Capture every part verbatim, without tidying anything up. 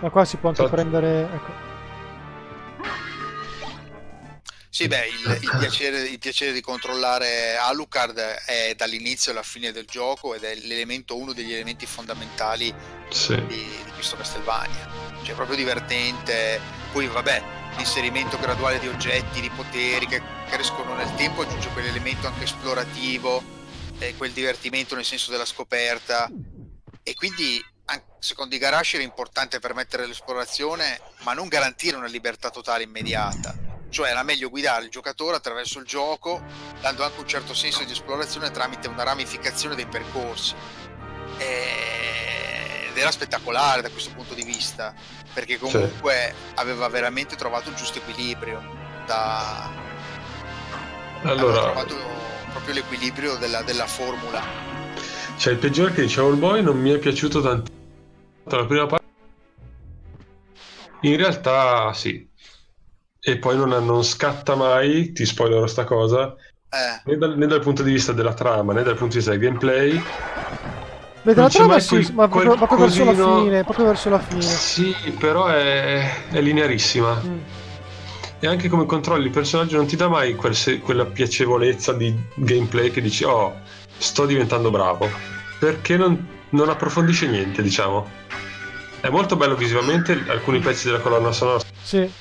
Ma qua si può anche Infatti. prendere... Ecco. Sì, beh, il, il, piacere, il piacere di controllare Alucard è dall'inizio alla fine del gioco ed è l'elemento, uno degli elementi fondamentali Sì. di, di questo Castlevania. Cioè, è proprio divertente. Poi, vabbè, l'inserimento graduale di oggetti, di poteri che crescono nel tempo aggiunge quell'elemento anche esplorativo, eh, quel divertimento nel senso della scoperta. E quindi, anche, secondo Igarashi, era importante permettere l'esplorazione, ma non garantire una libertà totale immediata. Cioè era meglio guidare il giocatore attraverso il gioco, dando anche un certo senso di esplorazione tramite una ramificazione dei percorsi. Ed era spettacolare da questo punto di vista, perché comunque sì, aveva veramente trovato il giusto equilibrio. Da... Allora, aveva trovato proprio l'equilibrio della, della formula. Cioè il peggiore che diceva il boy non mi è piaciuto tanto la prima parte. In realtà sì. E poi non, non scatta mai, ti spoilerò sta cosa, eh. né, dal, né dal punto di vista della trama né dal punto di vista del gameplay. Beh, della trama mai sì, quel, ma proprio, proprio verso la cosino... fine, proprio verso la fine. Sì, però è, è linearissima. Mm. E anche come controlli il personaggio non ti dà mai quel se, quella piacevolezza di gameplay che dici oh, sto diventando bravo. Perché non, non approfondisce niente, diciamo. È molto bello visivamente alcuni pezzi della colonna sonora. Sì.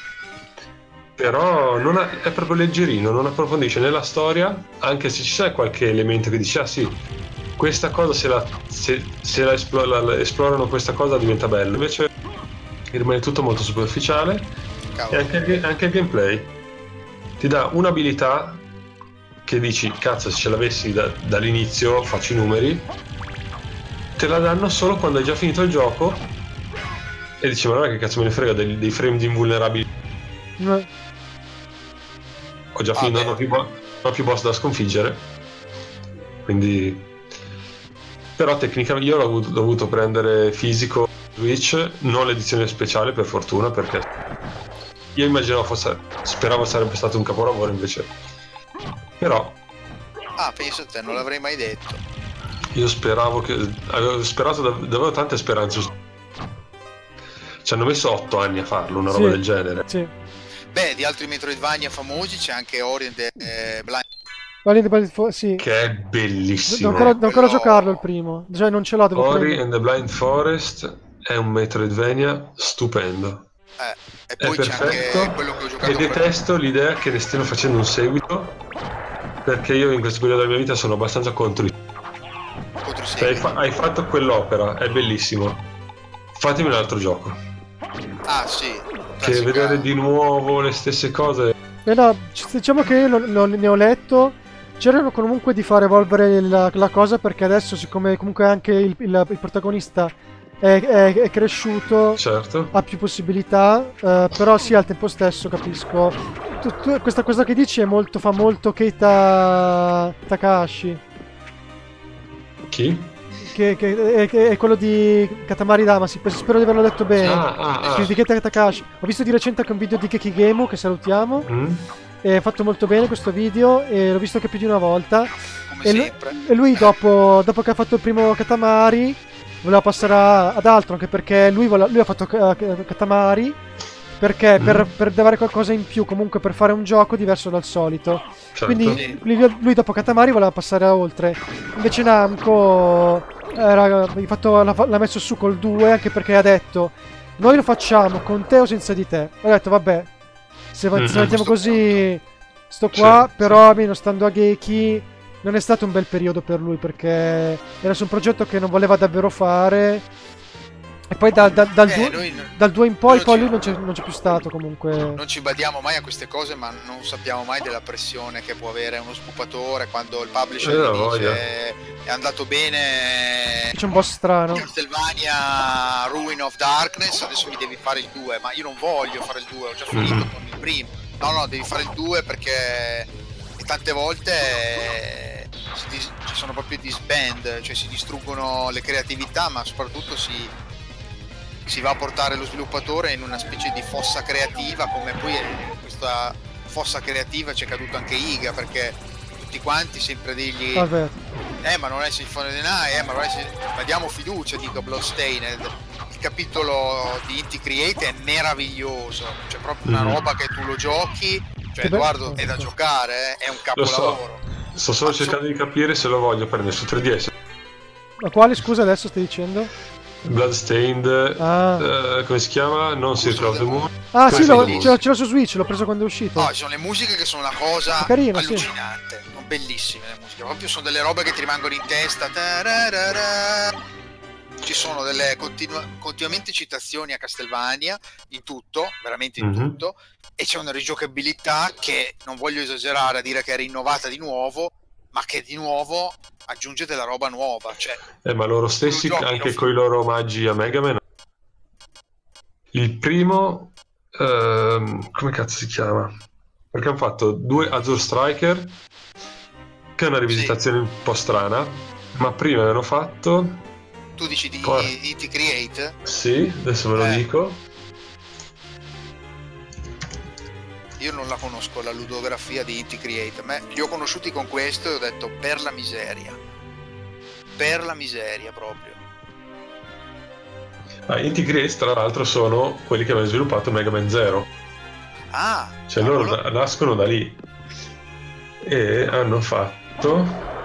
Però non ha, è proprio leggerino, non approfondisce nella storia, anche se ci sia qualche elemento che dice ah sì, questa cosa se la, se, se la, esplora, la esplorano questa cosa diventa bello, invece rimane tutto molto superficiale. Cavolo. E anche, anche il gameplay ti dà un'abilità che dici cazzo, se ce l'avessi da, dall'inizio faccio i numeri, te la danno solo quando hai già finito il gioco e dici ma non è che cazzo me ne frega dei, dei frame di invulnerabilità. No. Ho già finito, non ho, più, non ho più boss da sconfiggere, quindi però tecnicamente io l'ho dovuto, dovuto prendere fisico Switch, non l'edizione speciale per fortuna, perché io immaginavo fosse, speravo sarebbe stato un capolavoro, invece però ah penso a te, non l'avrei mai detto. Io speravo che avevo sperato, avevo tante speranze, ci hanno messo otto anni a farlo, una roba sì, del genere. Sì. Beh, di altri Metroidvania famosi c'è anche Ori and the eh, Blind. Ori and the Blind Forest, sì. Che è bellissimo. Devo ancora, ancora Quello... giocarlo il primo. Cioè non ce l'ho, devo Ori prendere. and the Blind Forest è un Metroidvania stupendo. Eh, e poi è c'è perfetto, anche quello che ho giocato. E detesto per... l'idea che ne stiano facendo un seguito, perché io in questo periodo della mia vita sono abbastanza contro i contro i cioè, hai, fa- hai fatto quell'opera, è bellissimo. Fatemi un altro gioco. Ah sì. Che vedere di nuovo le stesse cose. Eh no, diciamo che io lo, lo, ne ho letto. Cercano comunque di far evolvere la, la cosa, perché adesso, siccome comunque anche il, il, il protagonista è, è, è cresciuto, certo, ha più possibilità. Uh, però sì, al tempo stesso capisco. Tu, tu, questa cosa che dici è molto, fa molto Keita Takahashi. Chi? Che, che, è, che è quello di Katamari Damacy, spero di averlo detto bene. Ah, ah, ah. Di Keita Takahashi. Ho visto di recente anche un video di Gekigemu, che salutiamo. Mm. È fatto molto bene questo video e l'ho visto anche più di una volta. Come e, sempre. Lui, e lui dopo, dopo che ha fatto il primo Katamari voleva passare a, ad altro, anche perché lui, voleva, lui ha fatto uh, Katamari perché mm. per, per dare qualcosa in più, comunque per fare un gioco diverso dal solito. Certo. Quindi lui, lui dopo Katamari voleva passare a oltre. Invece Namco era, fatto, l'ha, l'ha messo su col due, anche perché ha detto noi lo facciamo con te o senza di te. Ho detto vabbè, se, mm-hmm. se mettiamo così sto qua, sì, però sì. Almeno stando a Geiki non è stato un bel periodo per lui, perché era su un progetto che non voleva davvero fare. E poi da, da, dal, eh, due, non, dal due in poi, poi ci, lui non c'è, non c'è più stato comunque. Non ci badiamo mai a queste cose, ma non sappiamo mai della pressione che può avere uno sviluppatore quando il publisher eh, gli no, dice è, è andato bene. C'è un boss strano. Castlevania Ruin of Darkness, adesso mi devi fare il due, ma io non voglio fare il due, ho già finito mm-hmm. con il primo. No, no, devi fare il due perché tante volte ci sono proprio disband, cioè si distruggono le creatività, ma soprattutto si si va a portare lo sviluppatore in una specie di fossa creativa, come poi in questa fossa creativa c'è caduto anche Iga, perché tutti quanti sempre degli Vabbè. eh ma non è Symphony of the Night, eh ma non è ma diamo fiducia, dico Bloodstained, capitolo di Inti Create è meraviglioso, c'è proprio una Mm. roba che tu lo giochi, cioè Che be- Edoardo è da giocare, eh, è un Lo so. capolavoro. Sto solo Ma so- cercando di capire se lo voglio prendere su tre D S. Ma quale, scusa, adesso stai dicendo? Bloodstained, Ah, eh, come si chiama? Non Circle of the Moon. ah sì, Questo l'ho- è ce l'ho ce l'ho su Switch, l'ho preso quando è uscito. No, ci sono le musiche che sono una cosa È carino, sì. allucinante, sono bellissime le musiche, proprio sono delle robe che ti rimangono in testa. Tararara. Ci sono delle continua- continuamente citazioni a Castlevania in tutto, veramente in Mhm. tutto, e c'è una rigiocabilità che non voglio esagerare a dire che è rinnovata di nuovo, ma che di nuovo aggiunge della roba nuova, cioè Eh, ma loro stessi, Giochi, anche no? con i loro omaggi a Mega Man. Il primo, ehm, come cazzo si chiama? Perché hanno fatto due Azure Striker, che è una rivisitazione un po' strana, ma prima avevano fatto... tu dici di Qua. E T Create, Sì, adesso ve lo Eh. dico. io non la conosco la ludografia di E T Create, ma li ho conosciuti con questo e ho detto per la miseria, per la miseria proprio. Ah, Inti Create, tra l'altro, sono quelli che avevano sviluppato Mega Man Zero. Ah, Cioè cavolo. loro na- nascono da lì. E hanno fatto...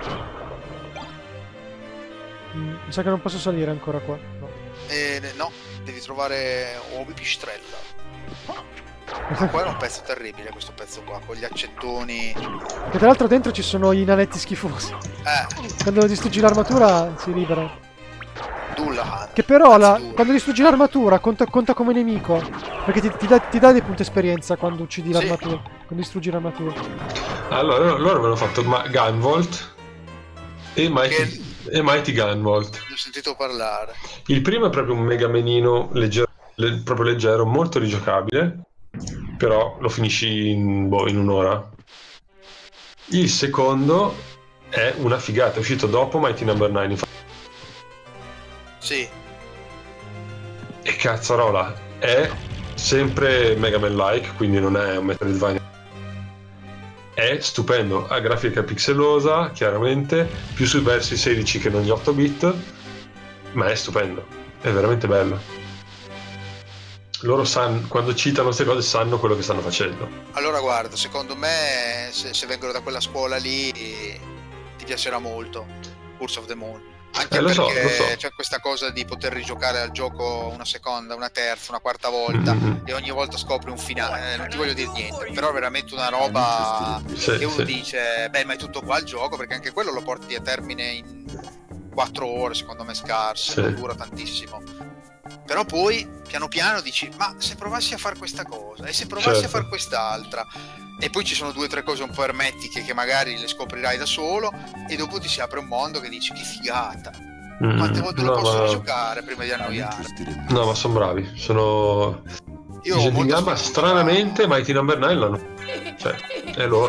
Mm, mi sa che non posso salire ancora qua. No. Eh, no, devi trovare Obi Pistrella. Ma qua è un pezzo terribile, questo pezzo qua, con gli accettoni. E tra l'altro dentro ci sono i nanetti schifosi. Eh, Quando distruggi l'armatura si libera. Dullahan. Che però la- Anzi, Dullahan. quando distruggi l'armatura conta, conta come nemico. Perché ti, ti dà, ti dà dei punti esperienza quando uccidi Sì. l'armatura. Quando distruggi l'armatura. Allora, loro loro avevano fatto Ma- Gunvolt e Mighty, e Mighty Gunvolt. Ne ho sentito parlare. Il primo è proprio un Mega Manino leggero, le- proprio leggero, molto rigiocabile, però lo finisci in, boh, in un'ora. Il secondo è una figata, è uscito dopo Mighty Number nine, infatti. Sì, E cazzarola, è sempre Mega Man-like, quindi non è un Metroidvania. È stupendo, ha grafica pixelosa, chiaramente, più sui versi sedici che non gli otto bit, ma è stupendo, è veramente bello. Loro sanno, quando citano queste cose sanno quello che stanno facendo. allora guarda, secondo me se, se vengono da quella scuola lì ti piacerà molto Curse of the Moon. Anche Eh, lo so, perché lo so. c'è questa cosa di poter rigiocare al gioco una seconda, una terza, una quarta volta Mhm. e ogni volta scopri un finale. Eh, non ti voglio dire niente, però è veramente una roba Sì, che uno sì. dice, beh, ma è tutto qua il gioco, perché anche quello lo porti a termine in quattro ore, secondo me scarse, Sì. non dura tantissimo. Però poi piano piano dici, ma se provassi a fare questa cosa e se provassi Certo. a fare quest'altra, e poi ci sono due o tre cose un po' ermetiche che magari le scoprirai da solo e dopo ti si apre un mondo che dici che figata, Mm, quante volte no, lo posso ma... giocare prima di annoiare. no, ma sono bravi, sono... Io Gente ho in molta gamba, sfiducia- stranamente Mighty Number nine l'hanno... Cioè, è loro.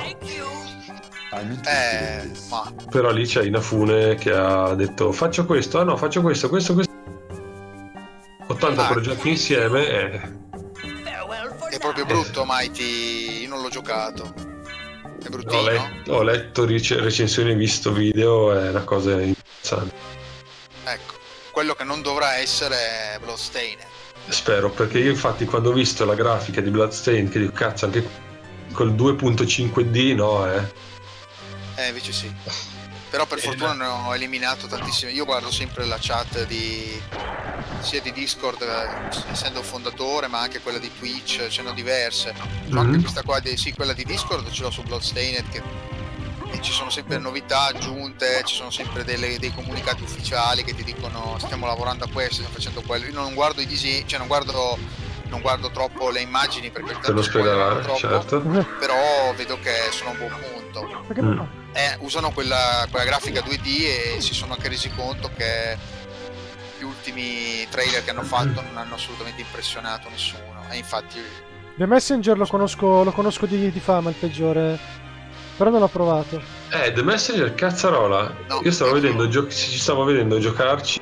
eh, ma Però lì c'è Inafune che ha detto faccio questo, ah no, faccio questo, questo, questo. ottanta Ah. progetti insieme e... è proprio brutto Mighty, io non l'ho giocato, è Ho, bruttino. let- ho letto ric- recensioni, visto video, è una cosa interessante. Ecco, quello che non dovrà essere è Bloodstained. Spero, perché io infatti quando ho visto la grafica di Bloodstained, che dico cazzo anche col due punto cinque D, no, eh. Eh, invece sì. Però per Eh, fortuna ne ho eliminato tantissime. Io guardo sempre la chat di sia di Discord, eh, essendo fondatore, ma anche quella di Twitch, ce ne ho diverse. C'ho anche Mhm. questa qua, di, sì, quella di Discord ce l'ho su Bloodstained, che e ci sono sempre novità aggiunte, ci sono sempre delle- dei comunicati ufficiali che ti dicono stiamo lavorando a questo, stiamo facendo quello. Io non guardo i disegni, cioè non guardo, non guardo troppo le immagini perché Per non tanto spoilerano spiegare, troppo, certo. però vedo che sono a un buon punto. Perché Mm. no? Eh, usano quella, quella grafica due D e si sono anche resi conto che gli ultimi trailer che hanno fatto non hanno assolutamente impressionato nessuno. E infatti The Messenger lo conosco, lo conosco di, di fama, il peggiore. Però non l'ho provato. Eh, The Messenger, cazzarola. No, Io stavo ecco. vedendo, gio- ci stavo vedendo giocarci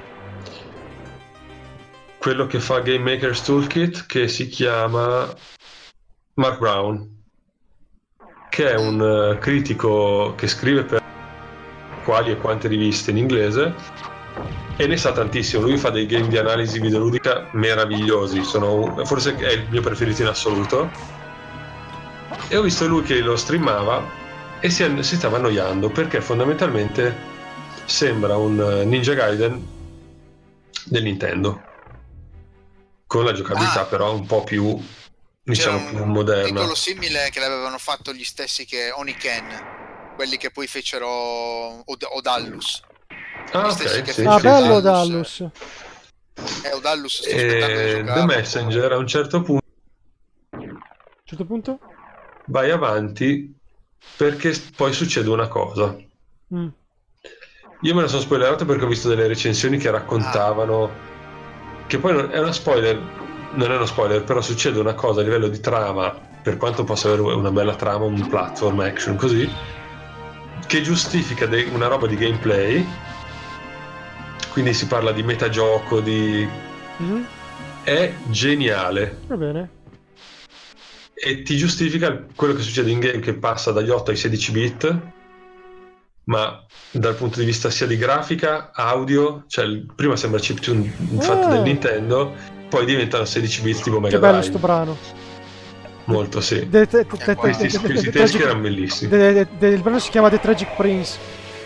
quello che fa Game Maker's Toolkit, che si chiama Mark Brown, che è un eh, critico che scrive per quali e quante riviste in inglese, E ne sa tantissimo, lui fa dei game di analisi videoludica meravigliosi, sono, forse è il mio preferito in assoluto. E ho visto lui che lo streamava e si, si stava annoiando perché fondamentalmente sembra un Ninja Gaiden del Nintendo, con la giocabilità Ah. però un po' più, diciamo, C'era più un moderna. titolo simile che l'avevano fatto gli stessi che Oniken, quelli che poi fecero Od- Odallus. Ah, Gli stessi ok, che sì, Ah, fecero sì, bello sì. Dallus. Eh, Odallus sto aspettando di E giocarlo. The Messenger a un certo punto A un certo punto? vai avanti perché poi succede una cosa. Mm. Io me la sono spoilerato perché ho visto delle recensioni che raccontavano che poi non è una spoiler, non è uno spoiler, però succede una cosa a livello di trama, per quanto possa avere una bella trama, un platform action così, che giustifica de- una roba di gameplay. Quindi si parla di metagioco, di... Mhm. è geniale. Va bene. E ti giustifica quello che succede in game, che passa dagli otto ai sedici bit, ma dal punto di vista sia di grafica, audio, cioè il- prima sembra chiptune fatto Ah. del Nintendo, poi diventano sedici bit tipo Mega Che bello Drive. sto brano. Molto, sì. De- de- de- de- Questi, de- de- questi de- teschi Tragic- erano bellissimi. de- de- de- Il brano si chiama The Tragic Prince.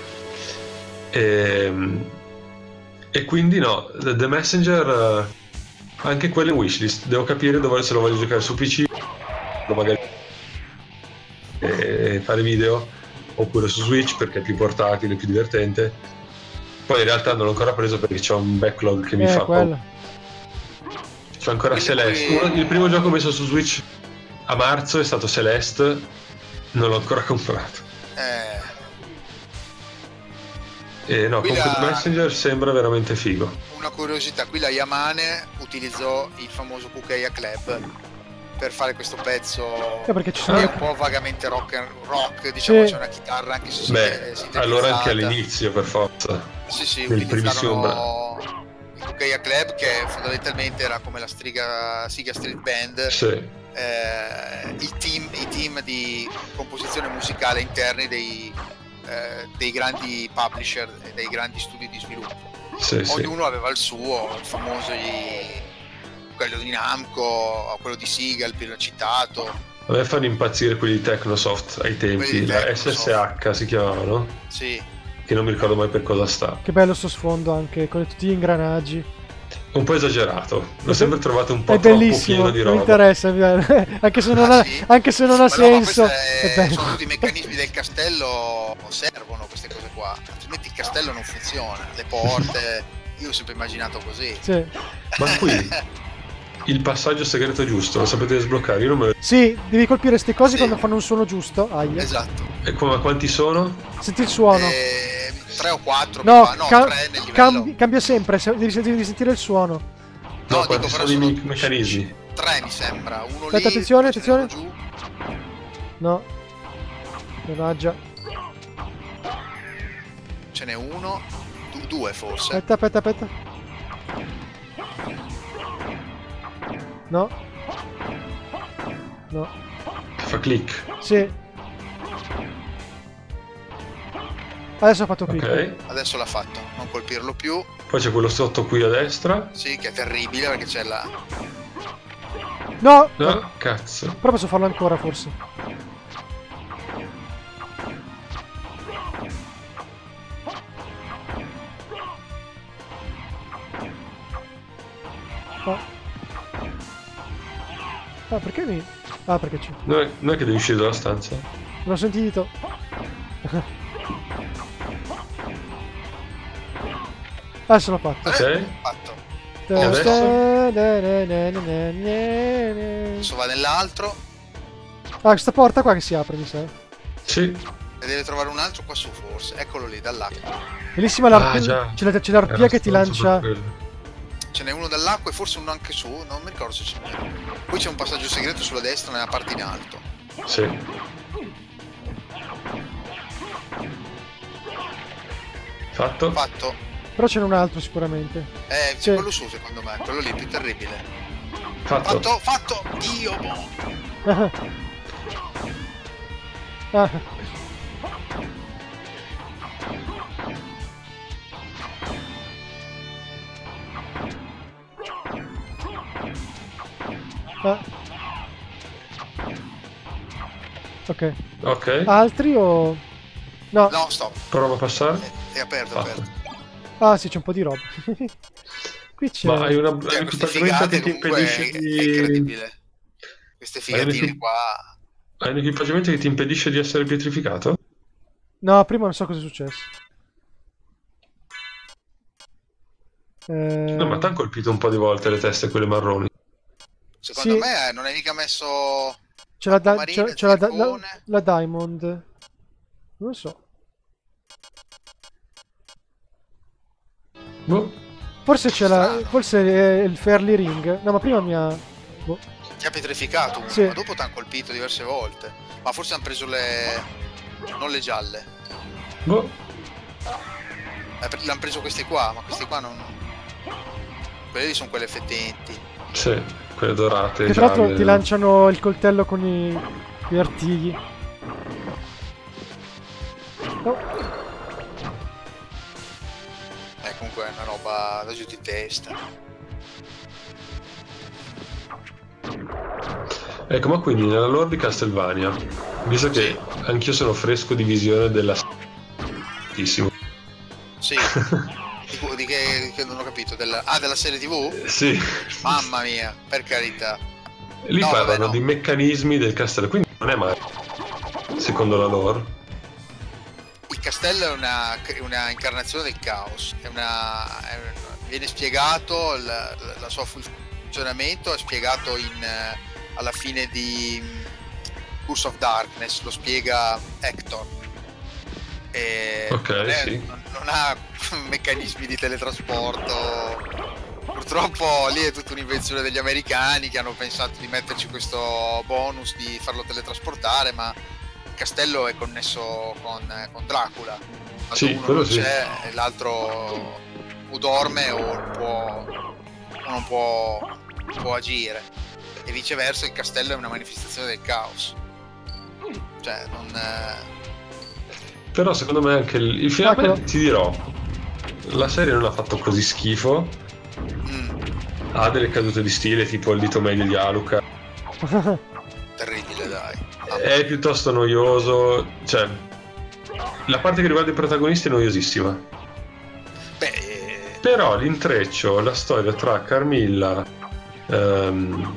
E, e quindi no, The The Messenger, eh, anche quello in wishlist. Devo capire dove, se lo voglio giocare su P C, o magari e fare video, oppure su Switch perché è più portatile, più divertente. Poi in realtà non l'ho ancora preso perché c'ho un backlog che mi Eh, fa quello. paura. C'ho ancora Quindi Celeste. qui- Uno- il primo gioco messo su Switch a marzo è stato Celeste, non l'ho ancora comprato. Eh, E no, Qui comunque la- The Messenger sembra veramente figo. una curiosità, qui la Yamane utilizzò il famoso Kukeya Club per fare questo pezzo Eh, perché ci che sono è anche- un po' vagamente rock, and rock diciamo, Sì. c'è una chitarra anche se Beh, sintetizzata. allora anche all'inizio per forza. Sì, sì, nel primissimo utilizzarono il Kukeya Club che fondamentalmente era come la striga Siga Street Band, Sì, eh, i, team, i team di composizione musicale interni dei, eh, dei grandi publisher e dei grandi studi di sviluppo. sì, sì. Ognuno aveva il suo, il famoso i- quello di Namco, quello di Sega, il prima citato. A me fanno impazzire quelli di Technosoft ai tempi, Quelli di la Technosoft. S S H si chiamavano, Sì, che non mi ricordo mai per cosa sta. Che bello sto sfondo anche con tutti gli ingranaggi. Un po' esagerato, l'ho È sempre be- trovato un po' È troppo bellissimo, pieno di non mi roba. interessa, anche se non Ah, ha, sì? anche se non ha Ma no, ma senso. queste È bello. sono tutti i meccanismi del castello, servono queste cose qua, altrimenti il castello non funziona, le porte, io ho sempre immaginato così. Sì. Ma qui il passaggio segreto giusto lo sapete sbloccare? Io non me lo... Sì, devi colpire queste cose Sì. quando fanno un suono giusto. Aia. Esatto. E come, quanti sono? Senti il suono. Eh, tre o quattro, no, mi fa, no, ca- tre nel livello. cambi- cambia sempre, se- devi, devi sentire il suono. No, No, quanti dico, però sono i sono- me- meccanismi? Tre mi sembra, uno Aspetta, lì, attenzione, poi ce n'è uno attenzione. giù. No. Mannaggia. Ce n'è uno, du- due forse. Aspetta, aspetta, aspetta. No. No. Fa click. Sì. Adesso ho fatto click. Ok. Adesso l'ha fatto, non colpirlo più. Poi c'è quello sotto qui a destra. Sì, che è terribile perché c'è la... No! No, cazzo. Però posso farlo ancora forse. No. Ah, perché mi... Ah, perché c'è. Non è, non è che devi uscire dalla stanza. L'ho sentito. Adesso l'ho fatto. Ok. fatto. E adesso? Adesso va nell'altro Ah, questa porta qua che si apre, mi sa. Sì. e deve trovare un altro qua su forse. Eccolo lì, dall'acqua. Bellissima Ah, l'arpia. già. c'è la- c'è l'arpia Era che ti stronzo lancia. per quello. Ce n'è uno dall'acqua e forse uno anche su, non mi ricordo se c'è. Poi c'è un passaggio segreto sulla destra nella parte in alto. Sì. Fatto? Fatto. Però ce n'è un altro sicuramente. Eh, c'è Sì. quello su secondo me, quello lì più terribile. Fatto. Fatto, fatto! Dio! boh. Ah. Ah. Ok. Ok. Altri o... No. No, stop. Prova a passare. È, è aperto, è Fatto. aperto. Ah sì, c'è un po' di roba. Qui c'è... Ma hai, una, hai Cioè, un queste equipaggiamento figate che ti comunque impedisce è, di... è incredibile. Queste Hai un, figatine equi- qua. hai un equipaggiamento che ti impedisce di essere pietrificato? No, prima non so cosa è successo. Eh... No, ma t'hanno colpito un po' di volte le teste quelle marroni. Secondo Sì. me non hai mica messo C'è la, da- acquamarina, c'è, c'è la, da- la, zircone. la Diamond. Non lo so. Boh. Forse c'è la... Strano. Forse è il Fairly Ring. No, ma prima mi ha... Boh. Ti ha pietrificato uno, Sì. ma dopo ti hanno colpito diverse volte. Ma forse hanno preso le. Non le gialle. Boh. Eh, per- L'hanno preso queste qua, ma queste qua non. Quelle lì sono quelle fettenti. Sì, quelle dorate. Che tra l'altro gialle. ti lanciano il coltello con i... gli artigli. Oh. Eh, comunque è una roba da giù di testa. Ecco, ma quindi nella lore di Castlevania, visto che anch'io sono fresco di visione della... Tantissimo. Sì. di, cu- di che, che non ho capito. Della... Ah, della serie tivù? Sì. Mamma mia, per carità. Lì No, parlano vabbè, no. di meccanismi del castello, quindi non è male, secondo la lore. Il castello è una, è una incarnazione del caos. È una, è un- viene spiegato il la, la sua funzionamento, è spiegato in, eh, alla fine di mm, Curse of Darkness, lo spiega Hector. E Ok, non, è- sì. non- non ha meccanismi di teletrasporto. Purtroppo lì è tutta un'invenzione degli americani che hanno pensato di metterci questo bonus di farlo teletrasportare, ma il castello è connesso con, con Dracula. Quando Sì, uno quello non sì. c'è e l'altro o dorme o può, o non può, può agire, e viceversa il castello è una manifestazione del caos. Cioè non eh, Però secondo me anche il, il finale, Eccolo. ti dirò, la serie non ha fatto così schifo, mm, ha delle cadute di stile tipo il dito medio di Alucard, terribile, dai. Ah, è piuttosto noioso, cioè la parte che riguarda i protagonisti è noiosissima. beh, eh, Però l'intreccio, la storia tra Carmilla, ehm,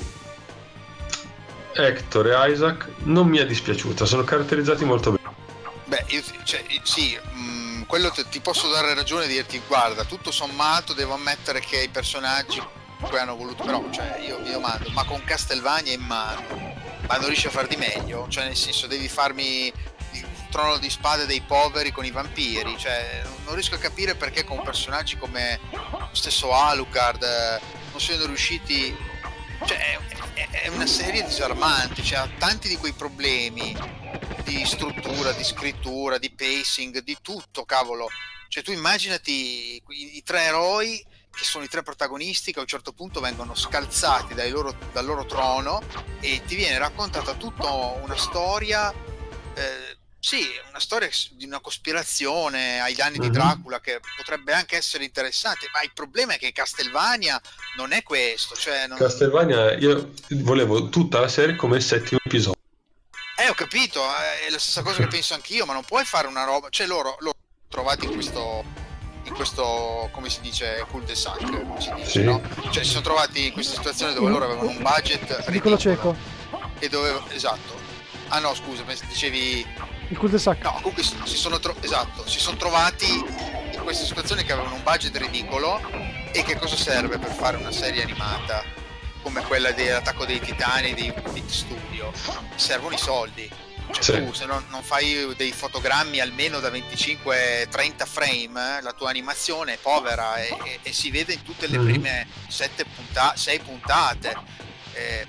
Hector e Isaac non mi è dispiaciuta, sono caratterizzati molto bene. beh, io, cioè, sì, mh, quello te- ti posso dare ragione e dirti, guarda, tutto sommato devo ammettere che i personaggi poi hanno voluto, però, cioè, io mi domando, ma con Castlevania in mano, ma non riesci a far di meglio? Cioè, nel senso, devi farmi il trono di spade dei poveri con i vampiri, cioè, non- non riesco a capire perché con personaggi come lo stesso Alucard eh, non siano riusciti. Cioè, è, è- è una serie disarmante, cioè, ha tanti di quei problemi di struttura, di scrittura, di pacing, di tutto, cavolo. Cioè, tu immaginati i, i tre eroi che sono i tre protagonisti che a un certo punto vengono scalzati dai loro, dal loro trono e ti viene raccontata tutta una storia, eh, sì, una storia di una cospirazione ai danni di Mhm. Dracula che potrebbe anche essere interessante, ma il problema è che Castlevania non è questo, cioè non... Castlevania, io volevo tutta la serie come il settimo episodio. Eh, ho capito, eh, è la stessa cosa che penso anch'io, ma non puoi fare una roba, cioè loro, loro trovati in questo, in questo, come si dice, cul-de-sac, come si dice, Sì. no? Cioè si sono trovati in questa situazione dove loro avevano un budget Nicolo ridicolo cieco. e dovevano, esatto. Ah no, scusa, pens- dicevi, Il cul-de-sac. no, comunque si si sono, tro- esatto, si sono trovati in questa situazione che avevano un budget ridicolo e che cosa serve per fare una serie animata come quella dell'Attacco dei Titani di Big Studio? Servono i soldi. Cioè, Sì. tu se non, non fai dei fotogrammi almeno da venticinque trenta frame, eh, la tua animazione è povera e, e- e si vede in tutte le Mhm. prime sette punta- sei puntate. Eh,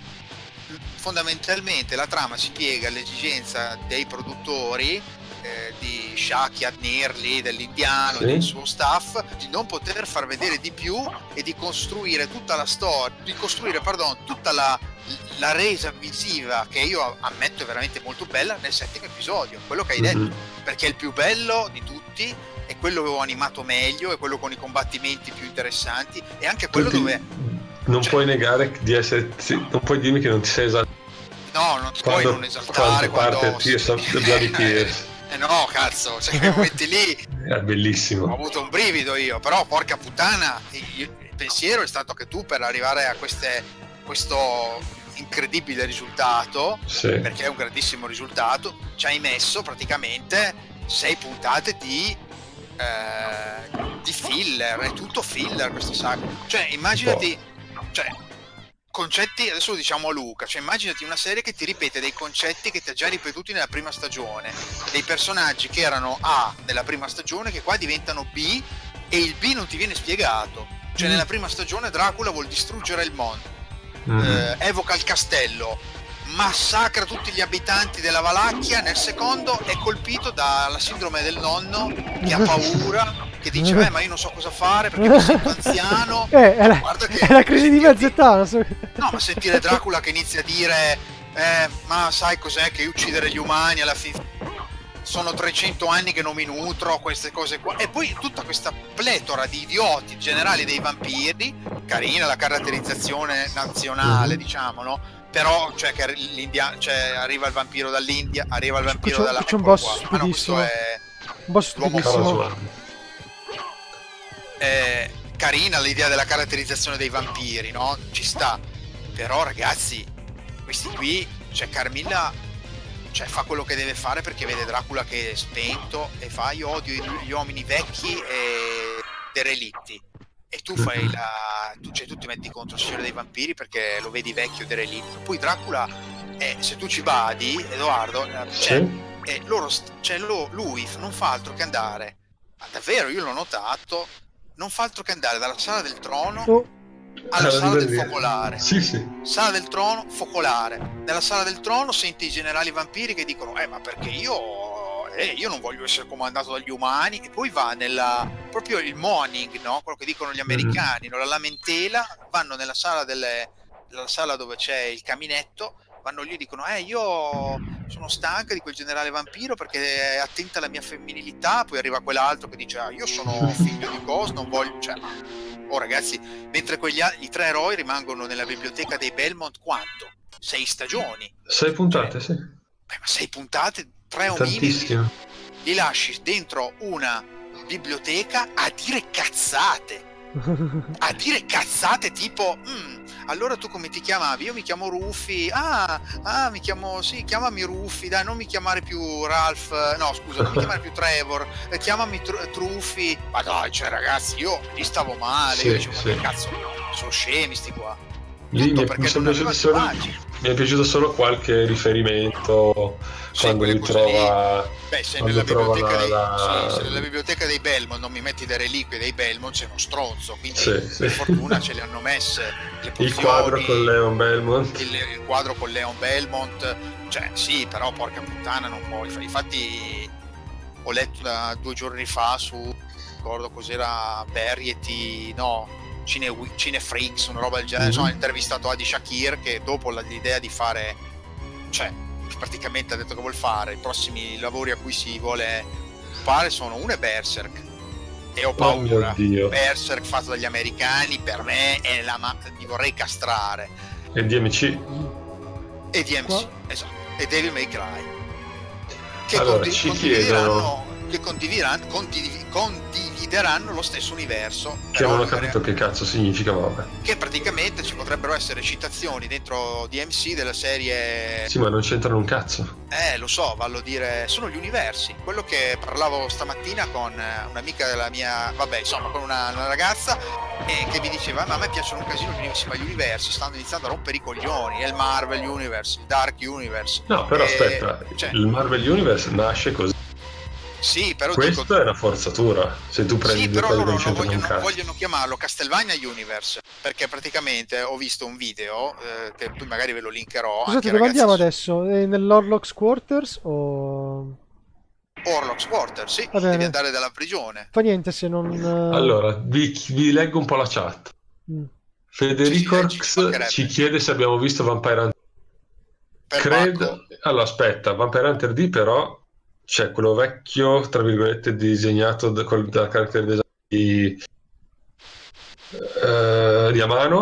fondamentalmente la trama si piega all'esigenza dei produttori, eh, di Shaki Nearly, dell'indiano, Sì. del suo staff, di non poter far vedere di più e di costruire tutta la storia, di costruire, pardon, tutta la, la resa visiva che io ammetto è veramente molto bella nel settimo episodio, quello che hai detto, Mhm. perché è il più bello di tutti, è quello che ho animato meglio, è quello con i combattimenti più interessanti, e anche quello Tutti- dove non Cioè- puoi negare di essere, sì, non puoi dirmi che non ti sei esaltato No, non ti puoi quando, non esaltare quando parte quando... Tears of the Bloody Tears. Eh no, cazzo, cioè che momenti lì È ho bellissimo. avuto un brivido io, però porca puttana, il, il pensiero è stato che tu per arrivare a queste, questo incredibile risultato, Sì. perché è un grandissimo risultato, ci hai messo praticamente sei puntate di, eh, di filler, è tutto filler questa saga. Cioè immaginati, cioè, concetti, adesso lo diciamo a Luca, cioè immaginati una serie che ti ripete dei concetti che ti ha già ripetuti nella prima stagione, dei personaggi che erano A nella prima stagione che qua diventano B e il B non ti viene spiegato, cioè Mm. nella prima stagione Dracula vuol distruggere il mondo, Mm. eh, evoca il castello, massacra tutti gli abitanti della Valacchia, nel secondo è colpito dalla sindrome del nonno che ha paura, che dice eh, ma io non so cosa fare perché mi sento anziano. Eh, è la, Guarda che- è la crisi di mezza età. so- No, ma sentire Dracula che inizia a dire eh, ma sai cos'è che uccidere gli umani alla fine sono trecento anni che non mi nutro, queste cose qua, e poi tutta questa pletora di idioti generali dei vampiri, carina la caratterizzazione nazionale, Mhm. diciamo, no? Però cioè che l'India, cioè, arriva il vampiro dall'India, arriva il vampiro c'è- dalla c'è un eccolo boss qua. Ah, no, questo stupidissimo. è Un boss L'uomo stupidissimo. Cavolo, eh, carina l'idea della caratterizzazione dei vampiri, no? Ci sta. Però ragazzi, questi qui, cioè Carmilla, cioè fa quello che deve fare perché vede Dracula che è spento e fa io odio gli uomini vecchi e derelitti. E tu fai la... tu, cioè, tu ti metti contro il Signore dei Vampiri perché lo vedi vecchio e derelitto. Poi Dracula, eh, se tu ci badi, Edoardo, eh, cioè, Sì. e loro st- cioè, lo- lui non fa altro che andare, ma davvero io l'ho notato, non fa altro che andare dalla sala del trono Oh, alla Alla sala del libreria. focolare, Sì, sì. sala del trono, focolare. Nella sala del trono senti i generali vampiri che dicono eh ma perché io eh, io non voglio essere comandato dagli umani, e poi va nella proprio il mourning, no? Quello che dicono gli americani, no? La lamentela, vanno nella sala delle nella sala dove c'è il caminetto, vanno lì e dicono eh io sono stanca di quel generale vampiro perché è attenta alla mia femminilità. Poi arriva quell'altro che dice ah, io sono figlio di Cos, non voglio, cioè oh ragazzi, mentre quegli al- i tre eroi rimangono nella biblioteca dei Belmont quanto? Sei stagioni. Sei puntate, sì. Beh, ma sei puntate, tre ominidi, Tantissimo. li lasci dentro una biblioteca a dire cazzate. A dire cazzate tipo "Mm, allora tu come ti chiamavi? Io mi chiamo Ruffi. Ah, ah, mi chiamo, sì, chiamami Ruffi, dai, non mi chiamare più Ralph, eh, no scusa, non mi chiamare più Trevor, eh, chiamami Tr- Truffi. Ma dai, cioè ragazzi, io lì stavo male, Sì, io dicevo sì. che cazzo, sono scemi sti qua. Lì Tutto mi è, perché mi sono non piaciuti aveva solo, immagini. mi è piaciuto solo qualche riferimento Sì, quando quelle lui cose trova Beh, se quando nella, trova biblioteca la, dei, la- sì, se nella biblioteca dei Belmont non mi metti le reliquie dei Belmont c'è uno stronzo, quindi Sì, sì. per fortuna ce le hanno messe le il pozioni, quadro con Leon Belmont. il, il quadro con Leon Belmont, cioè sì, però porca puttana non puoi. Infatti ho letto da due giorni fa su, non ricordo cos'era, Variety, no, Cine, Cinefreaks, una roba del genere, Mhm. sono intervistato Adi Shakir che dopo la- l'idea di fare, cioè praticamente ha detto che vuol fare, i prossimi lavori a cui si vuole occupare sono uno è Berserk, e ho Oh mio paura. Dio. Berserk fatto dagli americani per me è la ma- mi vorrei castrare. E D M C. E D M C, Qua- esatto, e Devil May Cry, che, Allora, condi- ci condivideranno, che condivideranno, condiv- condivideranno lo stesso universo, Che però non ho magari- capito che cazzo significa, vabbè. che praticamente ci potrebbero essere citazioni dentro D M C della serie. Sì, ma non c'entrano un cazzo. Eh, lo so, vallo a dire, sono gli universi. Quello che parlavo stamattina con eh, un'amica della mia, vabbè, insomma, con una, una ragazza eh, che mi diceva, ma a me piacciono un casino gli universi, ma gli universi stanno iniziando a rompere i coglioni. È il Marvel Universe, il Dark Universe. No, però Eh, aspetta, cioè, il Marvel Universe nasce così. sì, però Questo dico, è una forzatura. Se tu prendi sì, due però cose che loro non non c'entrano un vogliono, cazzo. vogliono chiamarlo Castlevania Universe, perché praticamente ho visto un video, eh, che poi magari ve lo linkerò. Scusate, anche dove ragazzi andiamo su- adesso? Eh, Nell'Orlocks Quarters o... Orlocks Quarter, sì, Va bene. devi andare dalla prigione. Fa niente se non... eh, Allora, vi, vi leggo un po' la chat. mm. Federico Sì, sì, ci X mancherebbe. ci chiede se abbiamo visto Vampire Hunter. Per Credo. Bacco. Allora, aspetta, Vampire Hunter D però c'è quello vecchio, tra virgolette, disegnato da, col, da character design di, eh, di Amano.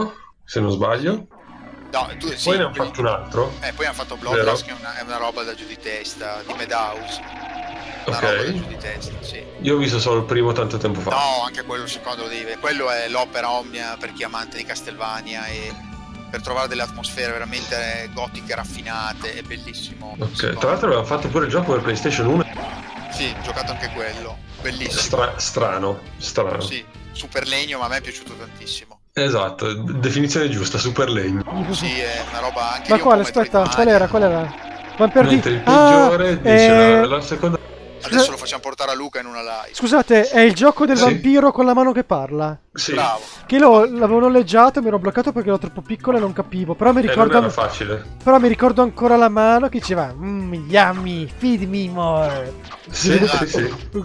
se non sbaglio. No, tu, sì, Poi ne hanno fatto un altro. Eh, poi hanno fatto Bloodlust, che è una, è una roba da giù di testa, di Madhouse. Una Ok. roba da giù di testa, sì. Io ho visto solo il primo tanto tempo fa. No, anche quello il secondo lo devi. Quello è l'opera omnia per chi è amante di Castlevania e per trovare delle atmosfere veramente gotiche raffinate, è bellissimo. Ok, tra l'altro avevano fatto pure il gioco per PlayStation uno. Sì, ho giocato anche quello, bellissimo. Stra- strano, strano. Sì, super legno, ma a me è piaciuto tantissimo. Esatto, definizione giusta, super legno. Sì, è una roba anche Ma lì un quale? po' Aspetta, Metroidvania. qual era? Qual era? Vampire di... Mentre il Ah, peggiore dice eh, la, la seconda. Adesso lo facciamo portare a Luca in una live. Scusate, è il gioco del Sì. vampiro con la mano che parla? Sì, Bravo. Che lo, l'avevo noleggiato e mi ero bloccato perché ero troppo piccolo e non capivo. Però mi e non ricordo, era facile. però mi ricordo ancora la mano che diceva Mmm, yummy, feed me more. Sì, Esatto. sì, sì.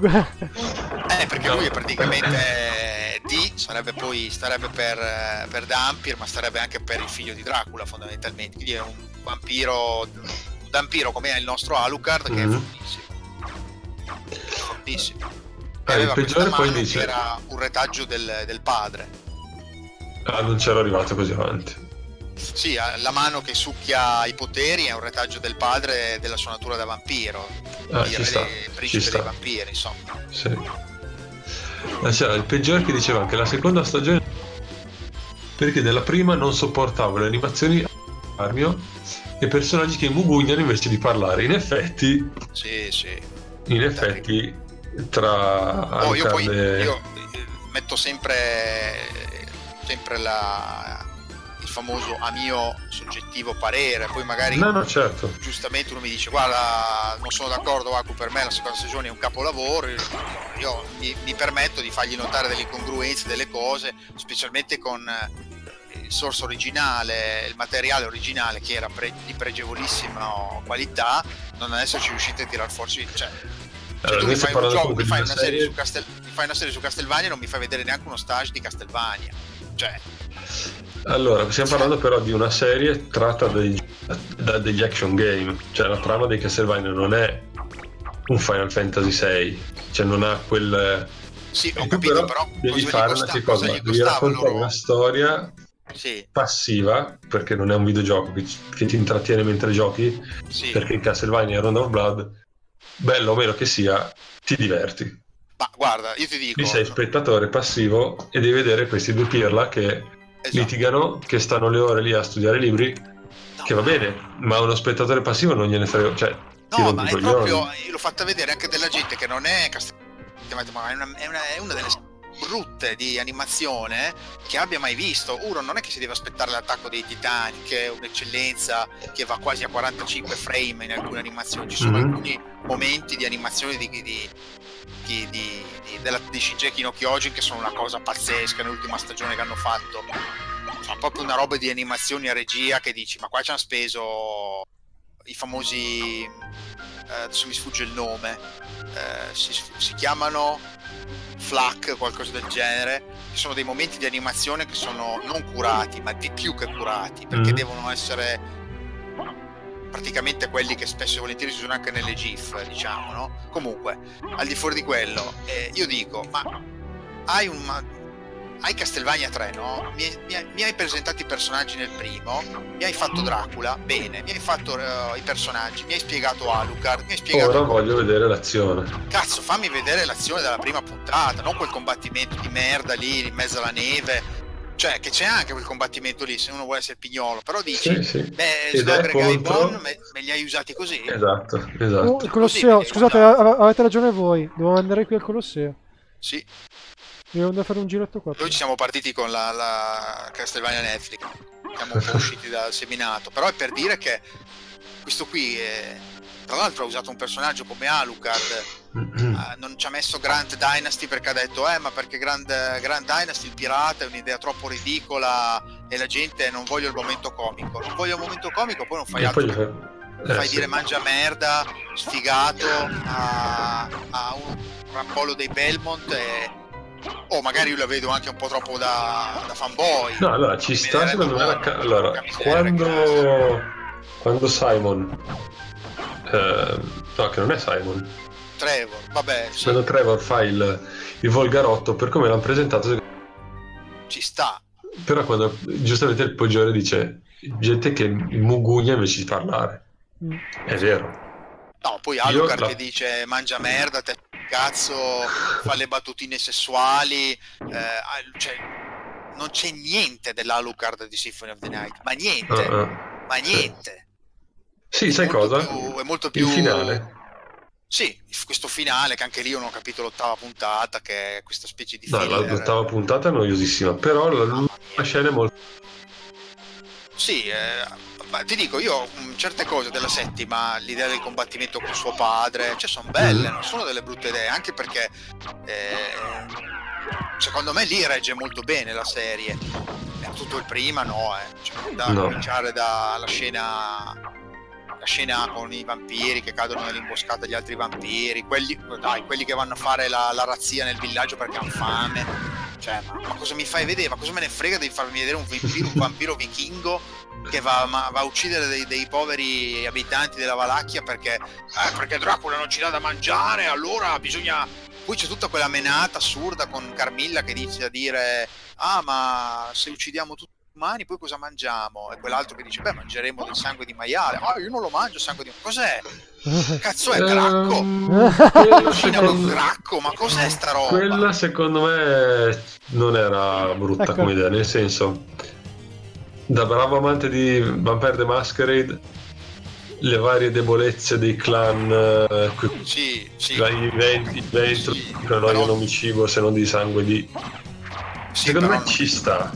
Eh, perché No. lui è praticamente D, sarebbe poi starebbe per, eh, per Dampir, ma starebbe anche per il figlio di Dracula fondamentalmente. Quindi è un vampiro, un vampiro come è il nostro Alucard, che Mhm. è fortissimo. Fortissimo. E Ah, il aveva questa peggiore poi mano dice- che era un retaggio del, del padre. Ah, non c'ero arrivato così avanti. Sì, eh, la mano che succhia i poteri è un retaggio del padre della sua natura da vampiro. Ah, il ci re sta, dei- ci principe sta. dei vampiri, insomma. Sì. Ah, c'era il peggiore che diceva che la seconda stagione, perché della prima non sopportavo le animazioni a risparmio e personaggi che mugugnano invece di parlare. In effetti, Sì, sì. in effetti tra Oh, io poi Alucard e- io eh, metto sempre sempre la, il famoso a mio soggettivo parere, poi magari No, no, certo. giustamente uno mi dice guarda non sono d'accordo Aku, per me la seconda stagione è un capolavoro, io, io mi, mi permetto di fargli notare delle incongruenze, delle cose, specialmente con eh, il source originale, il materiale originale che era pre- di pregevolissima qualità, non esserci riusciti a tirar fuori, cioè Allora, tu noi mi stiamo fai, un parlando gioco, comunque mi, di fai una una serie serie. su Castel- mi fai una serie su Castlevania e non mi fai vedere neanche uno stage di Castlevania, cioè Allora, stiamo parlando però di una serie tratta dai- da degli action game, cioè la trama dei Castlevania non è un Final Fantasy sei, cioè non ha quel. sì, ho Tu capito, però, devi cosa gli fare costa- una che cosa cosa? gli Devi costava raccontare loro? una storia Sì, passiva, perché non è un videogioco che, che ti intrattiene mentre giochi, sì. perché in Castlevania Round of Blood, bello o meno che sia, ti diverti. Ma guarda, io ti dico, Qui sei spettatore passivo e devi vedere questi due pirla che esatto. litigano, che stanno le ore lì a studiare libri, No, che va bene, ma uno spettatore passivo non gliene frega, cioè ti no, rompi ma i è coglioni. proprio, io l'ho fatta vedere anche della gente che non è Castlevania, ma è una, è una, è una delle brutte di animazione che abbia mai visto. Uno non è che si deve aspettare l'attacco dei titani, che è un'eccellenza che va quasi a quarantacinque frame in alcune animazioni. Ci sono Mhm. alcuni momenti di animazione di, di, di, di, di, della, di Shingeki no Kyojin che sono una cosa pazzesca nell'ultima stagione che hanno fatto. Sono proprio una roba di animazioni a regia che dici ma qua ci hanno speso i famosi eh, adesso mi sfugge il nome, eh, si, si chiamano FLAC, qualcosa del genere. Ci sono dei momenti di animazione che sono non curati, ma di più che curati, perché Mm. devono essere praticamente quelli che spesso e volentieri si usano anche nelle GIF, diciamo, no? Comunque, al di fuori di quello, eh, io dico, ma hai un... ma- hai Castlevania tre, no? Mi, mi, mi hai presentato i personaggi nel primo, mi hai fatto Dracula, bene, mi hai fatto eh, i personaggi, mi hai spiegato Alucard, mi hai spiegato... Ora il voglio vedere l'azione. Cazzo, fammi vedere l'azione della prima puntata, non quel combattimento di merda lì in mezzo alla neve. Cioè, che c'è anche quel combattimento lì, se uno vuole essere pignolo, però dici, Sì, sì. beh, Ed è Slogre contro- Gaibon me, me li hai usati così? Esatto, Oh, esatto. il Colosseo, Così, scusate, guarda. ave- avete ragione voi. Devo andare qui al Colosseo. Sì, Devo andare a fare un giretto qua. noi ci siamo partiti con la, la Castlevania Netflix, siamo un po' usciti dal seminato, però è per dire che questo qui, è, tra l'altro ha usato un personaggio come Alucard, eh, non ci ha messo Grand Dynasty perché ha detto eh ma perché Grand, Grand Dynasty il pirata è un'idea troppo ridicola e la gente non voglio il momento comico, non voglio il momento comico, poi non fai E altro poi che gli fai- eh, fai sì. dire mangia merda, sfigato a, a un rampollo dei Belmont e o magari io la vedo anche un po' troppo da, da fanboy. No, allora ci Mi sta viene secondo me da la ca- allora, porca miseria, quando quando Simon eh, no, che non è Simon, Trevor, vabbè, sì, quando Trevor fa il, il volgarotto per come l'hanno presentato, ci sta. Però quando giustamente il peggiore dice gente che mugugna invece di parlare. Mm. È vero. No, poi Io Alucard la- che dice mangia merda, te cazzo, fa le battutine sessuali, eh, ah, cioè, non c'è niente dell'Alucard di Symphony of the Night, ma niente, Ah, ah. ma Sì. niente. Sì, È sai molto cosa? più- è molto più... Il finale. Sì, questo finale, che anche lì io non ho capito l'ottava puntata, che è questa specie di No, la- filler. l'ottava puntata è noiosissima, però la, Mamma la mia. scena è molto... Sì, eh, ma ti dico, io mh, certe cose della settima, l'idea del combattimento con suo padre, cioè sono belle, Mm. non sono delle brutte idee, anche perché eh, secondo me lì regge molto bene la serie. Eh, tutto il prima no, eh. Cioè, da No. cominciare dalla scena la scena con i vampiri che cadono nell'imboscata degli altri vampiri, quelli, dai, quelli che vanno a fare la, la razzia nel villaggio perché hanno fame. Cioè, ma, ma cosa mi fai vedere? Ma cosa me ne frega di farmi vedere un vampiro, un vampiro vichingo che va, ma, va a uccidere dei, dei poveri abitanti della Valacchia perché, eh, perché Dracula non ci dà da mangiare, allora bisogna... Poi c'è tutta quella menata assurda con Carmilla che dice a dire ah, ma se uccidiamo tutti gli umani poi cosa mangiamo? E quell'altro che dice beh, mangeremo del sangue di maiale. Ah, io non lo mangio il sangue di... Cos'è? Cazzo è Gracco? Ehm, quella, Cucina con secondo... Gracco, ma cos'è sta roba? quella secondo me non era brutta Ecco. come idea, nel senso, da bravo amante di Vampire the Masquerade, le varie debolezze dei clan, eh, que- Sì, sì. i venti, i ventro Sì, che non però- non mi cibo se non di sangue di... Sì, Secondo però me non- ci sta,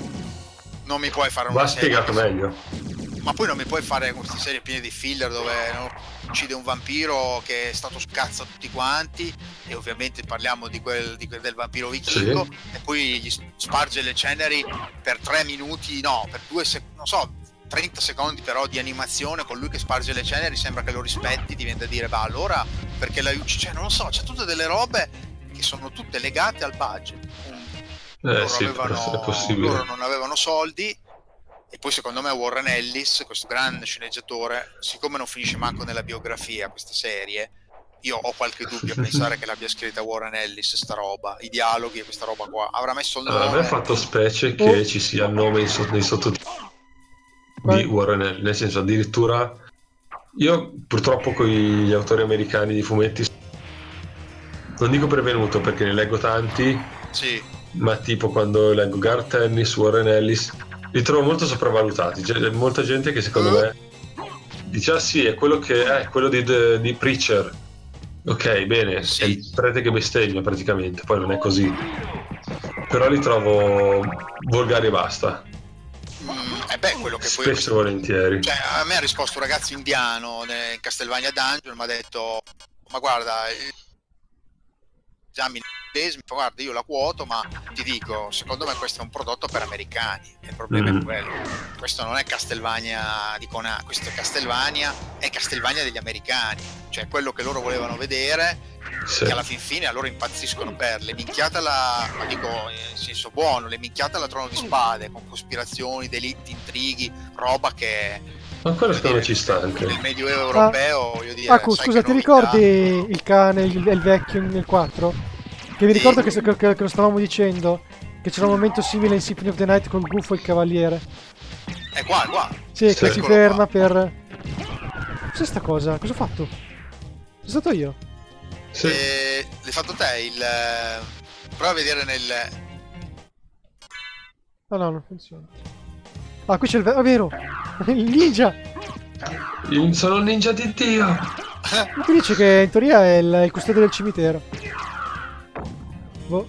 non mi puoi fare una va serie spiegato che- meglio. ma poi non mi puoi fare queste serie piene di filler dove no, uccide un vampiro che è stato scazzo a tutti quanti e ovviamente parliamo di quel, di quel del vampiro vichingo Sì. e poi gli sparge le ceneri per tre minuti, no, per due secondi, non so, trenta secondi però di animazione con lui che sparge le ceneri, sembra che lo rispetti, ti viene da dire va allora perché l'hai ucciso, cioè non lo so, c'è tutte delle robe che sono tutte legate al budget. Eh Loro, sì, avevano, è possibile. loro non avevano soldi e poi secondo me Warren Ellis, questo grande sceneggiatore, siccome non finisce manco nella biografia questa serie, io ho qualche dubbio a pensare che l'abbia scritta Warren Ellis sta roba, i dialoghi e questa roba qua, avrà messo il Allora, a me nome. ha fatto specie che Oh. ci sia il nome in so- nei sottotitoli di Vai. Warren Ellis, nel senso addirittura io purtroppo con gli autori americani di fumetti non dico prevenuto perché ne leggo tanti, Sì, ma tipo quando leggo Garth Ennis, Warren Ellis li trovo molto sopravvalutati. C'è molta gente che secondo me dice ah sì è quello che è quello di, di Preacher, ok bene, Sì. è il prete che bestemmia praticamente, poi non è così, però li trovo volgari e basta, mm, e beh, quello che poi spesso e volentieri. cioè, a me ha risposto un ragazzo indiano in Castlevania Dungeon, mi ha detto ma guarda eh, esami in inglese, mi fa, guarda io la quoto ma ti dico secondo me questo è un prodotto per americani e il problema Mm. è quello, questo non è Castlevania di Konami, questo è Castlevania, è Castlevania degli americani, cioè quello che loro volevano vedere, Sì. che alla fin fine a loro impazziscono per le minchiate alla, ma dico in senso buono, le minchiate alla Trono di Spade con cospirazioni, delitti, intrighi, roba che Ma quello voglio secondo me dire, ci sta anche. nel medioevo europeo voglio dire, Aku, sai scusa, che ti novità? ricordi il cane, il, il vecchio nel quattro? Che mi Sì. ricordo che, che, che lo stavamo dicendo, che c'era un momento simile in Symphony of the Night col gufo e il cavaliere. È qua, è qua. Sì, Sì. che si Eccolo ferma qua. per... Cos'è sta cosa? Cosa ho fatto? Sono stato io? Sì. E l'hai fatto te il eh, prova a vedere nel Ah no, non funziona. Ah, qui c'è il... ve- ah, vero! Il ninja! Io sono il ninja di Dio. Ma ti dice che in teoria è il, il custode del cimitero. Boh.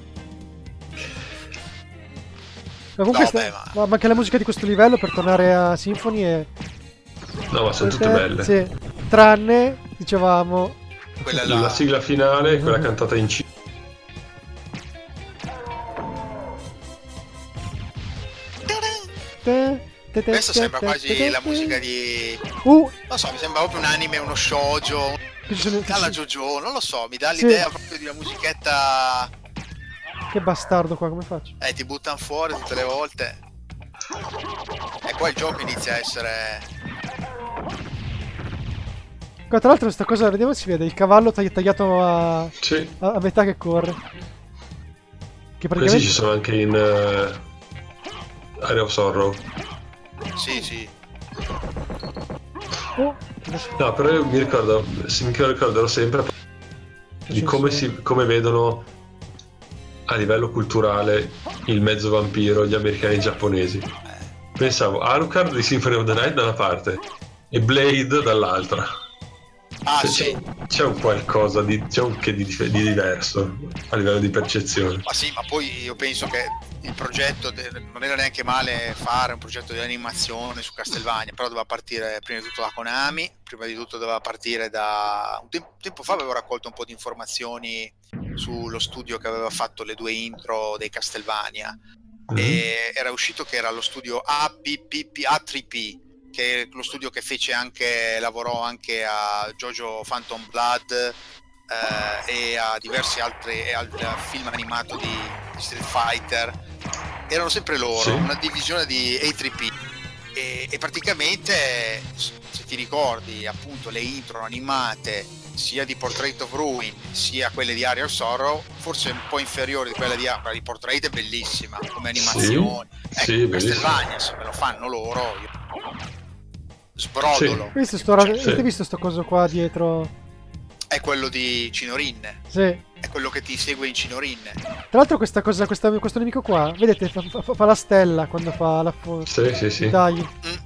Ma comunque No, sta- beh, ma- ma... ma anche la musica di questo livello per tornare a Symphony è... No, ma sono tutte belle. Sì, tranne, dicevamo... quella La là. sigla finale, quella cantata in C. Questo sembra quasi la musica di Uh, non so, mi sembra proprio un anime, uno shoujo, che ci sono- un Kala Jojo, non lo so, mi dà Sì. l'idea proprio di una musichetta che bastardo qua, come faccio? eh, ti buttano fuori tutte le volte. E poi il gioco inizia a essere Qua, tra l'altro questa cosa, vediamo se si vede, il cavallo tagli- tagliato a, Sì. a, a metà che corre. Che Questi ci praticamente... sono anche in, eh, Area of Sorrow. Sì, sì. Oh, No, però io mi ricordo, se mi ricorderò sempre di come, si, come vedono a livello culturale il mezzo vampiro gli americani e i giapponesi. Pensavo Alucard di Symphony of the Night da una parte e Blade dall'altra. Ah, Cioè, sì. c'è, c'è un qualcosa di, c'è un che di, di diverso a livello di percezione. Ma sì, ma poi io penso che il progetto de- non era neanche male fare un progetto di animazione su Castlevania, però doveva partire prima di tutto da Konami, prima di tutto doveva partire da un tempo, tempo fa avevo raccolto un po' di informazioni sullo studio che aveva fatto le due intro dei Castlevania. Mm-hmm. E era uscito che era lo studio A P P P A tre P, che è lo studio che fece anche, lavorò anche a JoJo Phantom Blood eh, e a diversi altri e al film animato di, di Street Fighter. Erano sempre loro, sì. Una divisione di A tre P e, e praticamente, se ti ricordi, appunto le intro animate sia di Portrait of Ruin sia quelle di Area of Sorrow, forse un po' inferiori di quella di, quella di Portrait, è bellissima come animazione. Sì, ecco, sì, Castlevania se me lo fanno loro io sbrodolo. Sì. Visto sto, cioè, avete visto sto coso qua dietro? È quello di Cinorin. Sì. È quello che ti segue in Cinorin. Tra l'altro questa cosa, questa, questo nemico qua, vedete, fa, fa, fa la stella quando fa la sì, sì, sì. tagli. Mm.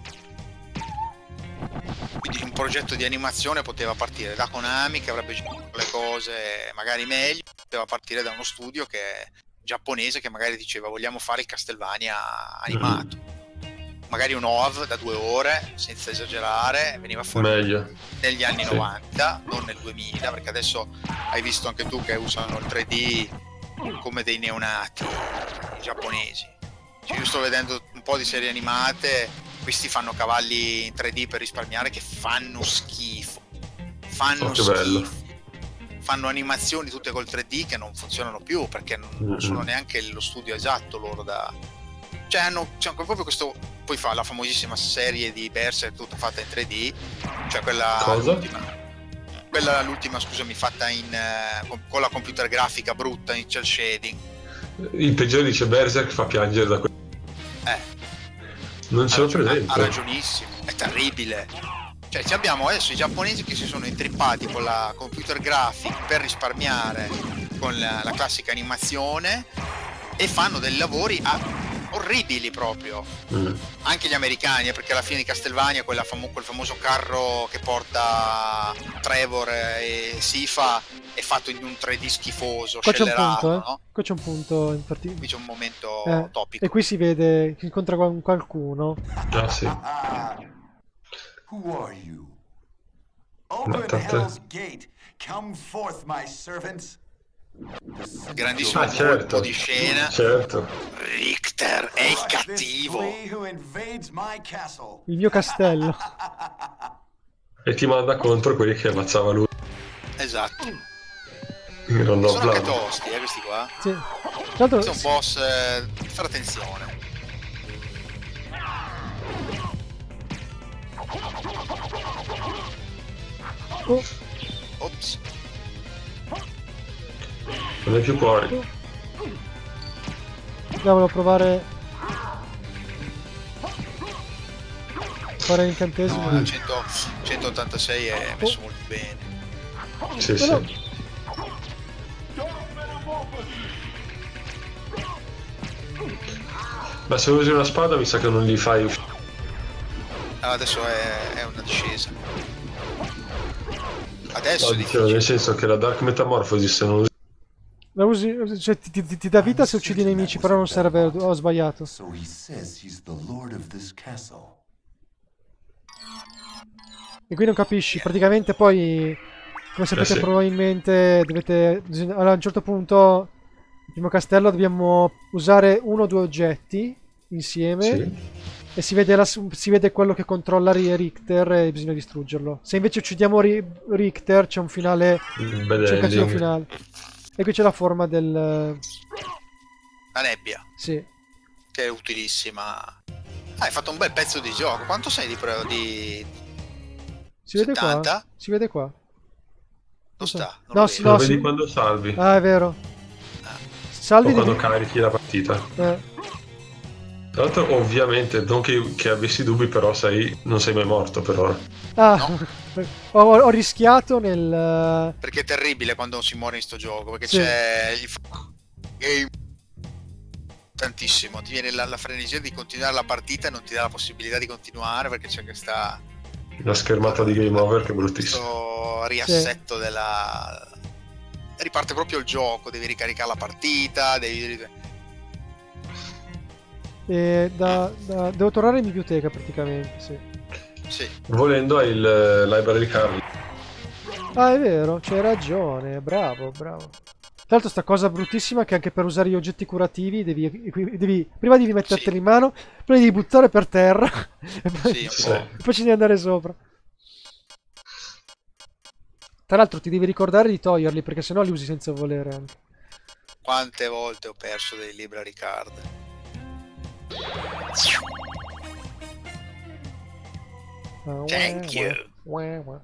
Quindi un progetto di animazione poteva partire da Konami, che avrebbe gestito le cose magari meglio, poteva partire da uno studio che è giapponese che magari diceva vogliamo fare il Castlevania animato. Mm. Magari un O A V da due ore, senza esagerare, veniva fuori meglio negli anni sì. novanta, non nel duemila, perché adesso hai visto anche tu che usano il tre D come dei neonati i giapponesi. Cioè, io sto vedendo un po' di serie animate, questi fanno cavalli in tre D per risparmiare che fanno schifo. Fanno oh, schifo. Bello. Fanno animazioni tutte col tre D che non funzionano più perché non mm-hmm. sono neanche lo studio esatto loro da... Cioè hanno, cioè, proprio questo, poi fa la famosissima serie di Berserk tutta fatta in tre D, cioè quella Cosa? l'ultima, quella l'ultima scusami fatta in uh, con la computer grafica brutta in cel shading. Il peggiore dice Berserk fa piangere da que... Eh. Non ce l'ho presente. Ha ragionissimo, è terribile. Cioè abbiamo adesso i giapponesi che si sono intrippati con la computer graphic per risparmiare con la, la classica animazione e fanno dei lavori a orribili proprio. Mm. Anche gli americani, perché alla fine di Castlevania quella famo- quel famoso carro che porta Trevor e Sifa è fatto in un tre D schifoso, qua scellerato, c'è un punto, eh? No? Qua c'è un punto in particolare. Qui c'è un momento eh, topico. E qui si vede che incontra qualcuno. Ah sì. Who are you? Open Hell's Gate. Come forth, my servants. Grandissimo ah, certo, colpo di scena. Certo. Richter è il cattivo. Il mio castello. E ti manda contro quelli che ammazzava lui. Esatto. Non sono anche tosti, eh, questi qua. Sì. Tra questo è un boss, eh, fare attenzione. Oh. Ops. Non è più fuori. Volevo provare fare l'incantesimo. No, cento, centottantasei è messo oh. molto bene. Sì, però... sì. Ma se usi una spada mi sa che non li fai uscire. Ah, adesso è, è una discesa. Adesso no, è dicevo, nel senso che la Dark Metamorphosis se non usi la usi, cioè, ti, ti, ti dà vita se uccidi i nemici, però non serve, ho sbagliato. E qui non capisci, praticamente poi, come sapete eh sì. probabilmente, dovete, allora, a un certo punto, il primo castello dobbiamo usare uno o due oggetti insieme sì. e si vede, la, si vede quello che controlla Richter e bisogna distruggerlo. Se invece uccidiamo Richter c'è un finale, c'è un cattivo finale. E qui c'è la forma del... La nebbia. Sì. Che è utilissima. Ah, hai fatto un bel pezzo di gioco. Quanto sei di... Pro... di... Si vede settanta? Qua? Si vede qua. Non sta. Non no, lo si, lo no, vedi si... quando salvi. Ah, è vero. Ah. Salvi o quando di... carichi la partita. Eh. Tra l'altro, ovviamente, non che, che avessi dubbi, però sei, non sei mai morto per ora. Ah, No. ho, ho rischiato nel... Perché è terribile quando si muore in sto gioco, perché Sì. c'è il game tantissimo, ti viene la, la frenesia di continuare la partita e non ti dà la possibilità di continuare perché c'è questa La schermata di game over che è bruttissima. questo riassetto della riparte proprio il gioco, devi ricaricare la partita, devi E da, da- devo tornare in biblioteca praticamente, sì. sì. Volendo hai il eh, library card. Ah, è vero, c'hai ragione, bravo, bravo. Tra l'altro sta cosa bruttissima che anche per usare gli oggetti curativi devi, devi prima devi metterteli Sì. in mano, poi li devi buttare per terra e poi, Sì, un Sì. po'. e poi ci devi andare sopra. Tra l'altro ti devi ricordare di toglierli perché sennò li usi senza volere anche. Quante volte ho perso dei library card. Ah, Thank uè, you. uè, uè.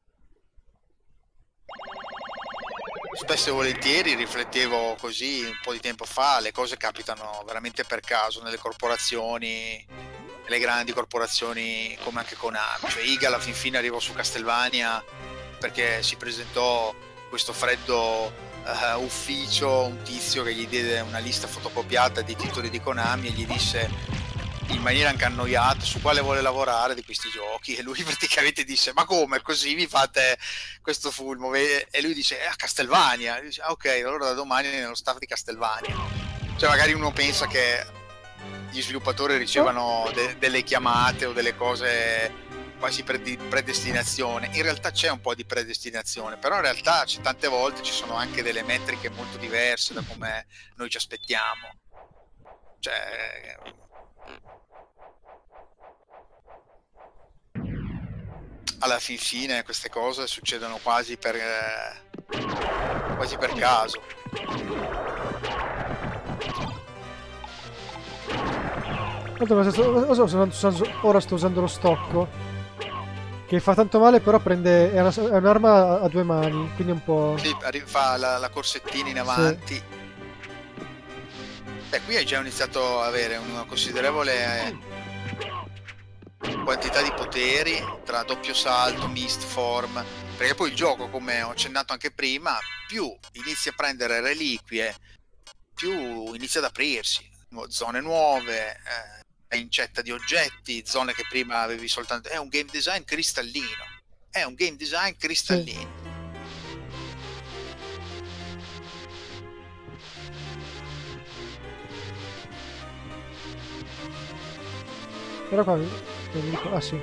Spesso e volentieri riflettevo così un po' di tempo fa, le cose capitano veramente per caso nelle corporazioni, nelle grandi corporazioni come anche Konami. Cioè Iga alla fin fine arrivò su Castlevania perché si presentò questo freddo eh, ufficio, un tizio che gli diede una lista fotocopiata di titoli di Konami e gli disse in maniera anche annoiata su quale vuole lavorare di questi giochi, e lui praticamente disse ma come così vi fate questo fulmo? E lui dice a Castlevania, e dice, ah, ok, allora da domani nello staff di Castlevania. Cioè magari uno pensa che gli sviluppatori ricevano de- delle chiamate o delle cose quasi per di predestinazione. In realtà c'è un po' di predestinazione, però in realtà c'è, tante volte ci sono anche delle metriche molto diverse da come noi ci aspettiamo. Cioè alla fin fine queste cose succedono quasi per eh, quasi per caso. Ora sto usando lo stocco che fa tanto male, però prende è, una, è un'arma a due mani, quindi è un po'... Sì, fa la, la corsettina in avanti. Sì. Beh, qui hai già iniziato a avere una considerevole eh, quantità di poteri tra doppio salto, mist form, perché poi il gioco, come ho accennato anche prima, più inizi a prendere reliquie, più inizia ad aprirsi zone nuove, eh, incetta di oggetti, zone che prima avevi soltanto. È un game design cristallino, è un game design cristallino. Sì. Però qua ah sì.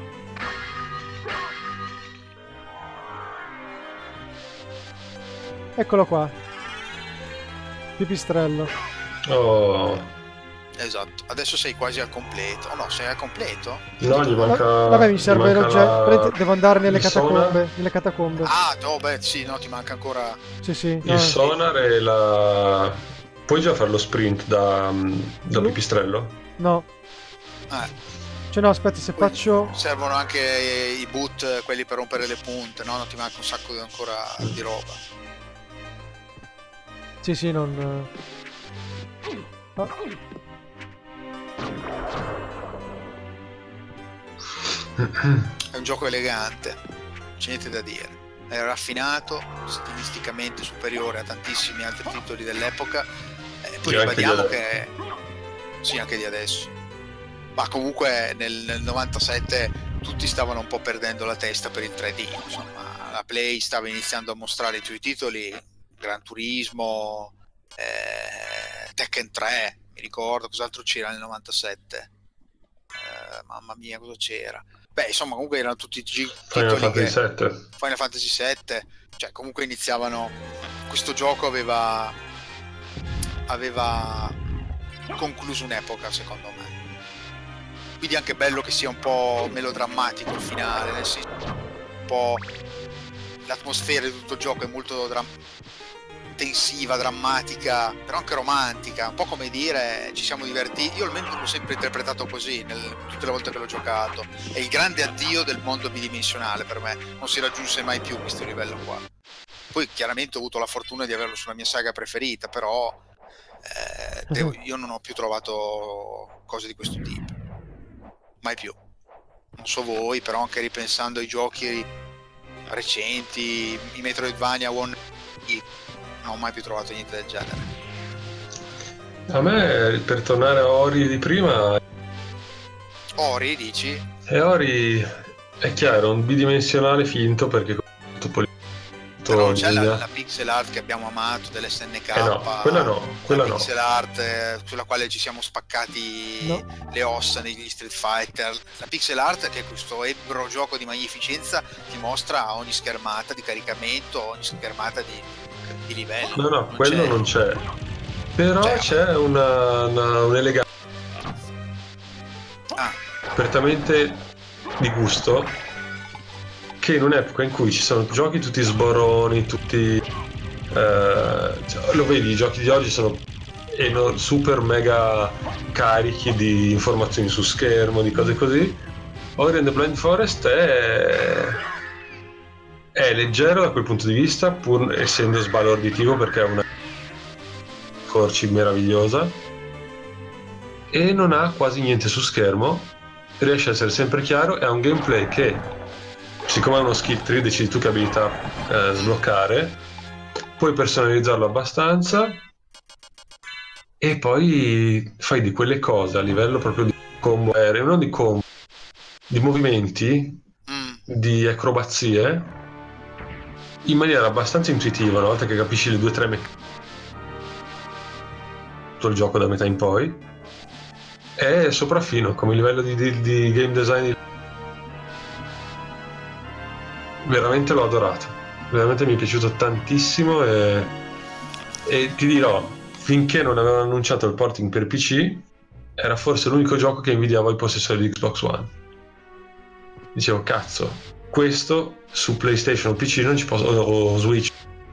Eccolo qua. Pipistrello. Oh. Esatto, adesso sei quasi al completo. Oh no, sei al completo? No, gli manca. Vabbè, mi serve l'oggetto. La... Devo andare nelle il catacombe. Sonar. Nelle catacombe. Ah, no, beh, sì, no, ti manca ancora. Sì, sì. Il no. sonar e la. Puoi già fare lo sprint da, da no. pipistrello? No. Eh. Cioè no, aspetta, se Poi faccio... servono anche i boot, quelli per rompere le punte, no? Non ti manca un sacco di, ancora di roba. Sì, sì, non... Oh. È un gioco elegante, non c'è niente da dire. È raffinato, stilisticamente superiore a tantissimi altri titoli dell'epoca. E poi ribadiamo che... Sì, anche di adesso. Ma comunque nel, nel novantasette tutti stavano un po' perdendo la testa per il tre D, insomma la Play stava iniziando a mostrare i suoi titoli, Gran Turismo, eh, Tekken tre, mi ricordo, cos'altro c'era nel novantasette, eh, mamma mia cosa c'era, beh insomma comunque erano tutti i titoli Final Fantasy che sette. Final Fantasy sette, cioè comunque iniziavano, questo gioco aveva aveva concluso un'epoca secondo me. Quindi è anche bello che sia un po' melodrammatico il finale, nel senso un po' l'atmosfera di tutto il gioco è molto dram- tensiva, drammatica, però anche romantica, un po' come dire ci siamo divertiti. Io almeno l'ho sempre interpretato così nel, tutte le volte che l'ho giocato. È il grande addio del mondo bidimensionale per me, non si raggiunse mai più questo livello qua. Poi chiaramente ho avuto la fortuna di averlo sulla mia saga preferita, però Eh, devo, io non ho più trovato cose di questo tipo, mai più. Non so voi, però anche ripensando ai giochi recenti, i Metroidvania One, non ho mai più trovato niente del genere. A me, per tornare a Ori di prima, Ori dici? e Ori è chiaro, un bidimensionale finto perché tutto però c'è la, la pixel art che abbiamo amato dell'S N K, eh no, quella no, quella la no. pixel art eh, sulla quale ci siamo spaccati no. le ossa negli Street Fighter, la pixel art che è questo ebbro gioco di magnificenza ti mostra a ogni schermata di caricamento, a ogni schermata di, di livello. No, no, non quello c'è. non c'è, però c'è, c'è una, una, un'eleganza ah. apertamente di gusto, che in un'epoca in cui ci sono giochi tutti sboroni, tutti eh, lo vedi, i giochi di oggi sono eno- super mega carichi di informazioni su schermo, di cose così. Ori and the Blind Forest è è leggero da quel punto di vista, pur essendo sbalorditivo perché ha una corci meravigliosa e non ha quasi niente su schermo, riesce a essere sempre chiaro e ha un gameplay che, siccome è uno skill tree, decidi tu che abilità eh, sbloccare, puoi personalizzarlo abbastanza e poi fai di quelle cose a livello proprio di combo aereo, non di combo, di movimenti, mm. di acrobazie, in maniera abbastanza intuitiva, una volta che capisci le due o tre meccaniche, tutto il gioco da metà in poi, è sopraffino come livello di, di, di game design. Veramente l'ho adorato, veramente mi è piaciuto tantissimo e, e ti dirò, finché non avevano annunciato il porting per P C era forse l'unico gioco che invidiavo ai possessori di Xbox One. Dicevo, cazzo, questo su PlayStation o P C non ci posso, o Switch.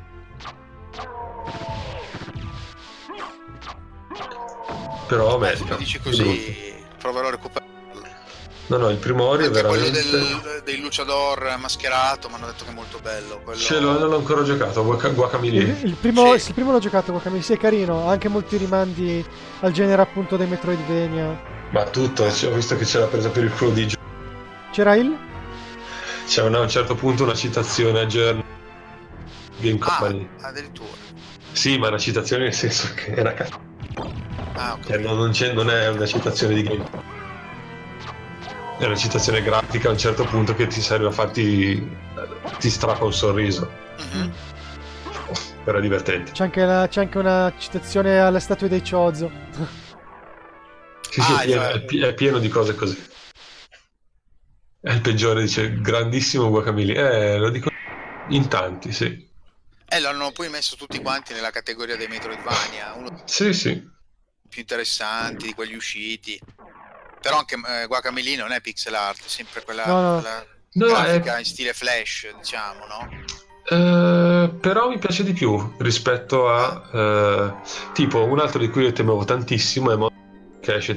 Però Beh, merita. se dici così proverò a recuperare. No, no, il primo Ori è veramente... quello del, del luciador mascherato mi hanno detto che è molto bello. Quello... Ce l'ho, non l'ho ancora giocato, Guacamelee. Il, il, primo, Sì. il primo l'ho giocato, Guacamelee, sì, è carino, ha anche molti rimandi al genere appunto dei Metroidvania. Ma tutto, ho visto che ce l'ha presa per il culo di gioco. C'era il? C'è una, a un certo punto una citazione a Journey Game Company. Ah, addirittura. Sì, ma una citazione nel senso che era cazzo. Ah, ok. Cioè, non, non, c'è, non è una citazione di game. È una citazione grafica a un certo punto che ti serve a farti... ti strappa un sorriso. Mm-hmm. Però è divertente. C'è anche, la, c'è anche una citazione alle statue dei Chozo. Sì, sì, Ah, è, pieno, cioè- è pi- è pieno di cose così. È il peggiore, dice, grandissimo Guacamelee. Eh, lo dico in tanti, sì. Eh, l'hanno poi messo tutti quanti nella categoria dei Metroidvania, uno dei Sì, sì. più interessanti di quelli usciti. Però anche eh, Guacamelee non è pixel art, è sempre quella, No, no. quella No, grafica è- in stile flash, diciamo, no? Eh, però mi piace di più rispetto a eh, tipo un altro di cui io temevo tantissimo è Mon- che esce,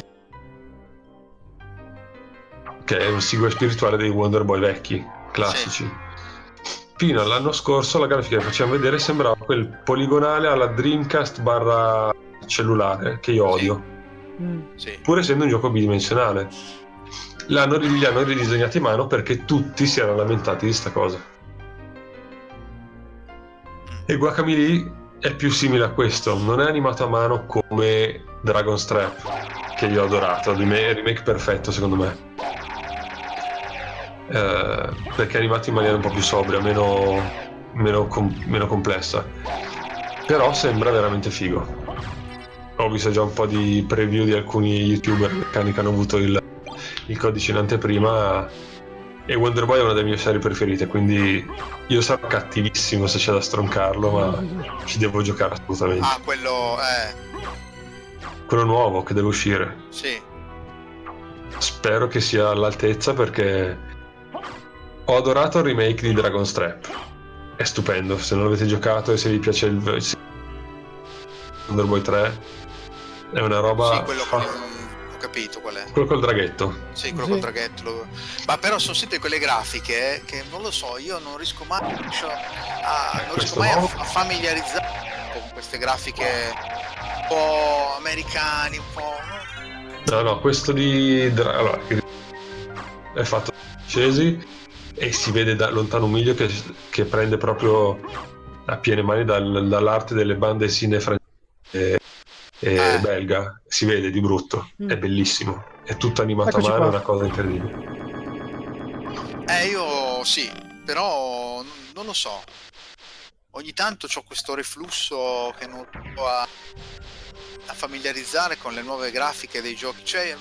che è un sequel spirituale dei Wonder Boy vecchi classici. Fino all'anno scorso la grafica che facevano vedere sembrava quel poligonale alla Dreamcast barra cellulare che io odio, Mm. Sì. pur essendo un gioco bidimensionale. L'hanno, li hanno ridisegnati a mano perché tutti si erano lamentati di sta cosa. E Guacamelee è più simile a questo, non è animato a mano come Dragon's Trap, che io ho adorato, il remake, il remake perfetto secondo me, eh, perché è animato in maniera un po' più sobria, meno, meno, com- meno complessa, però sembra veramente figo. Ho visto già un po' di preview di alcuni youtuber americani che hanno avuto il, il codice in anteprima, e Wonder Boy è una delle mie serie preferite, quindi io sarò cattivissimo se c'è da stroncarlo, ma ci devo giocare assolutamente. Ah, quello, eh, Quello nuovo che deve uscire, sì. spero che sia all'altezza, perché ho adorato il remake di Dragon's Trap, è stupendo. Se non l'avete giocato e se vi piace il Wonder Boy tre, è una roba. Sì, quello con il... ho capito qual è. Quello col draghetto. Sì, quello Sì. col draghetto. lo- Ma però sono sempre quelle grafiche che non lo so, io non riesco mai a, non riesco Questo mai a, nuovo? a familiarizzare con queste grafiche un po' americani, un po'... No, no, questo di... Allora, è fatto da francesi e si vede da lontano un miglio che, che prende proprio a piene mani dal, dall'arte delle bande cine francese e, e Eh. belga. Si vede di brutto, Mm. è bellissimo. È tutto animato Eccoci a mano, qua. è una cosa incredibile. Eh, io sì, però n- non lo so. Ogni tanto ho questo reflusso che non riesco a, a familiarizzare con le nuove grafiche dei giochi. Cioè,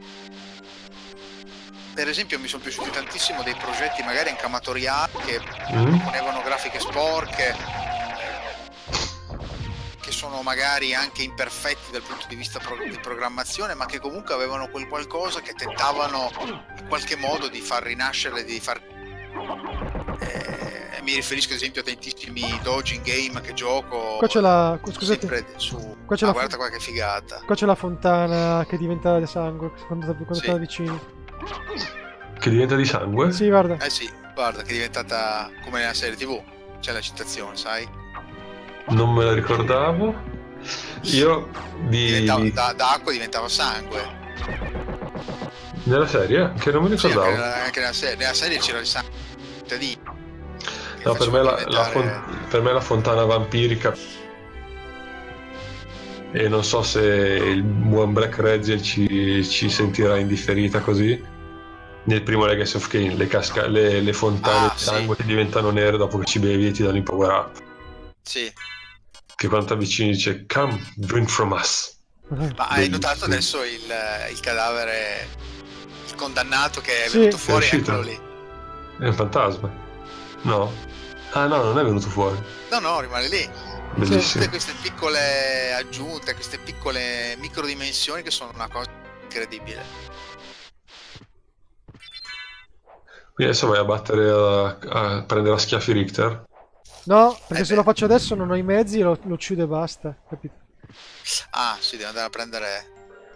per esempio, mi sono piaciuti tantissimo dei progetti magari anche amatoriali che Mm? ponevano grafiche sporche, che sono magari anche imperfetti dal punto di vista pro- di programmazione, ma che comunque avevano quel qualcosa che tentavano in qualche modo di far rinascere, di far... Eh, mi riferisco ad esempio a tantissimi dodging game che gioco. Qua c'è la... Scusate, sempre su... qua c'è Ah, la- guarda qua che figata. qua c'è la fontana che diventa di sangue quando, quando Sì. te la avvicini. Che diventa di sangue? Sì, guarda. Eh sì, guarda che è diventata come nella serie tv. C'è la citazione, sai? Non me la ricordavo. Io di... Diventava, da, da acqua diventava sangue. Nella serie? Che non mi Sì, ricordavo. anche, nella, anche nella, serie, nella serie c'era il sangue cittadino. che No, per faceva me, la, la diventare- fon- per me la fontana vampirica. E non so se il buon Black Regiel ci, ci sentirà indifferita così. Nel primo Legacy of Kain, le, casca- le, le fontane Ah, di sì. sangue che diventano nere dopo che ci bevi e ti danno il power up. Sì, Che quando ti avvicini dice come, drink from us. ma hai Bellissimo. notato adesso il, il cadavere, il condannato che è Sì. venuto È fuori, uscito? eccolo lì. È un fantasma. No? Ah no, non è venuto fuori. No, no, rimane lì. Bellissimo. Tutte queste piccole aggiunte, queste piccole microdimensioni che sono una cosa incredibile. Quindi adesso vai a battere a, a prendere a schiaffi Richter. No, perché Eh se beh. lo faccio adesso non ho i mezzi, lo, lo uccido e basta, capito? Ah, sì, devo andare a prendere...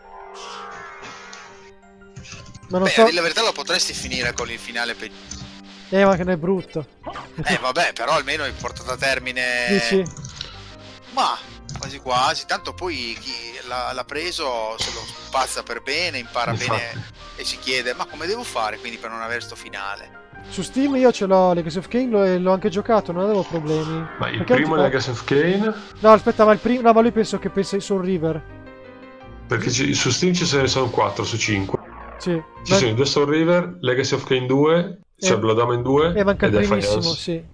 Ma non Beh, so... a dire la verità lo potresti finire con il finale pe... Eh, ma che non è brutto. Eh, vabbè, però almeno hai portato a termine... Dici? Ma, quasi quasi. Tanto poi chi l'ha, l'ha preso se lo spazza per bene, impara Infatti. bene e si chiede ma come devo fare quindi per non avere sto finale. Su Steam io ce l'ho, Legacy of Kain, l'ho, l'ho anche giocato, non avevo problemi. Ma il Perché primo non ti- Legacy of Kain, No, aspetta, ma il primo... No, ma lui penso che pensa in Soul River. perché ci- su Steam ci ne sono quattro su cinque. Sì. Ci Ma- sono i due Soul River, Legacy of Kain due, cioè Eh. Blood Omen due E manca e il primissimo, Defiance. sì.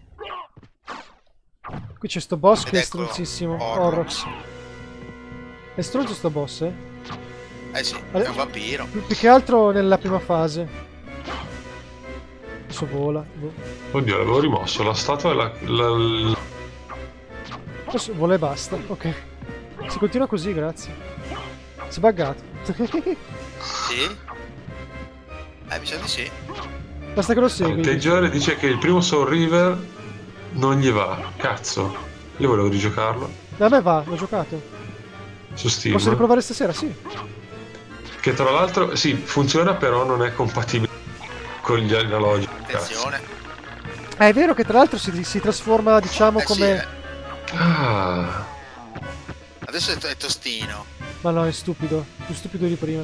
Qui c'è sto boss Ed che è ecco, stronzissimo. Horrocks. Horrocks. È stronzo sto boss, eh? Eh sì, Vabbè. è un vampiro. Più, più che altro nella prima fase. Adesso vola. boh. Oddio, l'avevo rimosso, la statua e la... la- la- Adesso vola e basta, ok. Si continua così, grazie. Si è buggato. Sì? Eh, mi sa di sì. Basta che lo Il segui. peggiore dice che il primo Soul River non gli va. Cazzo, io volevo rigiocarlo Da me va, l'ho giocato. su Steam. Posso riprovare stasera? Sì. Che tra l'altro, sì, funziona però non è compatibile con gli analogici. Cazzo. Attenzione. Ah, è vero che tra l'altro si, si trasforma, diciamo, Eh sì, come... eh. Ah, Adesso è, to- è tostino. Ma no, è stupido. Più stupido di prima.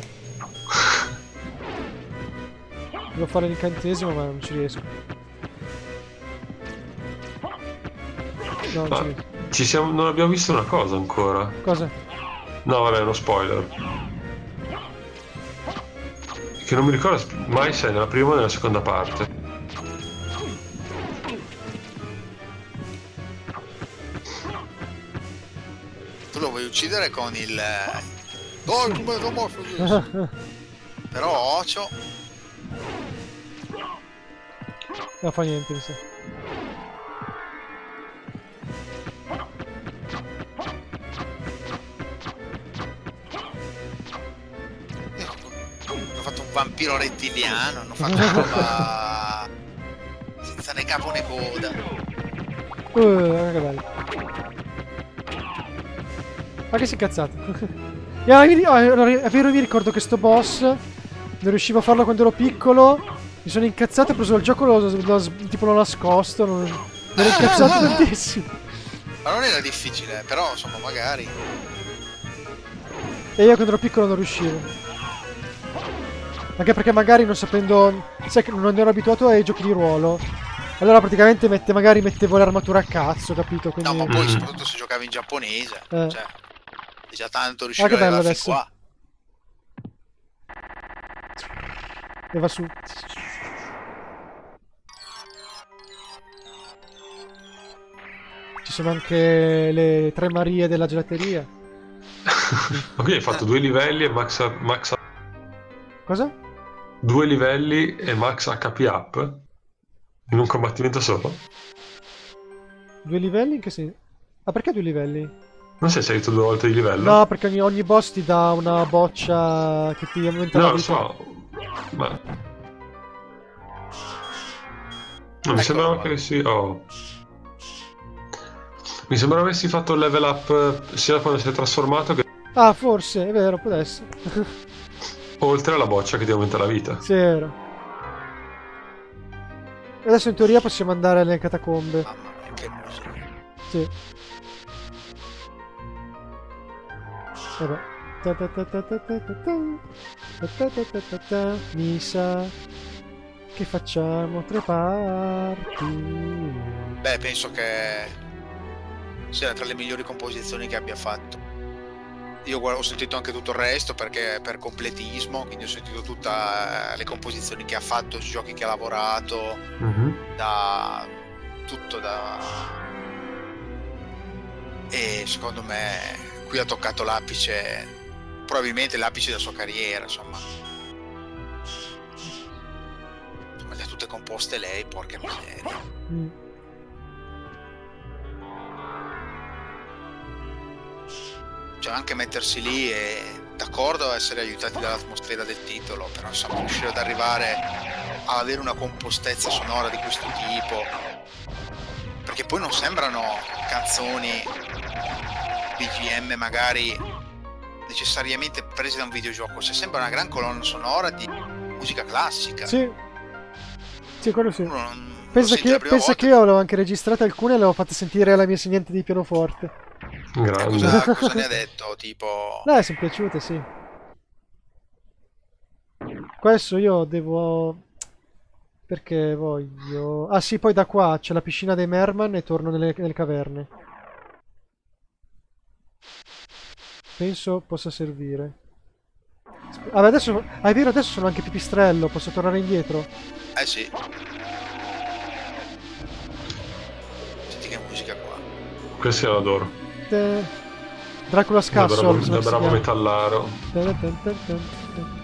Devo fare l'incantesimo, ma non ci riesco. No, non ma ci riesco. ci siamo, non abbiamo visto una cosa ancora. Cosa? No, vabbè, è uno spoiler. Che non mi ricordo sp- mai se è nella prima o nella seconda parte. Tu lo vuoi uccidere con il... Oh, il metamorfosi. Però Ocio... Non fa niente, mi sa. Hanno fatto un vampiro rettiliano, hanno fatto una roba senza né capo né coda. Uh, che bello. Ma che si è incazzato? Yeah, mi- oh, è vero, mi ricordo che sto boss non riuscivo a farlo quando ero piccolo. Mi sono incazzato, ho preso il gioco, l'ho, l'ho- tipo l'ho nascosto. Non, mi ero incazzato tantissimo. Ma non era difficile, però insomma magari. E io quando ero piccolo non riuscivo. Anche perché magari non sapendo... Sai che non ero abituato ai giochi di ruolo. Allora praticamente mette, magari mettevo l'armatura a cazzo, capito? Quindi... No, ma poi soprattutto se giocavi in giapponese. Eh. Cioè, è già tanto riuscire Ah, che a bello arrivare fin adesso. qua. E va su. Ci sono anche le tre Marie della gelateria. Ok, hai fatto due livelli e max, max Cosa? due livelli e max H P up in un combattimento solo? Due livelli? In che senso? Ah, perché due livelli? Non sei salito due volte di livello? No, perché ogni, ogni boss ti dà una boccia che ti aumenta No, la lo vita. so, ma... Non mi Eccolo sembrava qua. che avessi... Oh. Mi sembrava avessi fatto il level up sia quando si è trasformato che Ah, forse, è vero, può essere. oltre alla boccia che ti aumenta la vita. Sì, è vero. E adesso in teoria possiamo andare alle catacombe. Mamma mia, che musica. Sì. Vabbè. Ta ta ta ta ta ta ta ta. Ta ta ta ta ta ta. Mi sa che facciamo tre parti. Beh, penso che sia tra le migliori composizioni che abbia fatto. Io guarda, ho sentito anche tutto il resto perché per completismo, quindi ho sentito tutte le composizioni che ha fatto, i giochi che ha lavorato, Mhm. da tutto da... E secondo me qui ha toccato l'apice, probabilmente l'apice della sua carriera, insomma. Insomma, le ha tutte composte lei, porca miseria. Mm. Cioè anche mettersi lì e d'accordo a essere aiutati dall'atmosfera del titolo, però insomma riuscire ad arrivare a avere una compostezza sonora di questo tipo, perché poi non sembrano canzoni B G M magari necessariamente prese da un videogioco, cioè sembra una gran colonna sonora di musica classica. Sì. Sì, quello sì. Uno non- Pensa, lo senti che, la prima pensa volta che io avevo anche registrate alcune e le avevo fatte sentire alla mia insegnante di pianoforte. Grande. cosa, cosa ne ha detto? Tipo... Dai, sono piaciute, sì. Questo io devo... Perché voglio... Ah sì, poi da qua c'è la piscina dei Merman e torno nelle, nelle caverne. Penso possa servire. Sp- Ah, beh, adesso... Ah, è vero, adesso sono anche pipistrello, posso tornare indietro? Eh sì. Senti che musica qua. Questo io l'adoro. Te- Dracula Da Scasso. bravo, mi sa da che si bravo chiama. metallaro. Tan tan tan tan tan.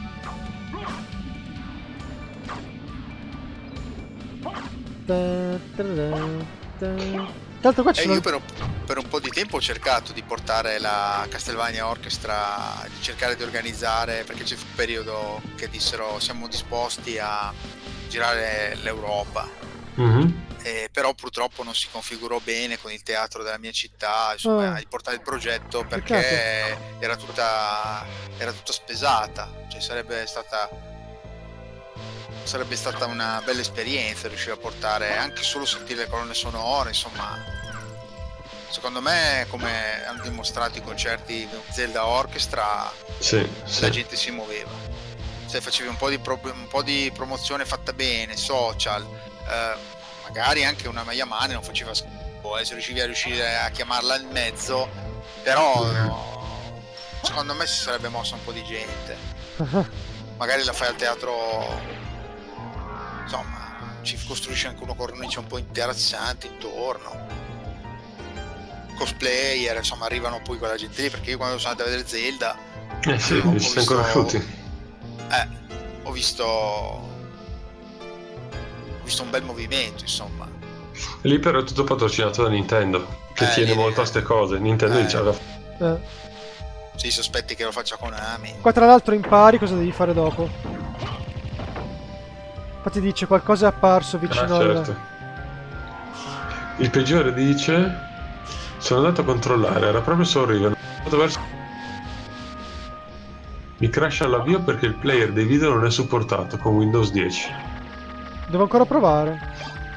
Ta- tarara, ta. Tra l'altro qua ci E sono... io per un, per un po' di tempo ho cercato di portare la Castlevania Orchestra, di cercare di organizzare, perché c'è fu un periodo che dissero siamo disposti a girare l'Europa, Mhm. eh, però purtroppo non si configurò bene con il teatro della mia città, insomma, Ah. di portare il progetto perché era tutta, era tutta spesata, cioè sarebbe stata... sarebbe stata una bella esperienza riuscire a portare anche solo sentire le colonne sonore, insomma. Secondo me, come hanno dimostrato i concerti di Zelda Orchestra, Sì, la sì. gente si muoveva. Se facevi un po' di, pro- un po' di promozione fatta bene, social, eh, magari anche una Yamane non faceva schifo, eh, se riuscivi a riuscire a chiamarla in mezzo, però no, secondo me si sarebbe mossa un po' di gente. Magari la fai al teatro, insomma, ci costruisce anche una cornice un po' interessante intorno, cosplayer, insomma arrivano poi quella gente lì, perché io quando sono andato a vedere Zelda Eh sì, ho ci siamo visto- conosciuti. eh, ho visto ho visto un bel movimento, insomma. Lì però è tutto patrocinato da Nintendo, che Eh, tiene lì- molto a ste cose. Nintendo eh. diceva... Eh. Si sospetti che lo faccia Konami. Qua tra l'altro impari cosa devi fare dopo. Infatti dice qualcosa è apparso vicino Ah, al... certo. Il peggiore dice... Sono andato a controllare, era proprio su Riven. Verso... Mi crasha l'avvio perché il player dei video non è supportato con Windows dieci. Devo ancora provare.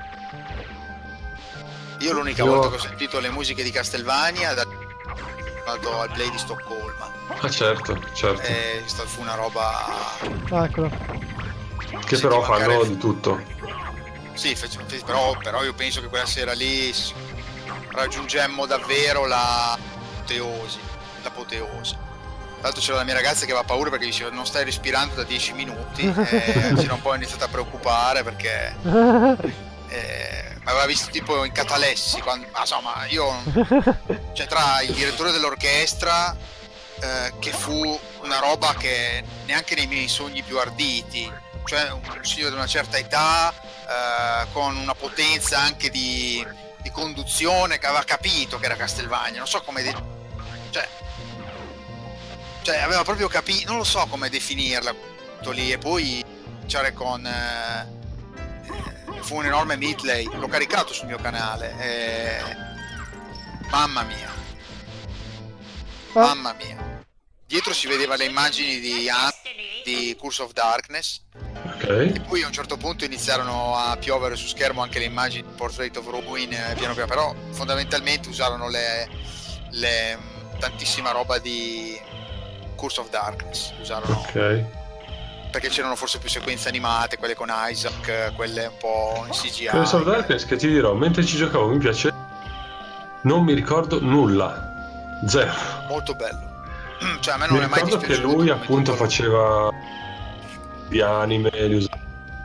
Io l'unica Io- volta che ho sentito le musiche di Castlevania da, da stato al Play di Stoccolma. Ah certo, certo. E sta- fu una roba... Ah, eccolo. Che Senti però mancare- fanno di tutto. Sì, fece- fece- però, però io penso che quella sera lì s- raggiungemmo davvero la apoteosi, l'apoteosi. Tra l'altro c'era la mia ragazza che aveva paura perché diceva non stai respirando da dieci minuti e si era un po' iniziata a preoccupare perché eh, mi aveva visto tipo in catalessi quando, ma insomma io, cioè tra il direttore dell'orchestra eh, che fu una roba che neanche nei miei sogni più arditi, cioè un signore di una certa età eh, con una potenza anche di, di conduzione che aveva capito che era Castelvagna, non so come de- cioè cioè aveva proprio capito, non lo so come definirla lì. E poi c'era con eh, eh, fu un enorme medley, l'ho caricato sul mio canale eh, mamma mia mamma mia, dietro si vedeva le immagini di, di Curse of Darkness, Ok. e poi a un certo punto iniziarono a piovere su schermo anche le immagini di Portrait of Ruin eh, piano piano, però fondamentalmente usarono le, le tantissima roba di Curse of Darkness, usarono Ok. perché c'erano forse più sequenze animate, quelle con Isaac, quelle un po' in C G I. Curse of Darkness, che ti dirò, mentre ci giocavo mi piace, non mi ricordo nulla, zero. Molto bello. Cioè a me non Mi è mai ricordo che dispiaciuto lui come appunto titolo. faceva di anime, li usava,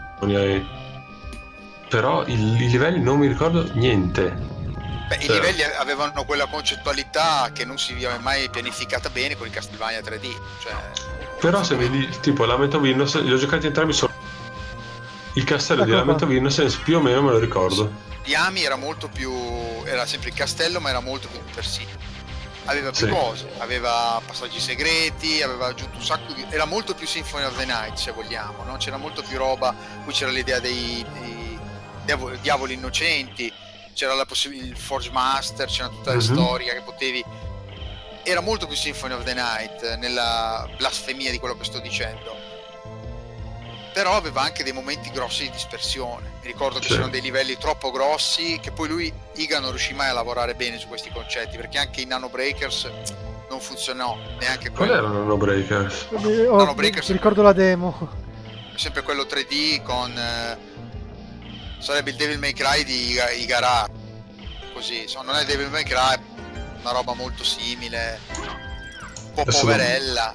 però i, i livelli non mi ricordo niente. Beh, i Cioè, livelli avevano quella concettualità che non si è mai pianificata bene con il Castlevania tre D, cioè però se vedi tipo Lament of Innocence, li ho giocati entrambi solo. Il castello di Ecco Lament qua. of Innocence più o meno me lo ricordo. Yami era molto più, era sempre il castello ma era molto più immersivo, aveva più Sì. cose, aveva passaggi segreti, aveva aggiunto un sacco di, era molto più Symphony of the Night se vogliamo, no? C'era molto più roba, poi c'era l'idea dei, dei diavoli, diavoli innocenti, c'era la possibilità, il Forge Master, c'era tutta la Mhm. storia che potevi, era molto più Symphony of the Night nella blasfemia di quello che sto dicendo, però aveva anche dei momenti grossi di dispersione. Mi ricordo che Sì. c'erano dei livelli troppo grossi che poi lui, Iga, non riuscì mai a lavorare bene su questi concetti, perché anche in Nano Breakers non funzionò neanche Qual quello. erano Nano Breakers? Mi, oh, No, no, mi- Breakers- mi ricordo la demo. Sempre quello tre D con eh, sarebbe il Devil May Cry di Iga- Igara, così, so, non è Devil May Cry, è una roba molto simile, un po' Adesso non- poverella.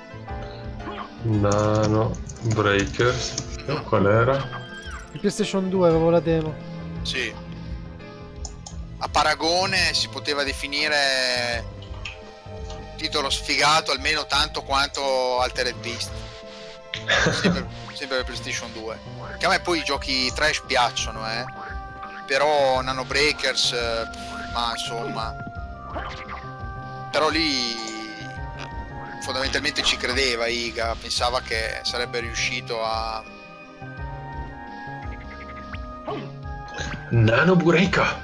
Nano Breakers. Qual era? Il PlayStation due avevo la demo. Sì. A paragone si poteva definire titolo sfigato almeno tanto quanto Altered Beast. Sempre, sempre per PlayStation due. Che a me poi i giochi trash piacciono, eh. Però Nano Breakers, eh, ma insomma. Però lì fondamentalmente ci credeva Iga, pensava che sarebbe riuscito a Nano Bureka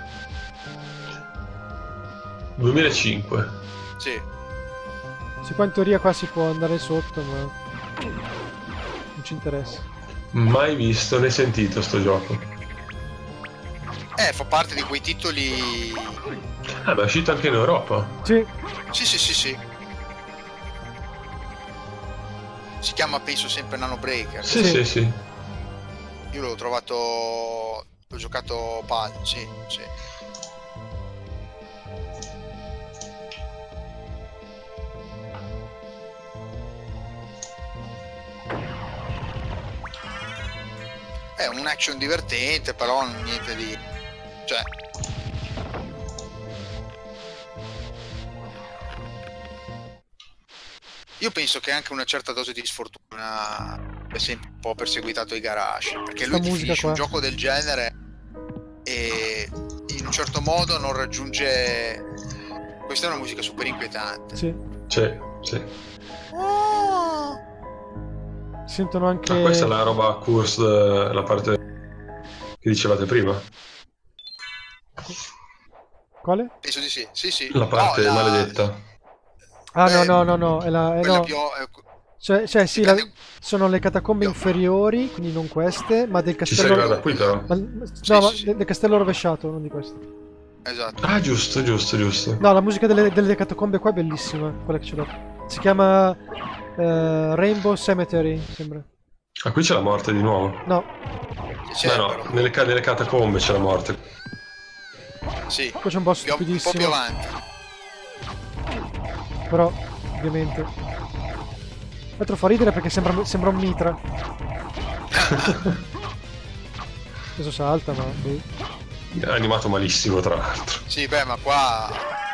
duemilacinque. sì. Sì, qua in teoria qua si può andare sotto, ma non ci interessa. Mai visto né sentito sto gioco. Eh, fa parte di quei titoli. Ah, ma è uscito anche in Europa. Sì, Sì, sì, sì, sì. Si chiama, penso, sempre Nano Breaker. Sì, Sì. sì, sì. Io l'ho trovato. L'ho giocato pal, sì, sì. È un action divertente, però niente di. Cioè. Io penso che anche una certa dose di sfortuna abbia sempre un po' perseguitato i Garage, perché Sta lui musica definisce qua. un gioco del genere e in un certo modo non raggiunge. Questa è una musica super inquietante. sì. Sì, sì. Si sentono anche... Ma questa è la roba Cursed, eh, la parte che dicevate prima? Quale? Penso di sì, sì, sì. La parte No, la- maledetta. Ah no, Eh, no, no, no, è la... eh, quella no. più- eh, Cioè, cioè sì, la- dipende- sono le catacombe Io- inferiori, quindi non queste, ma del Ci sei castello... arrivato da qui però. Ma, no, Sì, ma sì, sì. del, del castello rovesciato, non di questo. Esatto. Ah, giusto, giusto, giusto. No, la musica delle, delle catacombe qua è bellissima, quella che c'è dato. Si chiama eh, Rainbow Cemetery, sembra. Ah, qui c'è la morte di nuovo. No, C'è, No, però. no, nelle, ca- nelle catacombe c'è la morte. Sì, qua c'è un boss più- un po' più stupidissimo, avanti. però ovviamente. L'altro fa ridere perché sembra, sembra un mitra. Adesso salta, ma... boh. È animato malissimo, tra l'altro. Sì, beh, ma qua...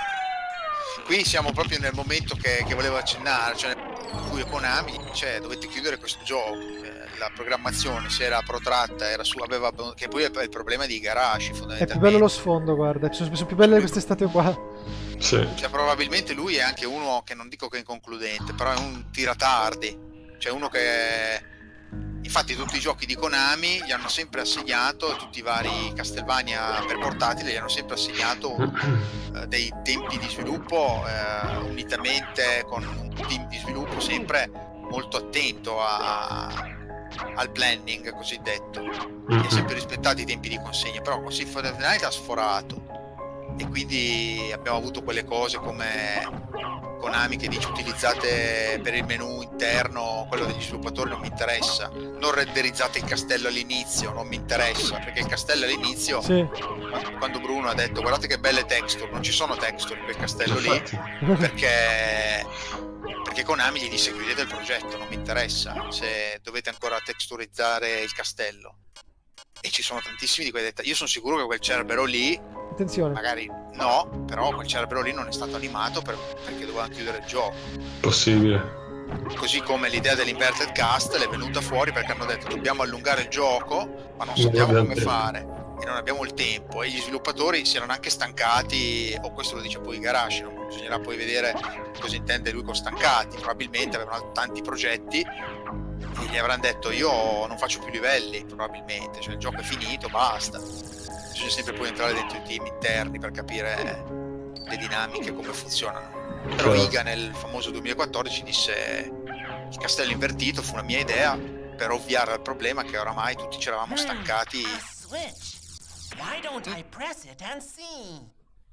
Qui siamo proprio nel momento che, che volevo accennare, cioè in cui Konami, cioè, dovete chiudere questo gioco. Eh, La programmazione si era protratta, era su, aveva, che poi è il problema di Igarashi, È fondamentalmente. più bello lo sfondo, guarda. Sono, sono più belle queste statue qua. Sì. Cioè, probabilmente lui è anche uno che non dico che è inconcludente, però è un tiratardi. Cioè uno che... Infatti tutti i giochi di Konami gli hanno sempre assegnato, tutti i vari Castlevania per portatile gli hanno sempre assegnato eh, dei tempi di sviluppo eh, unitamente con un team di sviluppo sempre molto attento a, al planning cosiddetto. Gli ha sempre rispettato i tempi di consegna, però con Symphony of the Night ha sforato e quindi abbiamo avuto quelle cose come Konami che dice utilizzate per il menu interno quello degli sviluppatori, non mi interessa, non renderizzate il castello all'inizio, non mi interessa, perché il castello all'inizio, Sì. quando Bruno ha detto guardate che belle texture, non ci sono texture in quel castello lì, Infatti. perché perché Konami gli disse chiudete il progetto, non mi interessa se dovete ancora texturizzare il castello. E ci sono tantissimi di quei dettagli. Io sono sicuro che quel cerbero lì, Attenzione. magari no, però quel cerbero lì non è stato animato per- perché dovevano chiudere il gioco. Possibile. Così come l'idea dell'inverted castle è venuta fuori perché hanno detto dobbiamo allungare il gioco, ma non Non sappiamo abbiamo come tempo. fare e non abbiamo il tempo. E gli sviluppatori si erano anche stancati, o questo lo dice poi Igarashi, non bisognerà poi vedere cosa intende lui con stancati. Probabilmente avevano tanti progetti e gli avranno detto io non faccio più livelli, probabilmente, cioè il gioco è finito, basta. Bisogna sempre poi entrare dentro i team interni per capire le dinamiche, come funzionano. Però Certo. Iga nel famoso duemilaquattordici disse il castello invertito fu una mia idea per ovviare al problema che oramai tutti ci eravamo stancati. A switch. Why don't I press it and see?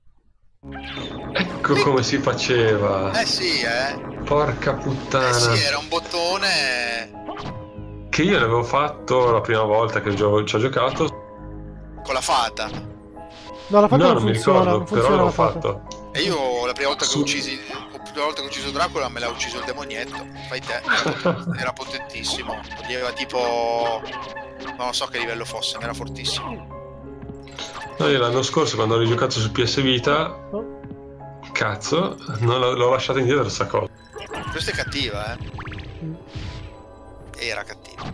Ecco come si faceva. Eh sì, eh. Porca Eh puttana. sì, era un bottone Che io l'avevo fatto la prima volta che gio- ci ho giocato. con la fata. No, la fata No, non, non mi funziona, ricordo, non però funziona l'ho la fata. fatto. E io la prima volta che Su- ho uccisi la prima volta che ho ucciso Dracula me l'ha ucciso il demonietto. Fai te. Era potentissimo. Toglieva tipo non so che livello fosse, ma era fortissimo. No, io l'anno scorso quando ho rigiocato su P S Vita, Oh, cazzo, non l'ho, l'ho lasciata indietro sta cosa. Questa è cattiva, eh. mm. Era cattiva.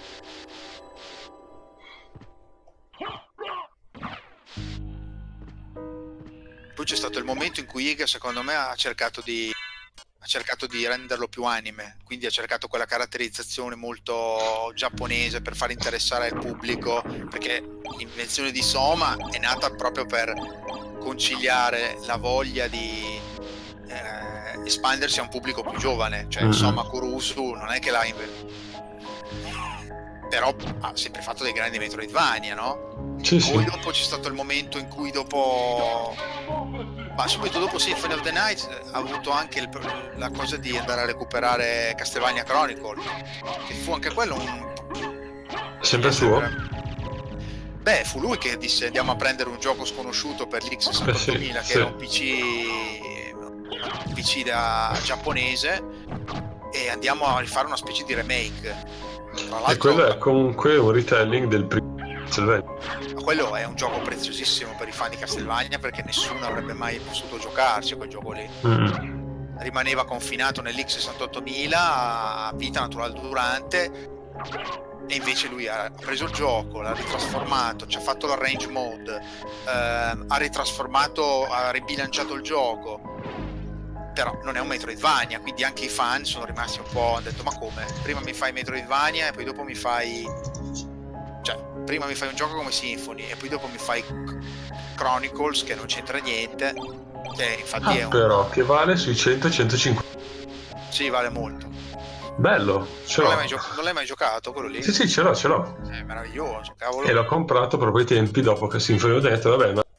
Poi c'è stato il momento in cui Iga secondo me ha cercato di ha cercato di renderlo più anime, quindi ha cercato quella caratterizzazione molto giapponese per far interessare il pubblico, perché l'invenzione di Soma è nata proprio per conciliare la voglia di eh, espandersi a un pubblico più giovane, cioè Mm. Soma Kurusu non è che l'ha inventato, però ha sempre fatto dei grandi Metroidvania, no? Sì, sì. Poi dopo c'è stato il momento in cui dopo ma subito dopo Symphony of the Night ha avuto anche il- la cosa di andare a recuperare Castlevania Chronicle, che fu anche quello un Sempre suo? beh fu lui che disse andiamo a prendere un gioco sconosciuto per l'X sessantottomila Eh che sì, sì. era un P C un P C da giapponese e andiamo a rifare una specie di remake. Tra E l'altro quello è comunque un retelling del primo Castlevania. ma quello è un gioco preziosissimo per i fan di Castlevania perché nessuno avrebbe mai potuto giocarci a quel gioco lì. Mm. Rimaneva confinato nell'X sessantottomila a vita naturale durante e invece lui ha preso il gioco, l'ha ritrasformato, ci ha fatto l'arrange mode, ehm, ha ritrasformato, ha ribilanciato il gioco, però non è un Metroidvania, quindi anche i fan sono rimasti un po', hanno detto ma come? Prima mi fai Metroidvania e poi dopo mi fai cioè prima mi fai un gioco come Symphony e poi dopo mi fai Chronicles che non c'entra niente, che infatti è Ah, un però che vale sui cento centocinquanta. sì, vale molto. Bello, ce Non l'ho. l'hai, mai gio- non l'hai mai giocato quello lì? Sì, sì, ce l'ho, ce l'ho. È meraviglioso, cavolo. E l'ho comprato proprio ai tempi dopo che Symphony of the Night, vabbè, ma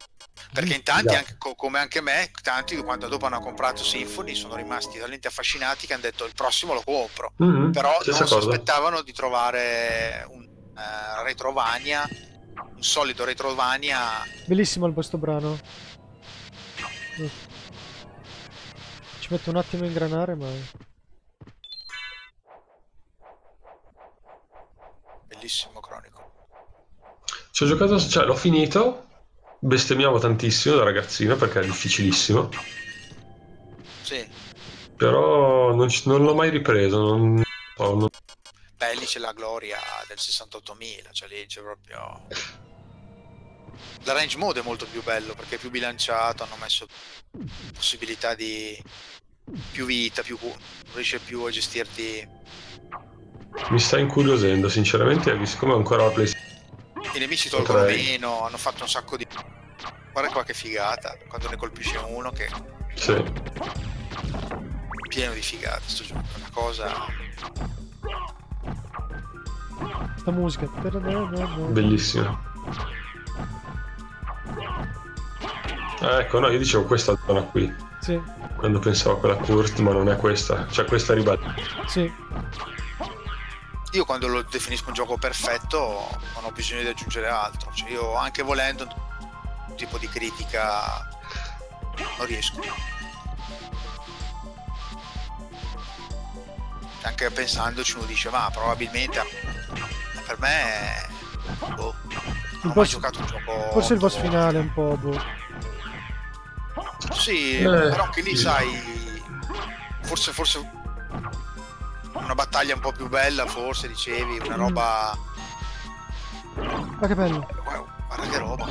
perché in tanti, Yeah. anche, co- come anche me, tanti quando dopo hanno comprato Symphony sono rimasti talmente affascinati che hanno detto il prossimo lo compro, Mhm, però stessa non si cosa. aspettavano di trovare un eh, Retrovania, un solido Retrovania. Bellissimo il questo brano. Eh. Ci metto un attimo a ingranare, ma... Bellissimo Cronico. Ci ho giocato, cioè l'ho finito, bestemmiavo tantissimo da ragazzino perché è difficilissimo, Sì, però non, ci- non l'ho mai ripreso, non, oh, non- beh, lì c'è la gloria del sessantottomila, cioè lì c'è proprio... La range mode è molto più bello perché è più bilanciato, hanno messo possibilità di più vita, più cu- riesce più a gestirti. mi sta incuriosendo sinceramente, siccome ho ancora la PlayStation. I nemici tolgono Potrei. meno, hanno fatto un sacco di... Guarda qua che figata, quando ne colpisce uno che è Sì. pieno di figate sto gioco, è una cosa... Sta musica. Bellissimo. Ah, ecco, no, io dicevo questa zona qui, Sì, quando pensavo a quella Kurt, ma non è questa, cioè questa ribadita. sì. Io quando lo definisco un gioco perfetto non ho bisogno di aggiungere altro, cioè io anche volendo un tipo di critica non riesco. Anche pensandoci uno dice ma probabilmente per me boh, non ho mai boss- giocato un gioco Forse il boss molto- finale è un po'... boh. sì, Eh, però anche lì sì. sai forse forse una battaglia un po' più bella, forse dicevi una roba. Ah, che bello. Wow, guarda che roba.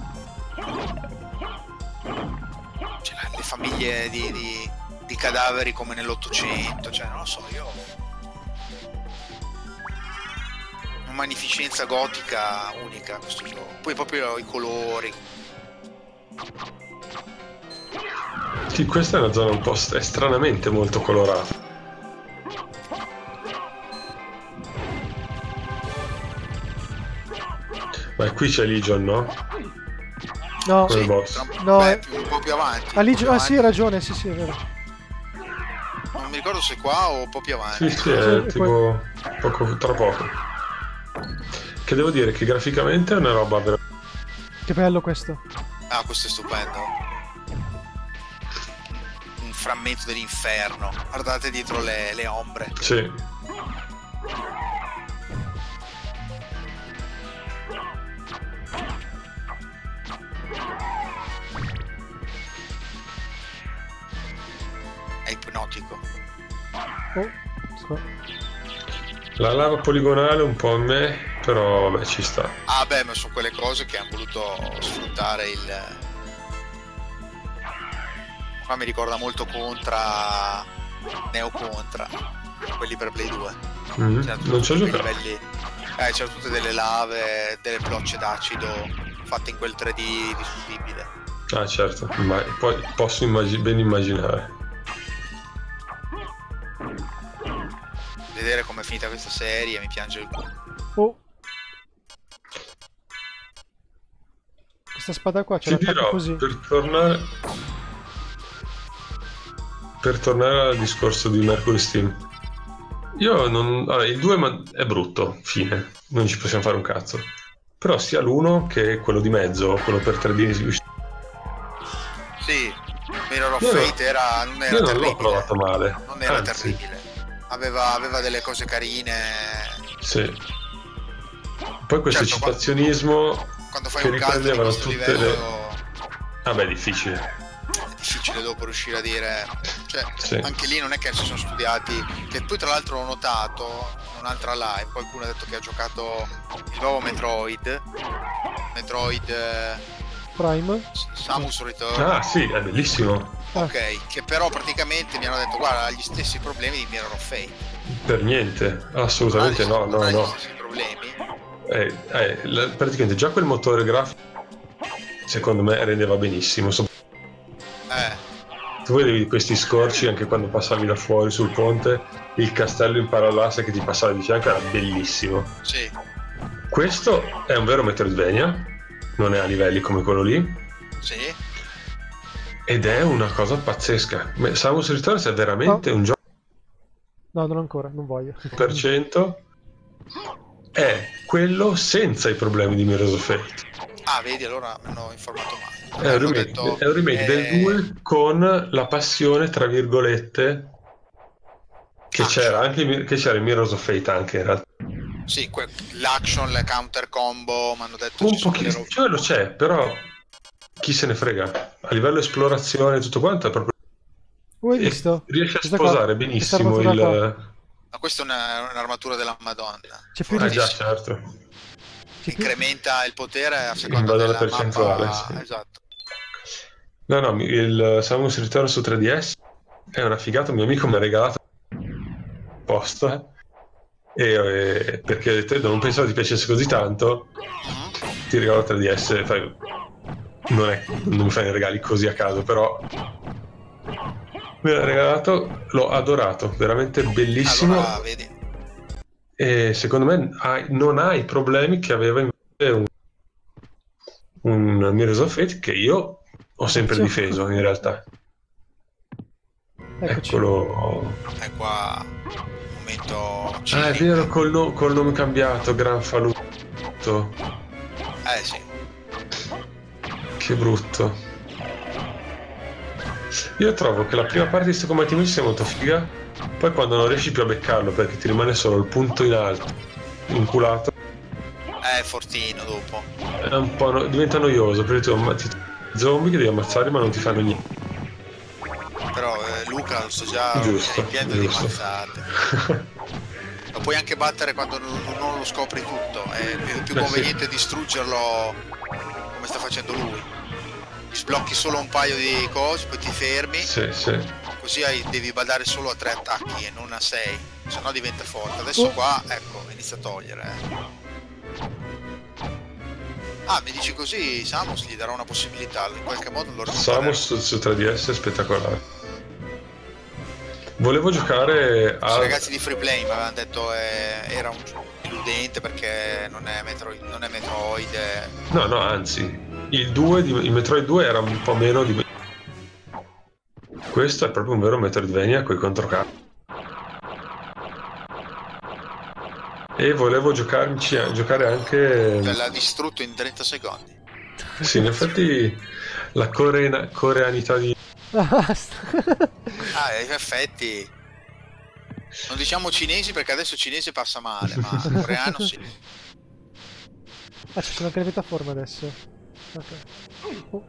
Cioè, le famiglie di, di, di cadaveri come nell'Ottocento, cioè non lo so, io una magnificenza gotica unica questo gioco. Poi proprio i colori. Sì, questa è una zona un po' st- è stranamente molto colorata. Ma qui c'è Legion, no? No, Come Sì, boss. tra- No, beh, è- più- un po' più avanti. ah, lì, più ah sì, hai avanti. ragione, sì, sì, è vero. Non mi ricordo se qua o un po' più avanti. Sì, sì, è Sì, tipo poco, tra poco. Che devo dire che graficamente è una roba ver- Che bello questo. Ah, questo è stupendo. Un frammento dell'inferno. Guardate dietro le, le ombre. Sì. È ipnotico. Oh, sto- La lava poligonale un po' a me, però vabbè, ci sta. Ah beh, ma sono quelle cose che hanno voluto sfruttare il... Qua mi ricorda molto Contra, Neo Contra, quelli per Play due. Mhm, C'erano non ci ho tutti quei giocato. livelli- Eh, c'erano tutte delle lave, delle blocce d'acido fatte in quel tre D discutibile. Ah, certo, ma poi posso immagi- ben immaginare. Vedere com'è finita questa serie mi piange il cuore. oh. Questa spada qua ce Ti l'attacca dirò, così. per tornare per tornare al discorso di Mercury Steam, io non... Allora, il due ma- è brutto, fine, non ci possiamo fare un cazzo, però sia l'uno che quello di mezzo, quello per tre D, Sì, Mirror of Io no- Fate era, non era io non terribile. l'ho provato male, Non era anzi, terribile. Aveva, aveva delle cose carine. sì. Poi questo Certo, quando- citazionismo Quando fai che un calcolo di riprendevano questo tutte livello le... Vabbè, è difficile. è difficile dopo riuscire a dire. Cioè, Sì. anche lì non è che si sono studiati. Che poi tra l'altro ho notato in un'altra live, qualcuno ha detto che ha giocato il nuovo Metroid. Metroid eh, Prime. Samus Return. Ah, sì, è bellissimo. Ok, che però praticamente mi hanno detto guarda ha gli stessi problemi di Mirror of Fate. Per niente, assolutamente Non ha no, gli- no, non ha gli no. stessi problemi. Eh, eh, la- praticamente già quel motore grafico secondo me rendeva benissimo. So- Eh, tu vedevi questi scorci anche quando passavi da fuori sul ponte, il castello in parallasse che ti passava di fianco era bellissimo. sì, Questo è un vero Metroidvania, non è a livelli come quello lì, Sì. Ed è una cosa pazzesca. Samus Returns è veramente no. un gioco. No, non ancora, non voglio. Per cento è quello senza i problemi di Mirror's of Fate. Ah, vedi, allora mi hanno informato male. È un remake, detto, è un remake eh... del due con la passione, tra virgolette, che ah, c'era anche che c'era in Mirror's of Fate anche in realtà. Sì, que- l'action, le counter combo, mi hanno detto Un pochino, cioè lo c'è, però chi se ne frega. A livello esplorazione e tutto quanto è proprio... Hai visto? Riesce a Questa sposare qua, benissimo il... Qua. Ma questa è una, un'armatura della Madonna. C'è più ah di... già, certo. C'è incrementa più... il potere a in seconda base della alla percentuale, mappa. sì. Esatto. No, no, il Samus Return su tre D S è una figata. Un mio amico mi ha regalato apposta e, e perché ha detto non pensavo ti piacesse così tanto, mm-hmm. ti regalo tre D S. Fai, non, è, non mi fai regali così a caso, però me l'ha regalato, l'ho adorato, veramente bellissimo. Allora, vedi. E secondo me hai, non ha i problemi che aveva invece un, un Mirror's of Fate, che io ho sempre difeso in realtà. Eccoci. Eccolo. È qua momento ah, è vero, col, no, col nome cambiato, Gran Faluto. Eh sì. Che brutto. Io trovo che la prima parte di sto combattimento sia molto figa, poi quando non riesci più a beccarlo perché ti rimane solo il punto in alto inculato, è fortino dopo. È un po' no- diventa noioso perché tu ammazzi zombie che devi ammazzare ma non ti fanno niente. Però eh, Luca lo sto già giusto, riempiendo di mazzate. Lo puoi anche battere quando non, non lo scopri tutto, è più, più Beh, conveniente sì. distruggerlo come sta facendo lui. Gli sblocchi solo un paio di cose, poi ti fermi, Sì, sì. così hai, devi badare solo a tre attacchi e non a sei, sennò diventa forte. Adesso qua, ecco, inizia a togliere. Eh. Ah, mi dici così, Samus gli darà una possibilità, in qualche modo lo recupererà. Samus su, su tre D S è spettacolare. Volevo giocare a... I ragazzi di Free Play mi avevano detto eh, era un gioco illudente perché non è Metroid, non è Metroid. Eh. No, no, anzi, il due di il Metroid due era un po' meno di... Questo è proprio un vero Metroidvania coi controcampi. E volevo giocarci, giocare anche... Cioè, l'ha distrutto in trenta secondi. Sì, in effetti la coreana, coreanità di... Ah, in effetti non diciamo cinesi perché adesso cinese passa male, ma coreano sì. Ah, ci sono anche le piattaforme adesso. Ok. Oh.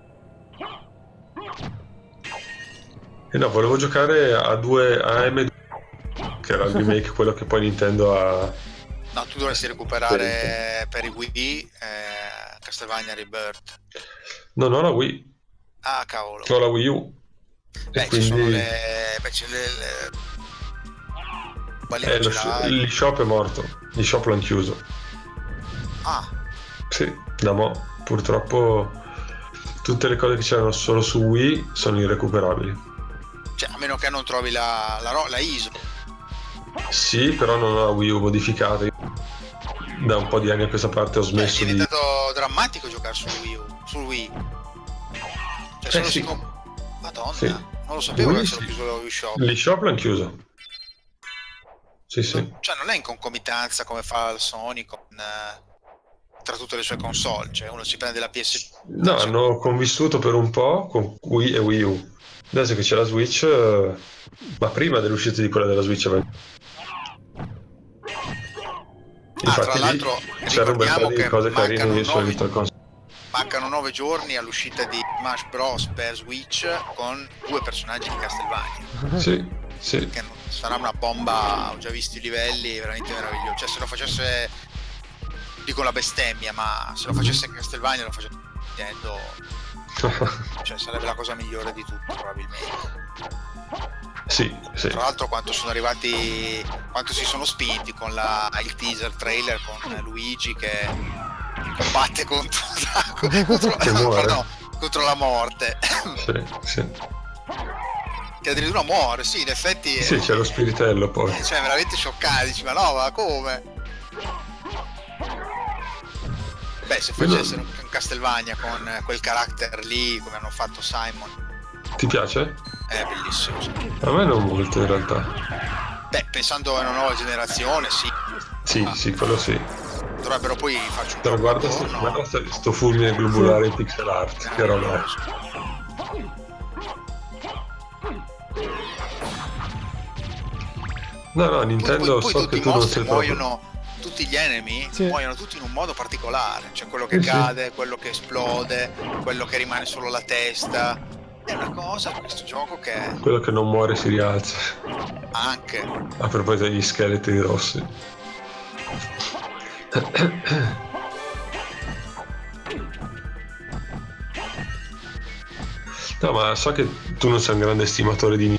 E no, volevo giocare a due a M due, che era il remake, quello che poi Nintendo ha... No, tu dovresti recuperare per i Wii eh, Castlevania Rebirth. Non ho la Wii, Ah, cavolo. ho la Wii U. Beh, e quindi... ci sono le... Beh, c'è le... le... Baleno Eh, lo ce sh- l'hai. l'eShop è morto, l'eShop l'hanno chiuso. Ah, Sì, da mo' purtroppo tutte le cose che c'erano solo su Wii sono irrecuperabili. cioè, a meno che non trovi la, la, ro- la I S O. Sì, però non ho la Wii U modificata. Da un po' di anni a questa parte ho Beh, è smesso di... diventato drammatico giocare sul Wii U. Sul Wii. Cioè, se Eh, non sì. si comp- Madonna, Sì. non lo sapevo Wii che avessero sì. chiuso lo eShop. L'eShop l'hanno chiuso. Sì, sì. Cioè, non è in concomitanza come fa il Sony con, eh, tra tutte le sue console. Cioè, uno si prende la P S... No, cioè, hanno convissuto per un po' con Wii e Wii U. Adesso che c'è la Switch, eh, ma prima dell'uscita di quella della Switch. Ah, Infatti tra lì l'altro c'era un bel ricordiamo po' di che cose mancano carine su nove, Virtual Console. mancano nove giorni all'uscita di Smash Bros per Switch con due personaggi di Castlevania. Sì, sì. Che non- sarà una bomba, ho già visto i livelli, veramente meraviglioso. Cioè, se lo facesse, dico la bestemmia, ma se lo facesse Castlevania lo facesse Nintendo, cioè sarebbe la cosa migliore di tutto probabilmente. Sì, sì. Tra l'altro quanto sono arrivati, quanto si sono spinti con la, il teaser trailer con Luigi che combatte contro, contro, Che muore. no, contro la morte. Sì, sì. Che addirittura muore, sì, in effetti. Sì, c'è lo spiritello poi. Cioè, veramente scioccante, dici, ma no, ma come? Beh, se facessero un, un Castlevania con quel carattere lì, come hanno fatto Simon. Ti piace? È bellissimo, sì. A me non molto in realtà. Beh, pensando a una nuova generazione, sì. Sì, ah. sì, quello sì. Dovrebbero poi farci un Però po' guarda sto, no? guarda sto, sto fulmine globulare in pixel art, che roba è. No, no, Nintendo, poi, poi, so poi che tutti tu i non mostri sei muoiono, proprio... tutti gli enemy Sì. muoiono tutti in un modo particolare, cioè quello che Sì, cade, sì. quello che esplode, quello che rimane solo la testa. È una cosa, questo gioco che è Quello che non muore si rialza. anche... A proposito degli scheletri rossi. No, ma so che tu non sei un grande estimatore di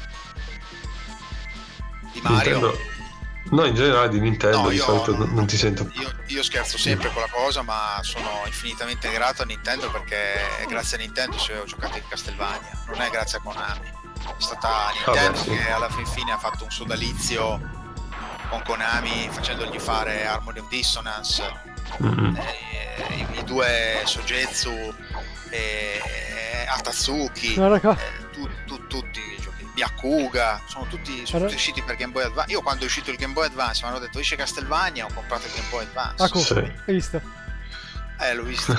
di Mario. Nintendo. No, in generale di Nintendo, No, di io solito non- non ti sento. Io, io scherzo sempre con la cosa, ma sono infinitamente grato a Nintendo perché è grazie a Nintendo se ho giocato in Castlevania, non è grazie a Konami. È stata Nintendo Vabbè, sì. che alla fin fine ha fatto un sodalizio con Konami facendogli fare Harmony of Dissonance, Mm-mm. eh, i, i due Sogetsu e Atatsuki, Guarda qua. eh, tu- tu- tutti i giochi, Byakuga, sono tutti, sono Allora- tutti usciti per Game Boy Advance. Io quando è uscito il Game Boy Advance mi hanno detto esce Castlevania, ho comprato il Game Boy Advance. Ecco, Sì. hai visto? Eh, l'ho visto.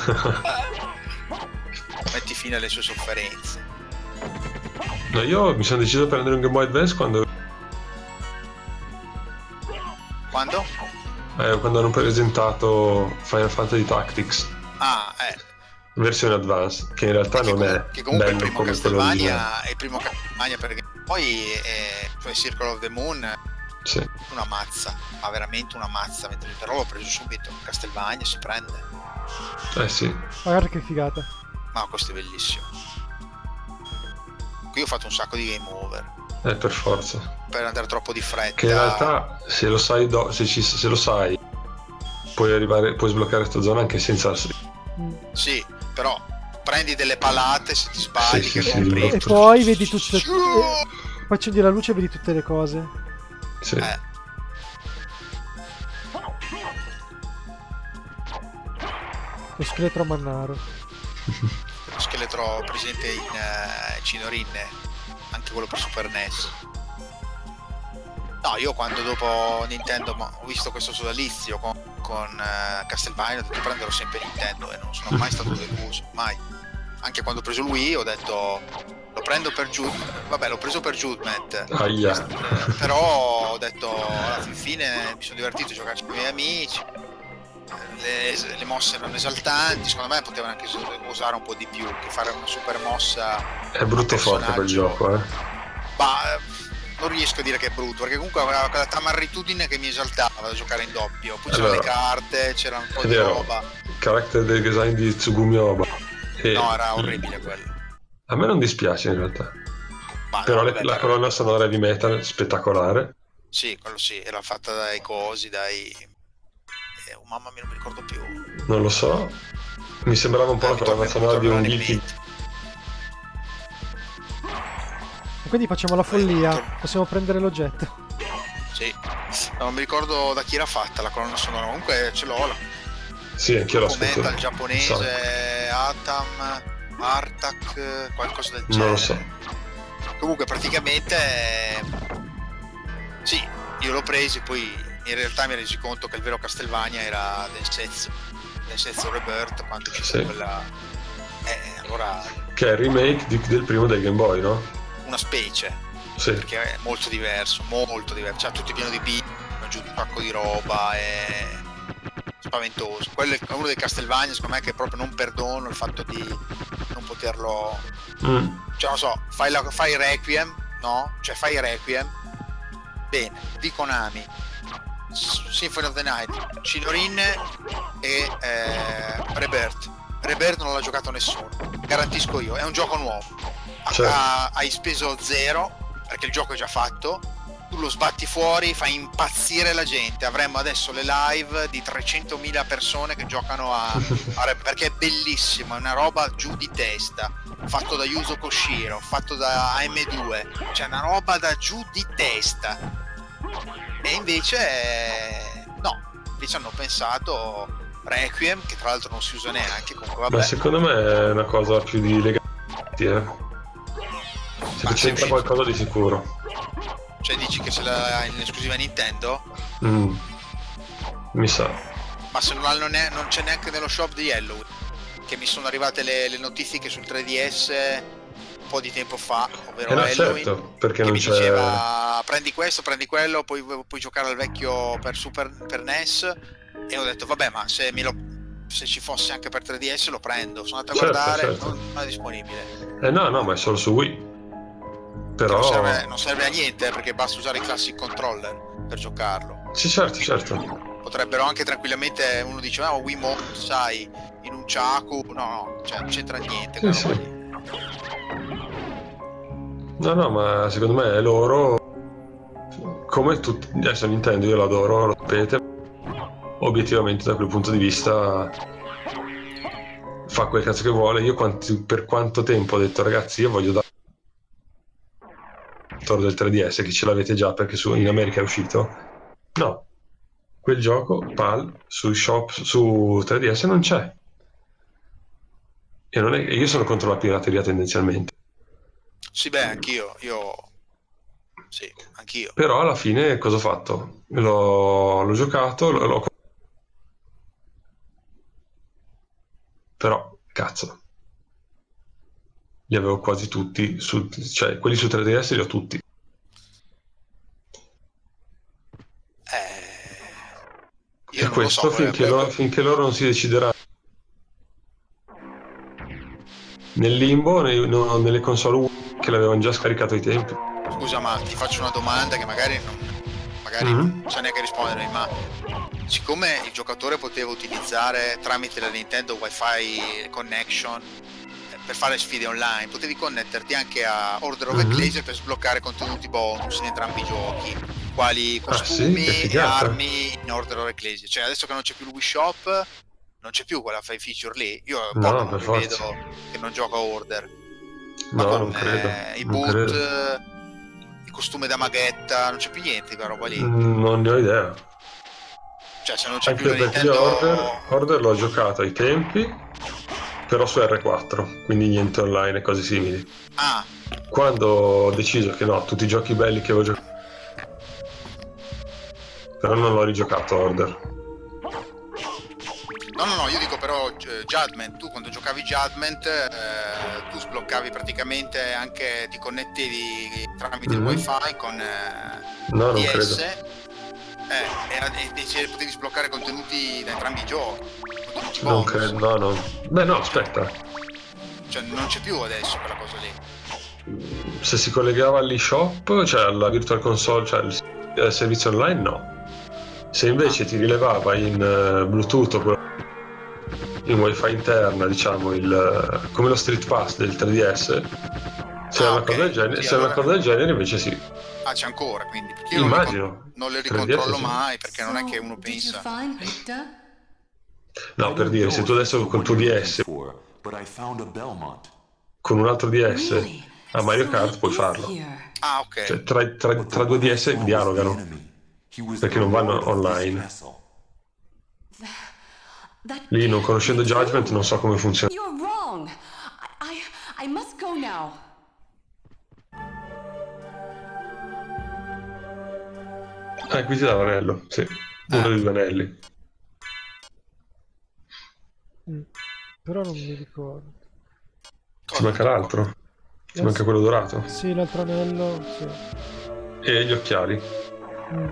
Metti fine alle sue sofferenze. No, io mi sono deciso a prendere un Game Boy Advance quando, Quando? eh, quando hanno presentato Final Fantasy Tactics Ah, eh. versione Advance, che in realtà Che, non comu- è che comunque il bello primo come quello originale. Castlevania è il primo Castlevania perché poi è, cioè Circle of the Moon Sì. una mazza, ma veramente una mazza, mentre però l'ho preso subito. Castlevania si prende. Eh sì. Guarda che figata. Ma questo è bellissimo. Qui ho fatto un sacco di game over Eh, per forza. per andare troppo di fretta. Che in realtà se lo sai do- se, ci, se lo sai puoi arrivare, puoi sbloccare questa zona anche senza. Mm. Sì, però prendi delle palate se ti sbagli Sì, che sì, sì, compri. sì. E poi vedi tutte. eh, Poi accendi la luce e vedi tutte le cose. Sì. Eh, Lo scheletro mannaro. lo scheletro presente in uh, Chinorin, anche quello per Super N E S. No, io quando dopo Nintendo ma, ho visto questo sodalizio con, con uh, Castlevania ho detto prenderò sempre Nintendo e non sono mai stato deluso, mai. Anche quando ho preso il Wii ho detto lo prendo per Judgment, vabbè l'ho preso per Judgment, Aia. eh, però ho detto alla fin fine mi sono divertito a giocarci con i miei amici, le, le mosse erano esaltanti, secondo me potevano anche usare un po' di più che fare una super mossa. È brutto forte quel personaggio. gioco, eh. Ma eh, non riesco a dire che è brutto perché comunque aveva quella tamarritudine che mi esaltava da giocare in doppio, poi c'erano Allora, le carte, c'era un po' È di vero, roba. il character del design di Tsugumi Oba. E- No, era orribile quello. A me non dispiace in realtà. Ma Però no, le- vabbè, la per- colonna sonora di metal spettacolare. Sì, quello sì, era fatta dai cosi, dai... Eh, oh, mamma mia, non mi ricordo più. Non lo so. Mi sembrava un po' Eh, la mi colonna torna- sonora mi di un tornano in Guilty. mente. E quindi facciamo la follia. Possiamo prendere l'oggetto. Sì, no, non mi ricordo da chi era fatta la colonna sonora, comunque ce l'ho, la Sì, anch'io gruppo l'ascolto. metal un giapponese, Atam, Artak, qualcosa del genere. Non lo so. Comunque praticamente eh, sì, io l'ho preso e poi in realtà mi resi conto che il vero Castlevania era Densetsu, Densetsu Rebirth quando c'è Sì. quella... Eh, allora Che è il remake di- del primo del Game Boy, no? una specie, Sì. perché è molto diverso, molto diverso, cioè tutto pieno di beat, giù un pacco di roba, è spaventoso. Quello è uno dei Castlevania secondo me che proprio non perdono il fatto di non poterlo, Mm. cioè non so, fai, la, fai Requiem, no? Cioè fai Requiem, bene, di Konami, S- Symphony of the Night, Chinorin e eh, Rebirth. Rebirth non l'ha giocato nessuno, garantisco io, è un gioco nuovo. Ha- Certo. ha- hai speso zero perché il gioco è già fatto, tu lo sbatti fuori, fai impazzire la gente. Avremmo adesso le live di trecentomila persone che giocano a, a Re- perché è bellissimo, è una roba giù di testa, fatto da Yuzo Koshiro, fatto da A M due, cioè una roba da giù di testa. E invece eh, no, invece hanno pensato Requiem, che tra l'altro non si usa neanche, comunque vabbè. Ma secondo me è una cosa più di legati, eh. Se c'entra qualcosa di sicuro. Cioè dici che ce l'ha in esclusiva Nintendo? Mm. Mi sa. Ma se non, hanno ne- non c'è neanche nello shop di Halloween, che mi sono arrivate le, le notifiche sul tre D S un po' di tempo fa, ovvero Eh no, Halloween, certo, perché che non mi c'è... diceva prendi questo, prendi quello, poi puoi giocare al vecchio per Super per N E S, e ho detto vabbè, ma se, mi lo, se ci fosse anche per tre D S lo prendo. Sono andato a Certo, guardare, certo. Non, non è disponibile. Eh no, no, ma è solo su Wii. Però... Non serve, non serve a niente, perché basta usare i classic controller per giocarlo. Sì, certo, certo. Potrebbero anche tranquillamente, uno dice ah, Wiimote, sai, in un Chaku, no, no, cioè non c'entra niente. Sì, sì. No, no, ma secondo me è loro, come tutti, adesso Nintendo io l'adoro, lo sapete, obiettivamente da quel punto di vista fa quel cazzo che vuole. Io quanti, per quanto tempo ho detto ragazzi io voglio dare il toro del tre D S, che ce l'avete già perché su, in America è uscito, no, quel gioco P A L su shop su tre D S non c'è, e non è, io sono contro la pirateria tendenzialmente. Sì, beh, anch'io, io... Sì, anch'io. Però alla fine cosa ho fatto? L'ho, l'ho giocato, l'ho, l'ho... Però, cazzo, li avevo quasi tutti, su, cioè quelli su tre D S li ho tutti. Eh... Io E non questo lo so, finché, eh, loro, finché loro non si decideranno nel limbo, nei, no, nelle console che l'avevano già scaricato ai tempi. Scusa, ma ti faccio una domanda che magari non, magari Mm-hmm. non sa neanche rispondermi, ma siccome il giocatore poteva utilizzare tramite la Nintendo Wi-Fi connection per fare sfide online, potevi connetterti anche a Order of Mm-hmm. Ecclesia per sbloccare contenuti bonus in entrambi i giochi, quali Ah, sì? costumi Che e figata. armi in Order of Ecclesia. Cioè adesso che non c'è più il Wii Shop, non c'è più quella fai feature lì. Io è un No, po' che per non li forza. vedo, che non gioco a Order. Ma No, con non credo. eh, i non boot, credo. eh, il costume da maghetta, non c'è più niente di quella roba lì. Mm, Non ne ho idea. Cioè se non c'è Anche più la perché Nintendo... Order, Order l'ho giocato ai tempi, però su R quattro, quindi niente online e cose simili. Ah, Quando ho deciso che no, tutti i giochi belli che avevo giocato, però non l'ho rigiocato Order. no no no, io dico però eh, Judgment, tu quando giocavi Judgment eh, tu sbloccavi praticamente anche, ti connettevi tramite Mhm. il wifi con eh, No, non D S, credo. eh, era, e, e potevi sbloccare contenuti da entrambi i giochi, contenuti Non bonus. credo, no, no. Beh no, aspetta. Cioè non c'è più adesso quella cosa lì. Se si collegava all'eShop, cioè alla Virtual Console, cioè il il servizio online, no. Se invece ti rilevava in uh, Bluetooth o in wifi interna, diciamo, il, uh, come lo Street Pass del tre D S, se Ah, è una ok. cosa del genere, Sì, se è una allora- cosa del genere invece sì. Ah, c'è ancora, quindi perché io non li, Immagino. con- non li tre D S ricontrollo sì. mai, perché non è che uno So, did you pensa. find Victor? No, per dire, se tu adesso col tuo D S, But I found a Belmont. con un altro D S, Really? a Mario So Kart he puoi is farlo. here. Ah, ok. Cioè, tra, tra, tra due D S dialogano, perché non vanno online. That Lì, non can't conoscendo be Judgment, true. non so come funziona. You're wrong. I, I, I must go now. Ah, qui ti dà l'anello, sì. Uno Ah. dei due anelli. Mm. Però non mi ricordo. Ti manca l'altro? Ti manca quello dorato? Sì, l'altro anello, sì. E gli occhiali? Mm.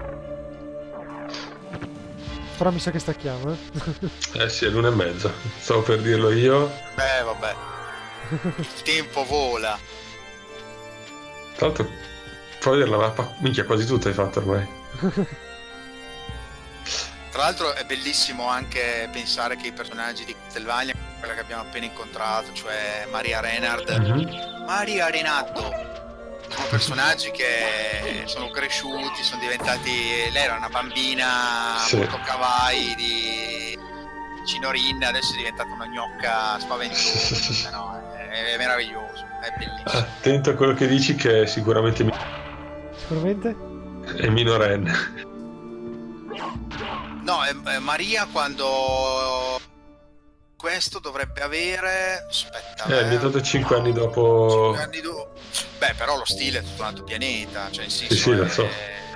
Però mi sa che stacchiamo, eh. Eh sì, è l'una e mezza. Stavo per dirlo io. Beh, vabbè. Il tempo vola. Tra l'altro, puoi vedere la mappa? Minchia, quasi tutta hai fatto ormai. Tra l'altro è bellissimo anche pensare che i personaggi di Castlevania, quella che abbiamo appena incontrato, cioè Maria Renard, Mhm. Maria Renato, sono personaggi che sono cresciuti, sono diventati... Lei era una bambina Sì. molto kawaii di Cinorin, adesso è diventata una gnocca spaventosa. No, è, è meraviglioso, è bellissimo. Attento a quello che dici, che è sicuramente mi- Sicuramente? è minorenne. No, è, è Maria quando questo dovrebbe avere aspetta, Eh, mi è dato cinque anni dopo. cinque anni dopo. Beh, però lo stile è tutto un altro pianeta, cioè in senso Sì, sì, è... lo so.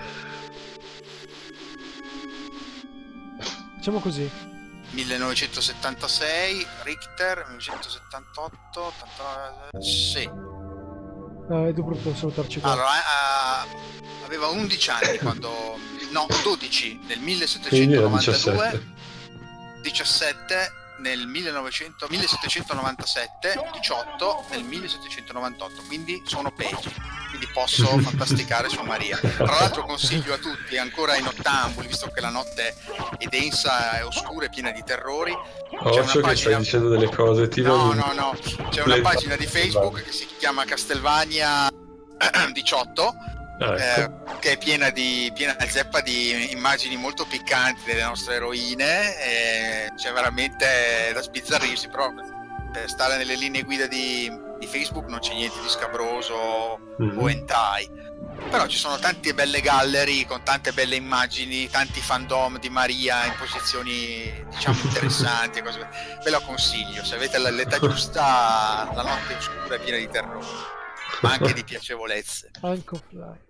Facciamo così. millenovecentosettantasei, Richter, millenovecentosettantotto, ottantanove, sì. Eh, è brutto salutarci qua. Allora, eh, aveva undici anni quando... no, dodici nel Quindi era millesettecentonovantadue, diciassette. diciassette nel millenovecento, millesettecentonovantasette, diciotto nel millesettecentonovantotto, quindi sono peggi, quindi posso fantasticare su Maria. Tra l'altro consiglio a tutti, ancora in ottambuli, visto che la notte è densa, è oscura e piena di terrori. C'è Occhio una che stai pagina... dicendo delle cose, ti No, non- no, no, c'è una Le- pagina di Facebook che si chiama Castlevania diciotto, Ah, ecco. eh, che è piena di piena zeppa di immagini molto piccanti delle nostre eroine, e c'è veramente da sbizzarrirsi, però per stare nelle linee guida di, di Facebook non c'è niente di scabroso Mhm. o hentai, però ci sono tante belle gallery con tante belle immagini, tanti fandom di Maria in posizioni diciamo interessanti e cose. Ve lo consiglio, se avete l'età giusta, la notte è oscura e piena di terrore, ma anche di piacevolezze. Anche offline.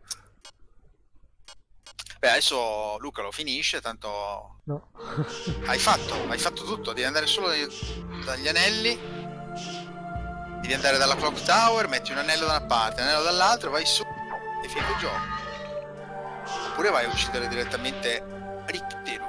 Beh, adesso Luca lo finisce, tanto No. hai fatto, hai fatto tutto, devi andare solo dai- dagli anelli, devi andare dalla clock tower, metti un anello da una parte, un anello dall'altra, vai su e finito il gioco. Oppure vai a uccidere direttamente Richter.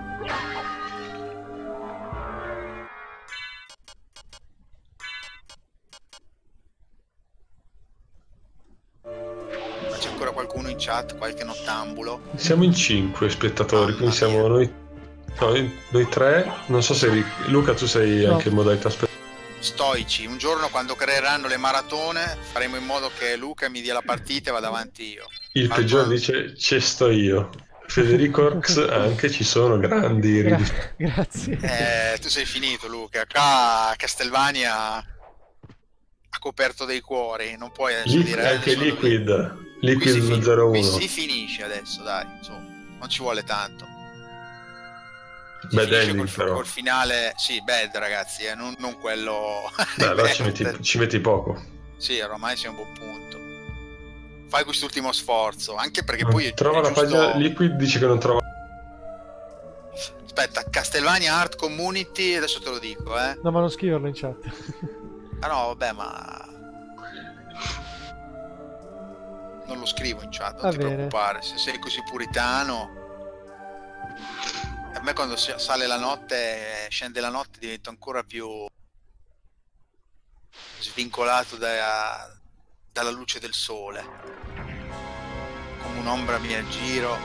Ma c'è ancora qualcuno in chat, qualche nottambulo? Siamo in cinque spettatori, Mamma quindi siamo mia. noi, no, noi tre. Non so se ri- Luca, tu sei No. anche in modalità spettatori. Stoici, un giorno quando creeranno le maratone faremo in modo che Luca mi dia la partita e vada avanti io. Il Ma peggiore tu- dice ci sto io. Federico Orx anche ci sono grandi Gra- ridi- grazie. Eh, tu sei finito, Luca. Qua Castelvania ha coperto dei cuori, non puoi adesso Li- dire eh, anche adesso devi- Liquid Qui si, Liquid fin- zero qui uno. si finisce adesso, dai, insomma, non ci vuole tanto. Si Bad finisce ending, col, però. col finale, sì, bad ragazzi, eh, non, non quello. Beh, allora ci bad. metti, ci metti poco. Sì, ormai sei a un buon punto. Fai quest'ultimo sforzo, anche perché poi è, Trova è la giusto... pagina. Liquid dice che non trova. Aspetta, Castlevania Art Community, adesso te lo dico, eh. No, ma non scriverlo in chat. Ah no, vabbè, ma... non lo scrivo in chat, non Va ti bene. preoccupare, se sei così puritano... A me quando si- sale la notte, scende la notte, divento ancora più svincolato da- dalla luce del sole. Come un'ombra mi aggiro.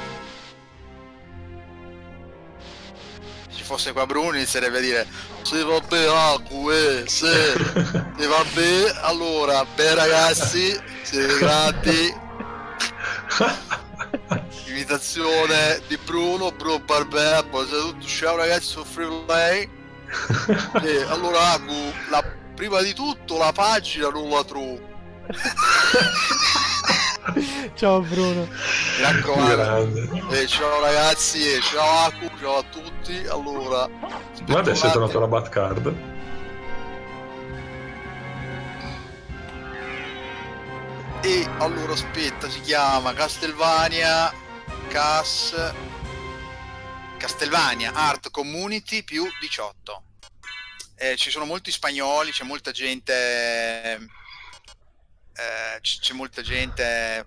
Se ci fosse qua Bruno inizierebbe a dire sì vabbè acque, sì, sì vabbè, allora, beh ragazzi, siete grandi. Imitazione di Bruno, Bruno Barbè, poi sei tutto ciao ragazzi, sono free play. E allora Aku, la, prima di tutto la pagina non la trovo. Ciao Bruno. Mi raccomando. Grande. E ciao ragazzi, e ciao Aku, ciao a tutti. Allora, Ma adesso è un tornato attimo. la bad card. E allora aspetta, si chiama Castlevania Cas Castlevania Art Community più diciotto. Eh, ci sono molti spagnoli, c'è molta gente eh, c- c'è molta gente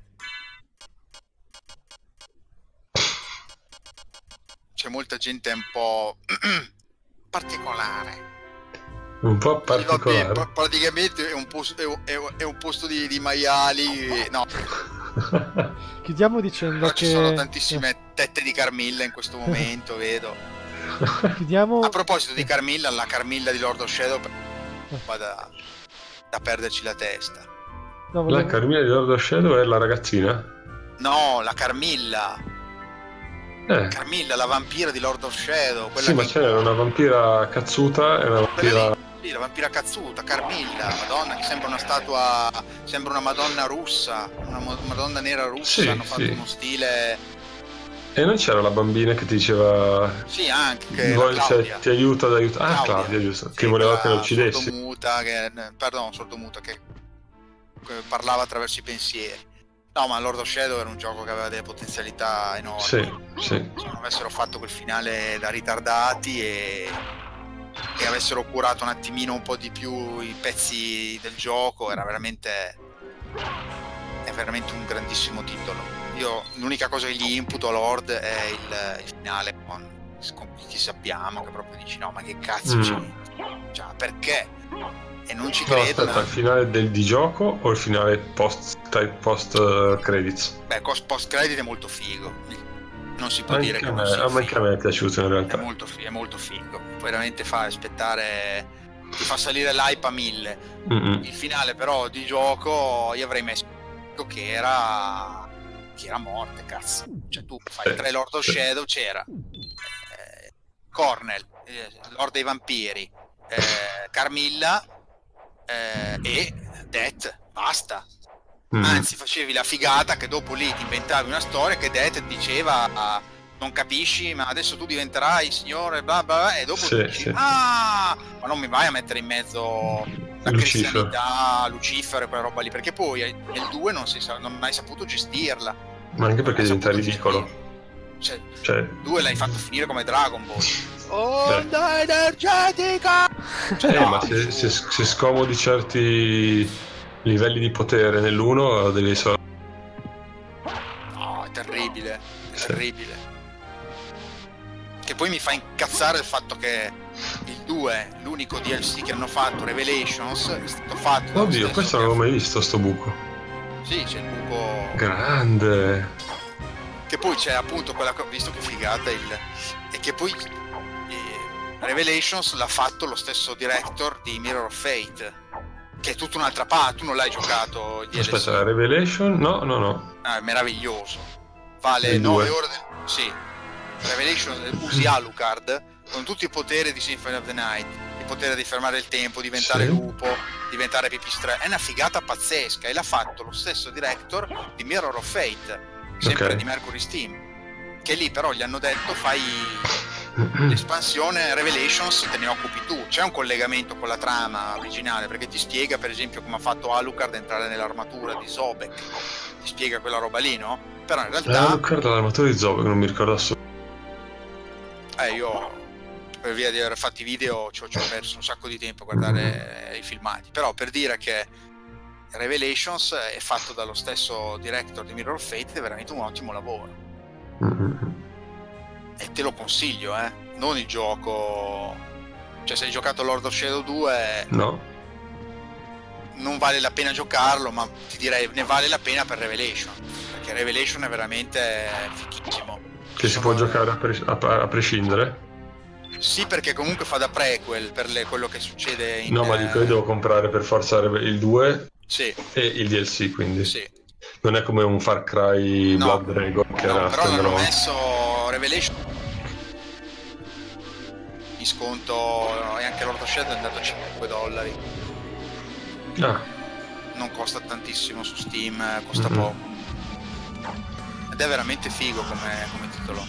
c'è molta gente un po' particolare. Un po' Sì, vabbè, particolare. pra- praticamente è un posto, è un, è un- è un posto di, di maiali, no, Chiudiamo dicendo però che... ci sono tantissime tette di Carmilla in questo momento, vedo. eh, chiudiamo... A proposito di Carmilla, la Carmilla di Lord of Shadow va da, da perderci la testa. No, La volevo- Carmina di Lord of Shadow è la ragazzina? No, la Carmilla, Eh, Carmilla, la vampira di Lord of Shadow, quella sì, ma che... c'era una vampira cazzuta e una quella vampira... lì, sì, la vampira cazzuta, Carmilla, madonna che sembra una statua, sembra una madonna russa, una mo- madonna nera russa, Sì, hanno fatto sì. uno stile E non c'era la bambina che ti diceva... Sì, anche Vuoi- la cioè, Claudia. ti aiuta ad aiutare... Ah, Claudia. Claudia, giusto. Sì, che voleva che quella lo uccidessi. sordomuta, che, perdon, sordomuta, che, che parlava attraverso i pensieri. No, ma Lord of Shadow era un gioco che aveva delle potenzialità enormi. Sì, sì. Se non avessero fatto quel finale da ritardati e, e avessero curato un attimino un po' di più i pezzi del gioco, era veramente è veramente un grandissimo titolo. Io l'unica cosa che gli imputo a Lord è il, il finale con, con chi sappiamo, che proprio dici no, ma che cazzo Mm. c'è? Cioè, perché? E non ci No, credo. aspetta, il finale del di gioco o il finale post, type post uh, credits? Beh, post credit è molto figo. Non si può dire Anche che a non me, sia a me- anche a figo. me è piaciuto in È realtà. molto, fi- è molto figo. Puoi veramente fare aspettare, ti fa salire l'hype a mille. Mm-mm. Il finale però di gioco io avrei messo che era che era morte, cazzo. Cioè tu fai Sì, tre Lord of sì. Shadow, c'era eh, Cornell, eh, Lord dei Vampiri, eh, Carmilla eh, e Death, basta. Mm. Anzi, facevi la figata che dopo lì ti inventavi una storia che Death diceva ah, non capisci, ma adesso tu diventerai il signore, bla bla bla, e dopo Sì, tu dici, sì. ah, ma non mi vai a mettere in mezzo la Lucifer. cristianità, Lucifero e quella roba lì, perché poi eh, nel due non, si sa- non hai saputo gestirla. Ma anche perché Non hai diventa saputo ridicolo. gestirla. Cioè, Cioè, due l'hai fatto finire come Dragon Ball. Onda energetica! Cioè, eh, no, ma se, se, se scomodi certi livelli di potere nell'uno, devi solo... no, è terribile, è Sì. terribile. Che poi mi fa incazzare il fatto che il due, l'unico D L C che hanno fatto, Revelations, è stato fatto dallo Oddio, stesso questo che non ha- l'ho mai visto, sto buco. Sì, c'è il buco. Grande. Che poi c'è appunto quella che ho visto che figata il... e che poi eh, Revelations l'ha fatto lo stesso director di Mirror of Fate, che è tutta un'altra parte. Tu non l'hai giocato il D L C? Aspetta, Revelation? No, no, no. Ah, è meraviglioso, vale Il nove due. ore del... sì. Revelation usi Alucard con tutti i poteri di Symphony of the Night, il potere di fermare il tempo, diventare Sì. lupo, diventare pipistrello, è una figata pazzesca, e l'ha fatto lo stesso director di Mirror of Fate, sempre Ok. di Mercury Steam, che lì però gli hanno detto fai l'espansione Revelations, te ne occupi tu. C'è un collegamento con la trama originale, perché ti spiega per esempio come ha fatto Alucard a entrare nell'armatura di Zobek, ti spiega quella roba lì, no? Però in Eh, realtà ricordo l'armatura di Zobek, non mi ricordo assolutamente. Eh, io per via di aver fatto i video ci ho, ci ho perso un sacco di tempo a guardare i filmati, però per dire che Revelations è fatto dallo stesso director di Mirror of Fate, è veramente un ottimo lavoro e te lo consiglio, eh, non il gioco, cioè se hai giocato Lord of Shadow due No. non vale la pena giocarlo, ma ti direi ne vale la pena per Revelation, perché Revelation è veramente fichissimo. Che si Sono- può giocare a, pres- a, a prescindere? Sì, perché comunque fa da prequel per le- quello che succede in... No, ma dico, io devo comprare per forza il due Sì, e il D L C, quindi. sì. Non è come un Far Cry No, Blood Dragon che no, era però l'hanno standalone. messo Revelation in sconto, e anche Lord of Shadow è andato a cinque dollari. Ah, Non costa tantissimo su Steam, costa Mhm. poco. Ed è veramente figo come, come titolo.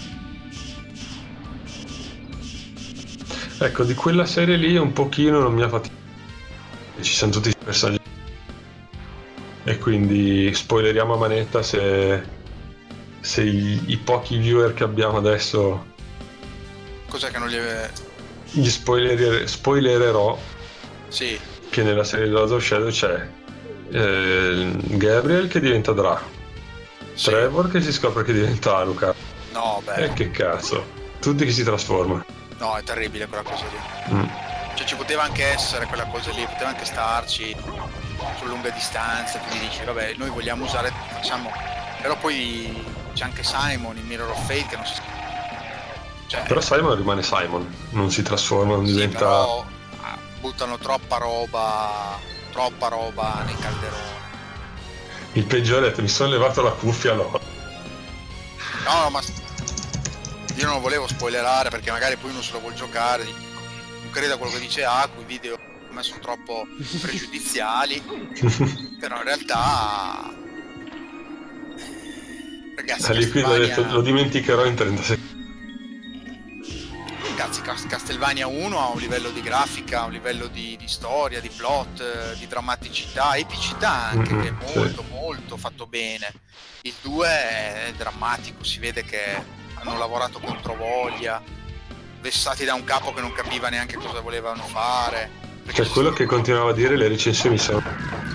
ecco, di quella serie lì un pochino non mi ha fatto... Ci sono tutti i personaggi. E quindi spoileriamo a manetta se, se i, i pochi viewer che abbiamo adesso Cos'è che non gli ave... gli spoiler, spoilererò Sì, che nella serie di Lord of Shadow c'è eh, Gabriel che diventa Draco, sì. Trevor che si scopre che diventa Alucard. No, beh, E che cazzo, tutti che si trasformano. no, è terribile quella cosa lì. Mm. Cioè ci poteva anche essere quella cosa lì, poteva anche starci su lunga distanza, tu gli dici vabbè noi vogliamo usare, facciamo, però poi c'è anche Simon in Mirror of Fate che non si... Cioè, Però Simon rimane Simon, non si trasforma, non sì, diventa... però ah, buttano troppa roba, troppa roba nel calderone. Il peggiore è mi sono levato la cuffia, no. No, ma io non lo volevo spoilerare perché magari poi uno se lo vuol giocare, non credo a quello che dice Aku, i video a me sono troppo pregiudiziali, però in realtà Ragazzi, A Liquid ha detto Castlevania... lo dimenticherò in trenta secondi. Ragazzi, Cas- Castlevania uno ha un livello di grafica, un livello di, di storia, di plot, eh, di drammaticità, epicità anche, Mm-hmm, che è molto sì. molto fatto bene. Il due è drammatico, si vede che hanno lavorato contro voglia, vessati da un capo che non capiva neanche cosa volevano fare. Cioè quello che continuava a dire le recensioni sono...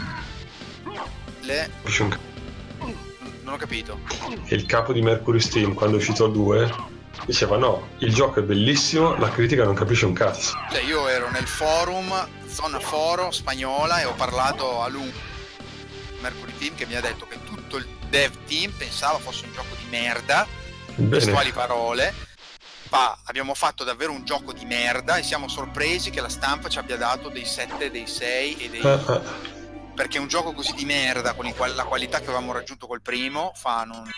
Le... capisci un c***o. Non ho capito. E il capo di Mercury Steam, quando è uscito il due, diceva no, il gioco è bellissimo, la critica non capisce un cazzo. Cioè io ero nel forum, zona foro spagnola, e ho parlato a lungo con Mercury Team, che mi ha detto che tutto il dev team pensava fosse un gioco di merda, testuali parole. Ma abbiamo fatto davvero un gioco di merda e siamo sorpresi che la stampa ci abbia dato dei sette, dei sei e dei... Ah, ah. Perché un gioco così di merda, con il, la qualità che avevamo raggiunto col primo, fa non...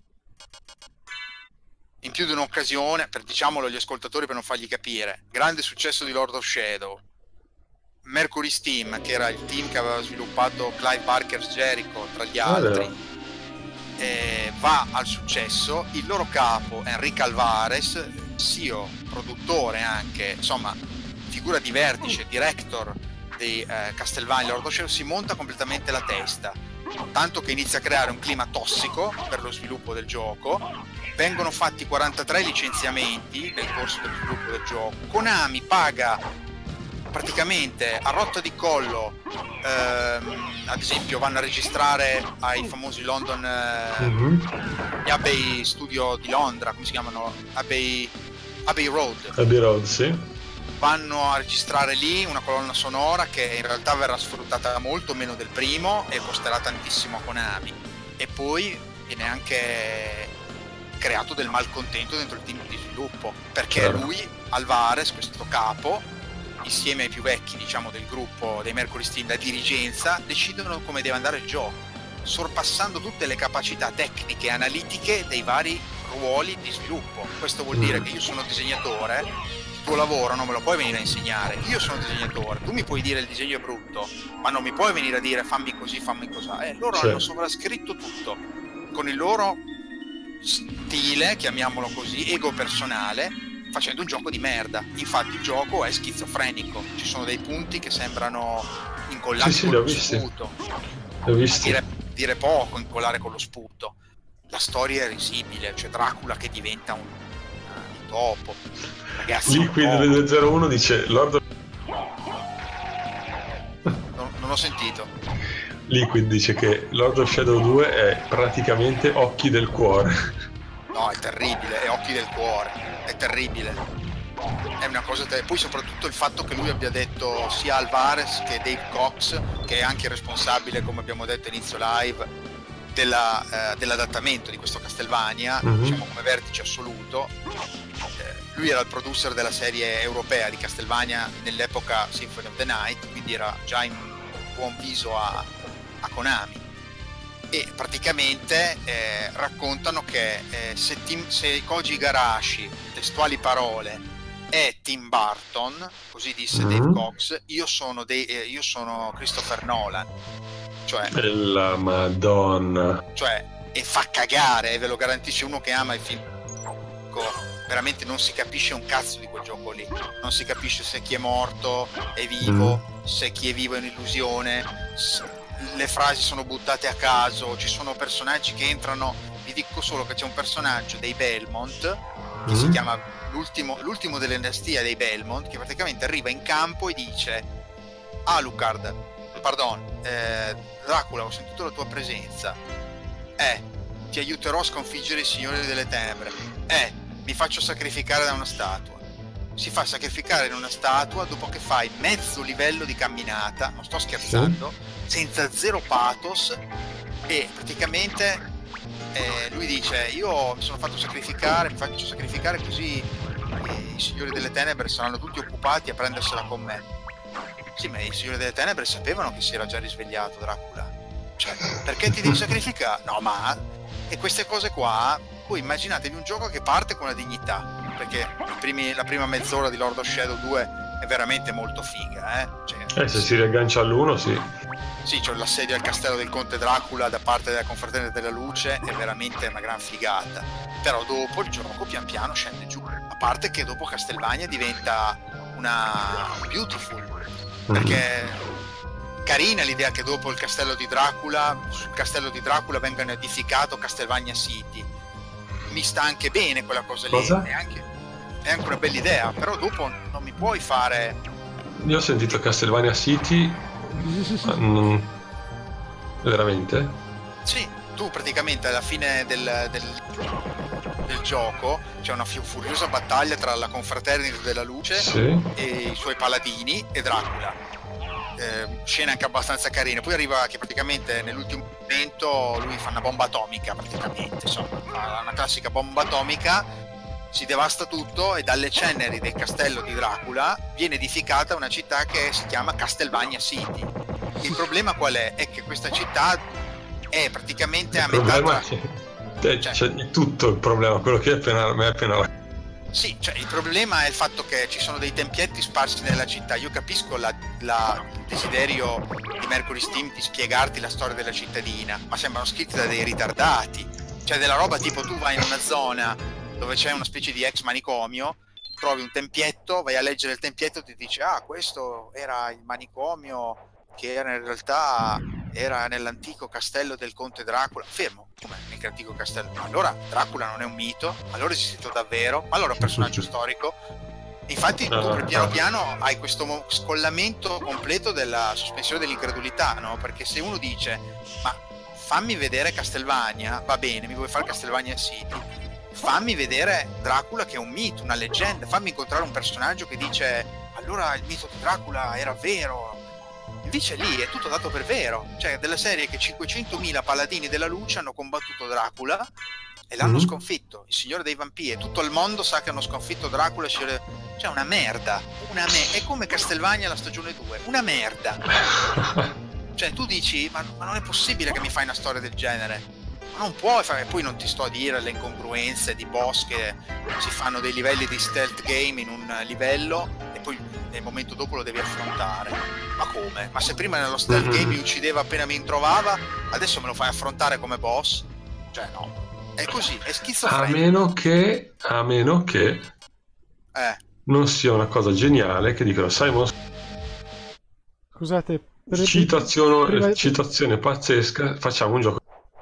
In più di un'occasione, per diciamolo agli ascoltatori per non fargli capire, grande successo di Lord of Shadow, Mercury Steam, che era il team che aveva sviluppato Clive Barker's Jericho tra gli altri, eh, va al successo. Il loro capo Enrique Alvarez, C E O, produttore anche, insomma figura di vertice, director di eh, Castlevania Lord of Shadow, si monta completamente la testa, tanto che inizia a creare un clima tossico per lo sviluppo del gioco. Vengono fatti quarantatré licenziamenti nel corso del sviluppo del gioco. Konami paga praticamente a rotta di collo, ehm, ad esempio vanno a registrare ai famosi London eh, Mm-hmm. gli Abbey Studio di Londra, come si chiamano? Abbey, Abbey Road. Abbey Road, sì. Vanno a registrare lì una colonna sonora che in realtà verrà sfruttata molto meno del primo e costerà tantissimo a Konami. E poi viene anche creato del malcontento dentro il team di sviluppo, perché Certo. lui, Alvarez, questo capo, insieme ai più vecchi, diciamo, del gruppo dei Mercury Steam, la dirigenza, decidono come deve andare il gioco, sorpassando tutte le capacità tecniche e analitiche dei vari ruoli di sviluppo. Questo vuol dire che io sono disegnatore, il tuo lavoro non me lo puoi venire a insegnare, io sono disegnatore, tu mi puoi dire il disegno è brutto, ma non mi puoi venire a dire fammi così, fammi così. Eh, loro Sì. hanno sovrascritto tutto con il loro stile, chiamiamolo così, ego personale, facendo un gioco di merda. Infatti il gioco è schizofrenico, ci sono dei punti che sembrano incollati Sì, sì, con li ho lo visti. sputo, L'ho visto. dire, dire poco, incollare con lo sputo. La storia è risibile, c'è Dracula che diventa un, un topo, ragazzi. un Liquid topo. due zero uno dice Lord of... non, non ho sentito. Liquid dice che Lord of Shadow due è praticamente Occhi del Cuore. No, è terribile, è Occhi del Cuore, è terribile. È una cosa ter- poi soprattutto il fatto che lui abbia detto sia Alvarez che Dave Cox, che è anche responsabile, come abbiamo detto inizio live, della, eh, dell'adattamento di questo Castlevania, Mhm. diciamo come vertice assoluto. Eh, lui era il producer della serie europea di Castlevania nell'epoca Symphony of the Night, quindi era già in buon viso a, a Konami. E praticamente eh, raccontano che eh, se, Tim, se Koji Igarashi, testuali parole, è Tim Burton, così disse Mhm. Dave Cox, io sono, dei, eh, io sono Christopher Nolan, cioè, La Madonna. cioè e fa cagare, eh, ve lo garantisce uno che ama il film. Veramente non si capisce un cazzo di quel gioco lì, non si capisce se chi è morto è vivo, se chi è vivo è un'illusione, se- le frasi sono buttate a caso, ci sono personaggi che entrano. Vi dico solo che c'è un personaggio dei Belmont che si Mhm. chiama l'ultimo, l'ultimo delle dinastia dei Belmont, che praticamente arriva in campo e dice: Alucard, pardon, eh, Dracula, ho sentito la tua presenza, eh, ti aiuterò a sconfiggere i signori delle tenebre, eh, mi faccio sacrificare da una statua. Si fa sacrificare in una statua dopo che fai mezzo livello di camminata, non sto scherzando, senza zero pathos, e praticamente eh, lui dice: io mi sono fatto sacrificare, mi faccio sacrificare così eh, i signori delle tenebre saranno tutti occupati a prendersela con me. Sì, ma i signori delle tenebre sapevano che si era già risvegliato Dracula, cioè perché ti devi sacrificare? No, ma e queste cose qua, voi immaginatevi un gioco che parte con la dignità, perché i primi, la prima mezz'ora di Lord of Shadow due è veramente molto figa, eh? Cioè, Eh, se si riaggancia all'uno, sì. Sì, c'è l'assedio al castello del conte Dracula da parte della Confraternita della Luce, è veramente una gran figata. Però dopo il gioco pian piano scende giù. A parte che dopo Castlevania diventa una beautiful, perché carina l'idea che dopo il castello di Dracula, sul castello di Dracula vengano edificato Castlevania City. Mi sta anche bene quella cosa lì. Cosa? È anche, è anche una bella idea, però dopo non mi puoi fare... Io ho sentito Castlevania City. Ma non... Veramente? Sì, tu praticamente alla fine del, del, del gioco c'è una fu- furiosa battaglia tra la Confraternita della Luce Sì. e i suoi paladini e Dracula. Eh, scena anche abbastanza carina. Poi arriva che praticamente nell'ultimo momento lui fa una bomba atomica, praticamente, insomma, fa una classica bomba atomica, si devasta tutto e dalle ceneri del castello di Dracula viene edificata una città che si chiama Castlevania City. Il problema qual è? È che questa città è praticamente a Il metà problema tra... c'è, Cioè- c'è tutto il problema, quello che è appena, mi è appena... Sì, cioè il problema è il fatto che ci sono dei tempietti sparsi nella città. Io capisco la, la- il desiderio di Mercury Steam di spiegarti la storia della cittadina, ma sembrano scritti da dei ritardati. Cioè della roba tipo tu vai in una zona dove c'è una specie di ex manicomio, trovi un tempietto, vai a leggere il tempietto e ti dice ah, questo era il manicomio che era in realtà era nell'antico castello del conte Dracula. Fermo, come nell'antico castello? Ma allora Dracula non è un mito? Ma allora è esistito davvero? Ma allora è un personaggio storico? Infatti tu piano piano hai questo mo- scollamento completo della sospensione dell'incredulità, no? Perché se uno dice ma fammi vedere Castlevania, va bene, mi vuoi fare Castlevania City, fammi vedere Dracula che è un mito, una leggenda, fammi incontrare un personaggio che dice allora il mito di Dracula era vero. Invece lì è tutto dato per vero, cioè della serie che cinquecentomila paladini della luce hanno combattuto Dracula e l'hanno Mm. sconfitto, il signore dei vampiri, tutto il mondo sa che hanno sconfitto Dracula, cioè una merda, una me- è come Castlevania la stagione due, una merda. Cioè tu dici ma, ma non è possibile che mi fai una storia del genere, ma non puoi fare, poi non ti sto a dire le incongruenze di boss che si fanno dei livelli di stealth game in un livello e poi nel momento dopo lo devi affrontare. Ma come? Ma se prima nello stealth Mhm. game mi uccideva appena mi trovava, adesso me lo fai affrontare come boss? Cioè no, è così, è A schizofrenico. meno che, a meno che Eh, non sia una cosa geniale che dicono Simon, Scusate, per citazione, prima- citazione pazzesca, facciamo un gioco.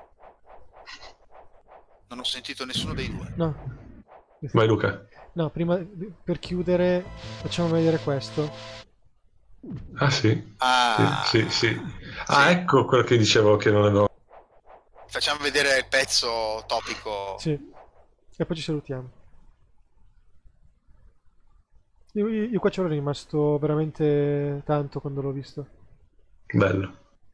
non ho sentito nessuno dei due. No. Vai Luca. No, prima per chiudere facciamo vedere questo. Ah sì? Ah, Sì, sì, sì. Ah, Sì. ecco quello che dicevo che non avevo. facciamo vedere il pezzo topico. Sì. E poi ci salutiamo. Io, io- io qua ci ero rimasto veramente tanto quando l'ho visto. Bello.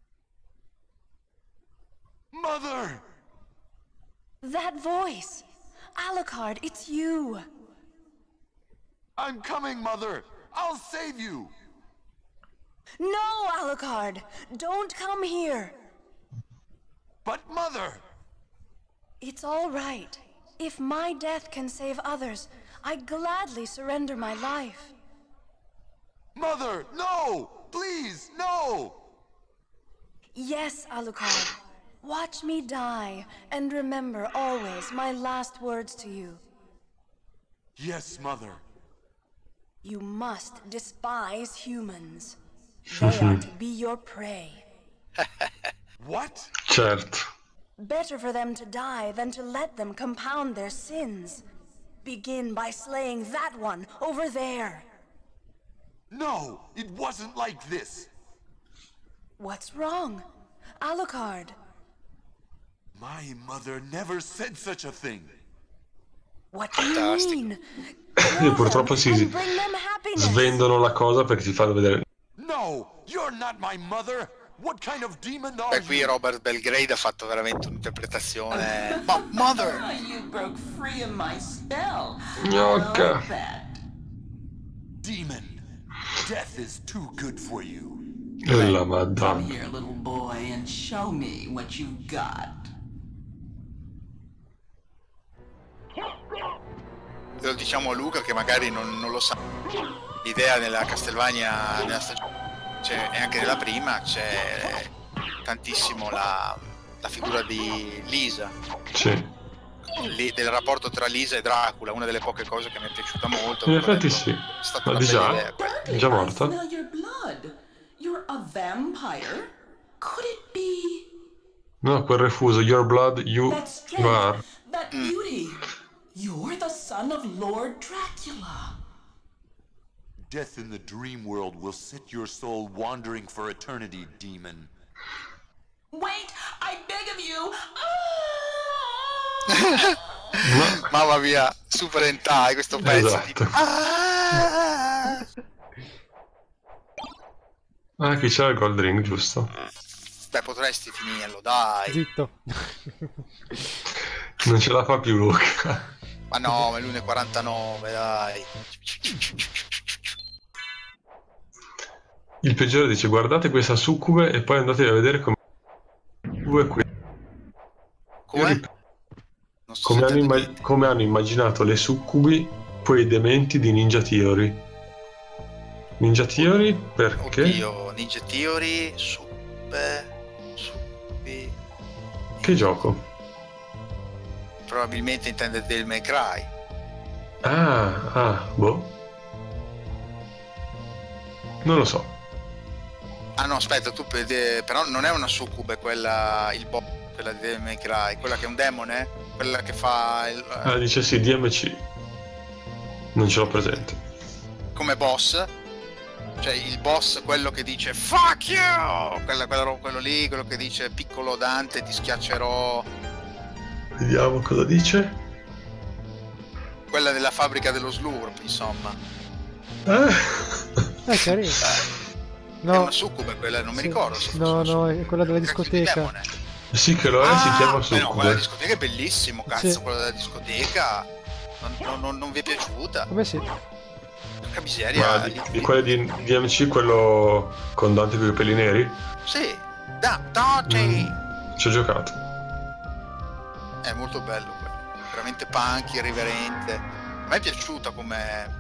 Mother! That voice! Alucard, it's you! I'm coming, Mother! I'll save you! No, Alucard! Don't come here! But, Mother! It's all right. If my death can save others, I'd gladly surrender my life. Mother, no! Please, no! Yes, Alucard. Watch me die, and remember always my last words to you. Yes, Mother. You must despise humans. They are to be your prey. What? Certo. Better for them to die than to let them compound their sins. Begin by slaying that one over there. No, it wasn't like this. What's wrong? Alucard. My mother never said such a thing. What do you Fantastic. mean? Io purtroppo si And bring them happiness. svendono la cosa perché ti fanno vedere. No, you're not my mother. What kind of demon are Beh, qui you? Robert Belgrade ha fatto veramente un'interpretazione. Ma Mother! You broke free of my spell. Gnocca. Like that. Demon. Death is too good for you. E la Come madonna. here, little boy, and show me what you've got. Lo diciamo a Luca che magari non, non lo sa. L'idea nella Castlevania nella stagione c'è, e anche nella prima c'è tantissimo la, la figura di Lisa. Sì. Lì, del rapporto tra Lisa e Dracula, una delle poche cose che mi è piaciuta molto. In effetti detto, sì. è stata Ma una di bella già? idea quella. È già morta? Smell your blood. You're a vampire? Could it be No, quel refuso. Your blood, you, that you strength, are. that beauty? You're the son of Lord Dracula. Death in the dream world will set your soul wandering for eternity, demon. Wait, I beg of you. Ma... Mamma mia, super hentai questo pezzo. Esatto. Di... Ah! Ah, qui c'era il gold ring, giusto? Beh, potresti finirlo, dai. Zitto. Non ce la fa più Luca. Ma no, ma è l'uno e quarantanove, dai. Il peggiore dice: guardate questa succube e poi andate a vedere come Come? Non sto Come hanno, sentendo imma- niente. come hanno immaginato le succubi quei dementi di Ninja Theory. Ninja Theory perché? Oddio, Ninja Theory, Subbe, Subbi... Che gioco? Probabilmente intende Devil May Cry. Ah, ah, boh. Non lo so. Ah no, aspetta, tu per- de- però non è una succube quella, il boss, quella di Devil May Cry, quella che è un demone? Quella che fa il, Ah, dice sì, D M C. Non ce l'ho presente. come boss, cioè il boss, quello che dice fuck you, quella, quella ro- quello lì, quello che dice piccolo Dante ti schiaccerò, Vediamo cosa dice. quella della fabbrica dello slurp, insomma. Ah. Eh, carino. È No, una succube quella, non mi sì. ricordo se fosse no, una no, succube. è quella della Cacchio di discoteca. demone. Sì che lo è, si Ah, chiama beh, no, quella succube. della discoteca è bellissimo, cazzo, Sì. quella della discoteca non, non- non- non vi è piaciuta? Come si? Porca miseria. Ma di, lì- di quelle di D M C, quello con Dante con i capelli neri? Sì, da, Dante! Mm, ci ho giocato. È molto bello quello, veramente punk, irriverente. A me è piaciuta come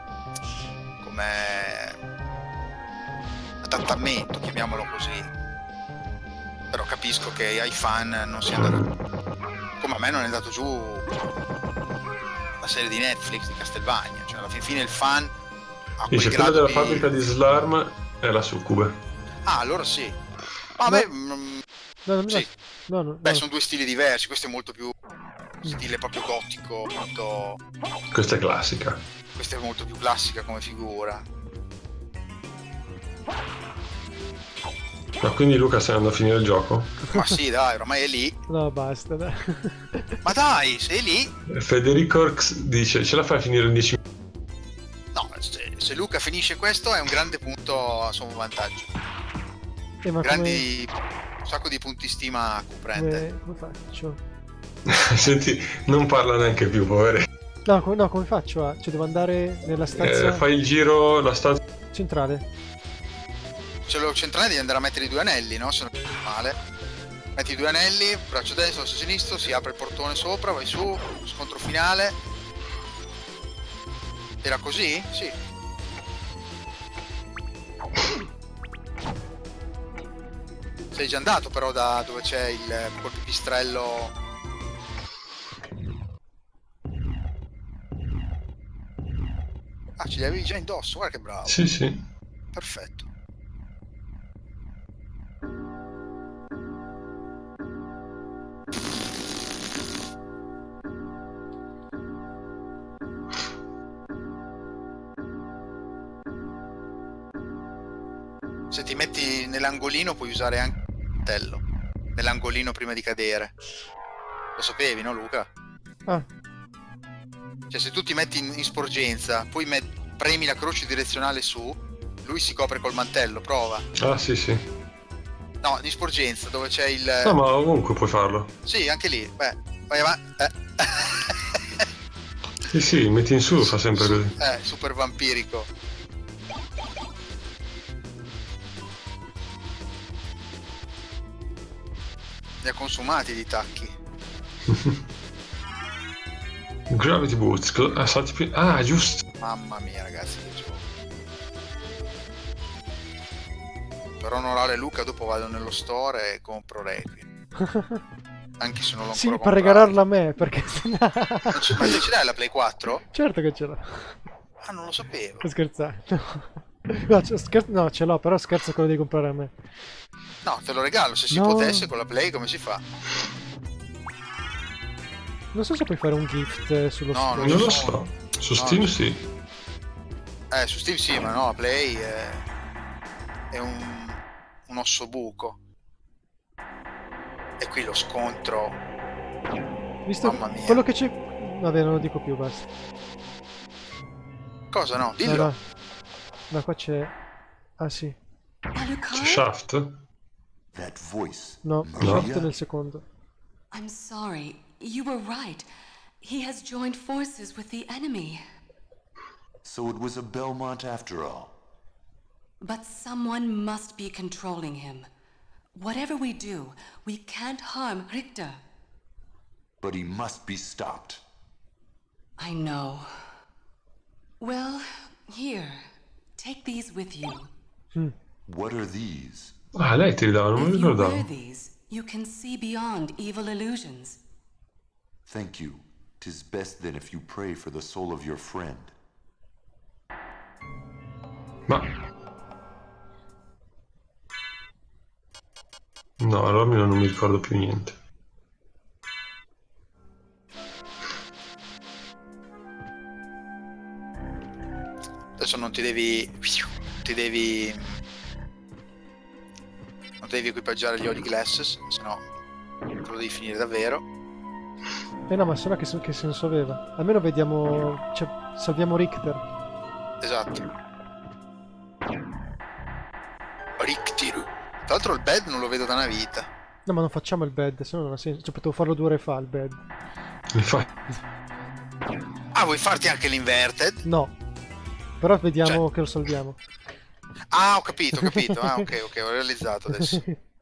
come adattamento, chiamiamolo così. Però capisco che ai fan non sia andato, come a me non è andato giù la serie di Netflix di Castlevania, cioè alla fin fine il fan a quel Dice quella grado della di... fabbrica di Slarm è la succube. Ah, allora sì. Vabbè, mm, No, no, no. sì. No, no, Beh, no. sono due stili diversi, questo è molto più stile proprio gotico, molto... Questa è classica. questa è molto più classica come figura. Ma quindi Luca stai andando a finire il gioco? Ma sì, dai, ormai è lì. No, basta, dai. Ma dai, sei lì? Federico Orx dice: ce la fai a finire in dieci minuti? No, se, se Luca finisce questo è un grande punto a suo vantaggio. Eh, ma come, Grandi... un sacco di punti stima a prende. come, come faccio? Senti, non parla neanche più, povero. No, come, no, come faccio? a- Cioè, devo andare nella stanza Eh, fai il giro, la stanza. centrale. Ce l'ho centrale, devi andare a mettere i due anelli, no? Se non è male. Metti i due anelli, braccio destro, braccio sinistro, si apre il portone sopra, vai su, scontro finale. Era così? Sì. Sei già andato però da dove c'è il col pipistrello. Ah, ce li avevi già indosso, guarda che bravo. Sì, sì. Perfetto. Se ti metti nell'angolino puoi usare anche il mantello. Nell'angolino prima di cadere. Lo sapevi, no Luca? Ah, Cioè se tu ti metti in, in sporgenza, poi met- premi la croce direzionale su, lui si copre col mantello, prova. Ah, sì, sì. No, in sporgenza, dove c'è il... No, ma ovunque puoi farlo. Sì, anche lì. Beh, vai avanti. Eh. Sì, sì, metti in su, fa sempre così. Eh, super vampirico. Li ha consumati di tacchi. Gravity Boots, co- ah, salti più. Ah, giusto. Mamma mia, ragazzi, che gioco. Per onorare Luca dopo vado nello store e compro Requiem. Anche se non l'ho Sì, ancora per comprato. regalarla a me, perché sennò... Non c'è- Ma te ce l'hai la Play quattro? Certo che ce l'ho. Ah, non lo sapevo. Sto scherzando. No, c- scher- no, ce l'ho, però scherzo quello di comprare a me. No, te lo regalo, se si No. potesse con la Play come si fa? Non so se puoi fare un gift eh, sullo No, store. Non lo sono. so. Su No, Steam no. sì. Eh, su Steam sì, ma no, la Play è, è un... un osso buco. E qui lo scontro... Visto Mamma mia. quello che c'è... Vabbè, non lo dico più, basta. Cosa no? No, Dillo. no. No, qua c'è... Ah sì. C'è Alucard? Shaft? That voice. No, Maria? Shaft nel secondo. I'm sorry. You were right. He has joined forces with the enemy. So it was a Belmont after all. But someone must be controlling him. Whatever we do, we can't harm Richter. But he must be stopped. I know. Well, here. Take these with you. What are these? Ah, lei ti ridava, non mi If you wear ricordavo. these, you can see beyond evil illusions. Thank you. 'Tis best then if you pray for the soul of your friend. Ma... No, allora non mi ricordo più niente. Adesso non ti devi... Ti devi... Non ti devi equipaggiare gli Holy Glasses, se no te lo devi finire davvero. Eh no, ma sennò che, sen- che senso aveva? Almeno vediamo... Cioè, salviamo Richter. Esatto. Rictiru. Tra l'altro il bed non lo vedo da una vita. No, ma non facciamo il bed, se no non ha senso. Cioè, potevo farlo due ore fa il bed. Infatti, Ah, vuoi farti anche l'inverted? No. Però vediamo Cioè- che lo salviamo. Ah, ho capito, ho capito. Ah, ok, ok, ho realizzato adesso.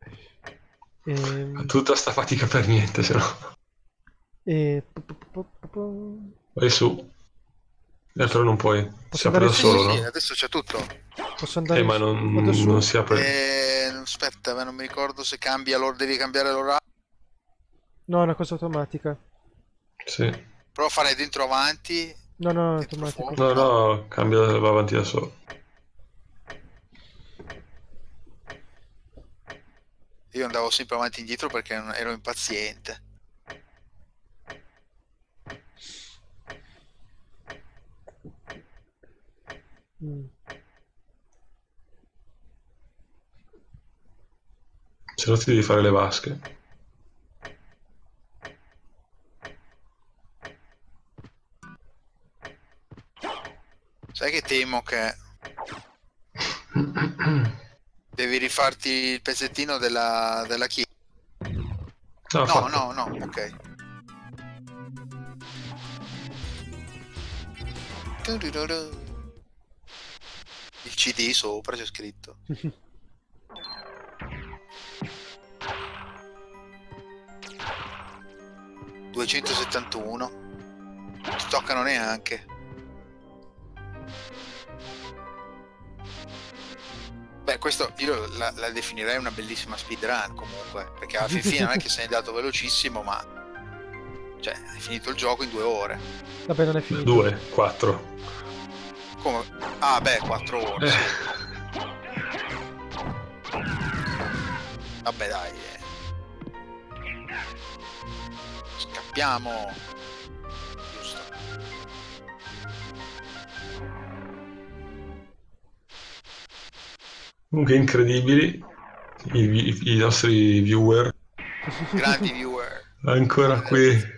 Ehm, tutta sta fatica per niente, se no. e... pu- pu- pu- pu- pu- Vai su. E però non puoi. Si Posso apre da andare Sì, solo, sì, no? adesso c'è tutto. Posso andare... Eh, ma non, vado su? non si apre. Eh, aspetta, ma non mi ricordo se cambia l'ora, devi cambiare l'ora. No, è una cosa automatica. Sì. Prova a fare dentro avanti. No, no, è Dentro automatico. fuori. No, no, cambia, va avanti da solo. Io andavo sempre avanti e indietro perché ero impaziente. Mm. Se no ti devi fare le vasche. Sai che temo che devi rifarti il pezzettino della, della chiesa. No, No, fatto. no, no, ok. Il C D sopra c'è scritto. duecentosettantuno. Non ti toccano neanche. Beh, questo io la, la definirei una bellissima speedrun comunque, perché alla fin fine non è che sei andato velocissimo, ma cioè hai finito il gioco in due ore. Vabbè, non è finito. Due, quattro. Come? Ah beh, quattro ore. Eh, Sì. Vabbè dai. eh. Scappiamo. Giusto. comunque incredibili i, i- i nostri viewer Grandi viewer. ancora qui.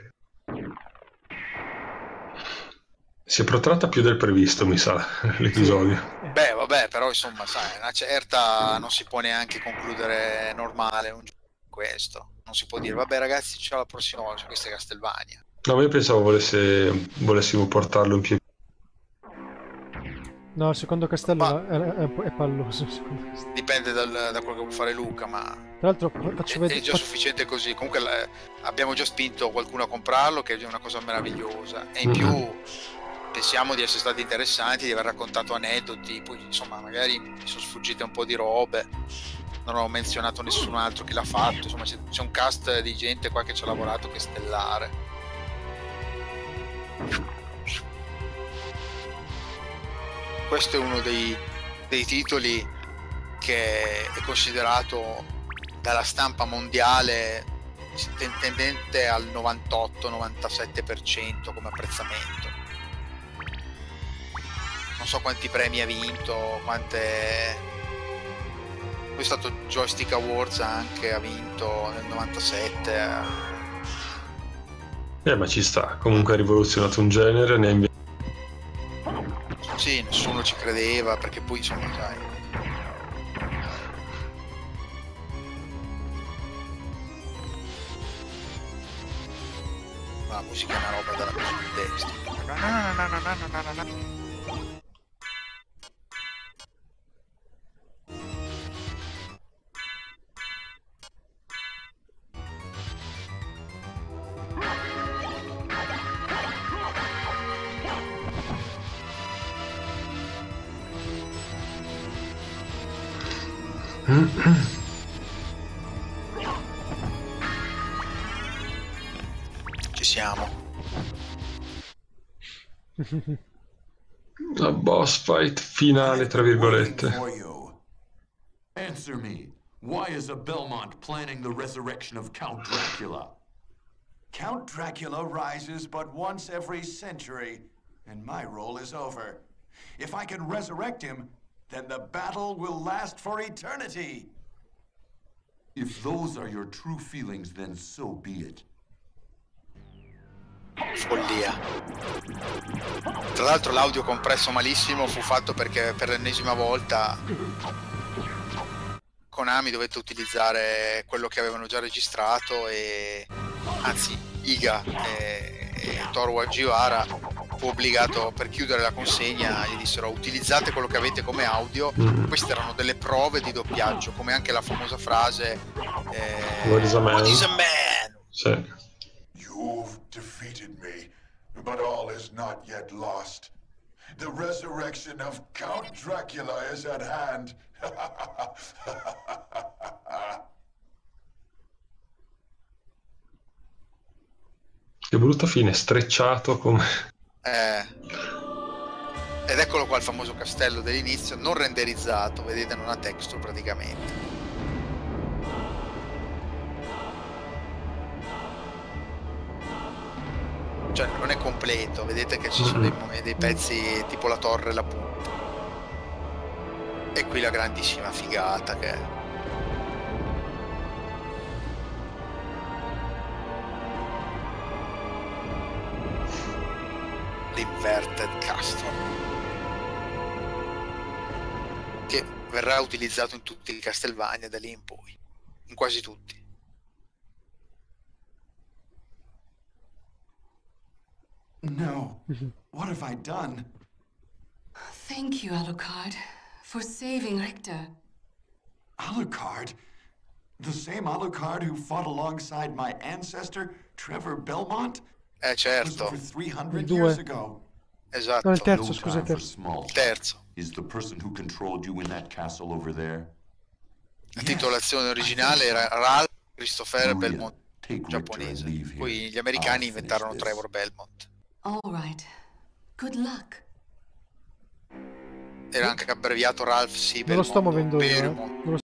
Si è protratta più del previsto, mi sa, l'episodio. Beh, vabbè, però insomma, sai, una certa non si può neanche concludere normale un gioco come questo. Non si può dire, vabbè ragazzi, ciao la prossima volta, questa è Castlevania. No, ma io pensavo volesse, volessimo portarlo in più. No, il secondo castello Ma- è, è, è palloso. il secondo castello. Dipende dal- da quello che vuole fare Luca, ma Tra l'altro fa- faccio è, è vedere... già sufficiente così. Comunque la- abbiamo già spinto qualcuno a comprarlo, che è già una cosa meravigliosa. E in Mm. più pensiamo di essere stati interessanti, di aver raccontato aneddoti, poi insomma magari mi sono sfuggite un po' di robe, non ho menzionato nessun altro che l'ha fatto, insomma c'è, c'è un cast di gente qua che ci ha lavorato che è stellare. Questo è uno dei, dei titoli che è considerato dalla stampa mondiale tendente al novantotto novantasette per cento come apprezzamento. Non so quanti premi ha vinto, quante... poi è stato Joystick Awards anche, ha vinto nel novantasette. Eh ma ci sta, comunque ha rivoluzionato un genere, ne ha inventato. Sì, nessuno ci credeva, perché poi insomma sai, la musica è una roba della destra. Ci siamo. La boss fight finale, tra virgolette. Answer me. Why is a Belmont planning the resurrection of Count Dracula? Count Dracula rises but once every century, and my role is over. If I can resurrect him, then the battle will last for eternity. If those are your true feelings, then so be it. Follia. Tra l'altro l'audio compresso malissimo fu fatto perché per l'ennesima volta Konami dovette utilizzare quello che avevano già registrato e anzi Iga e, e Toru Fujiwara fu obbligato, per chiudere la consegna gli dissero utilizzate quello che avete come audio. Mm. Queste erano delle prove di doppiaggio, come anche la famosa frase eh, What is a man? What is a man? Sì. You've defeated me, but all is not yet lost. The resurrection of Count Dracula is at hand. Che brutta fine, strecciato come... Eh. Ed eccolo qua il famoso castello dell'inizio, non renderizzato, vedete, non ha texture praticamente. Cioè non è completo, vedete che ci sono dei, dei pezzi tipo la torre e la punta. E qui la grandissima figata che è. L'Inverted Castle, che verrà utilizzato in tutti i Castlevania da lì in poi, in quasi tutti. No. What have I done? Thank you, Alucard, for saving Richter. Alucard? The same Alucard who fought alongside my ancestor, Trevor Belmont? Eh certo. Over three hundred years ago. Esatto. No, il terzo, scusate. Il terzo. Is the person who controlled you in that castle over there? La titolazione originale era Ralph Christopher Belmont, giapponese. Poi gli americani inventarono Trevor Belmont. All right. Good luck. Era anche abbreviato Ralph C. Belmont. Non lo sto muovendo io, eh. Belmont. Non lo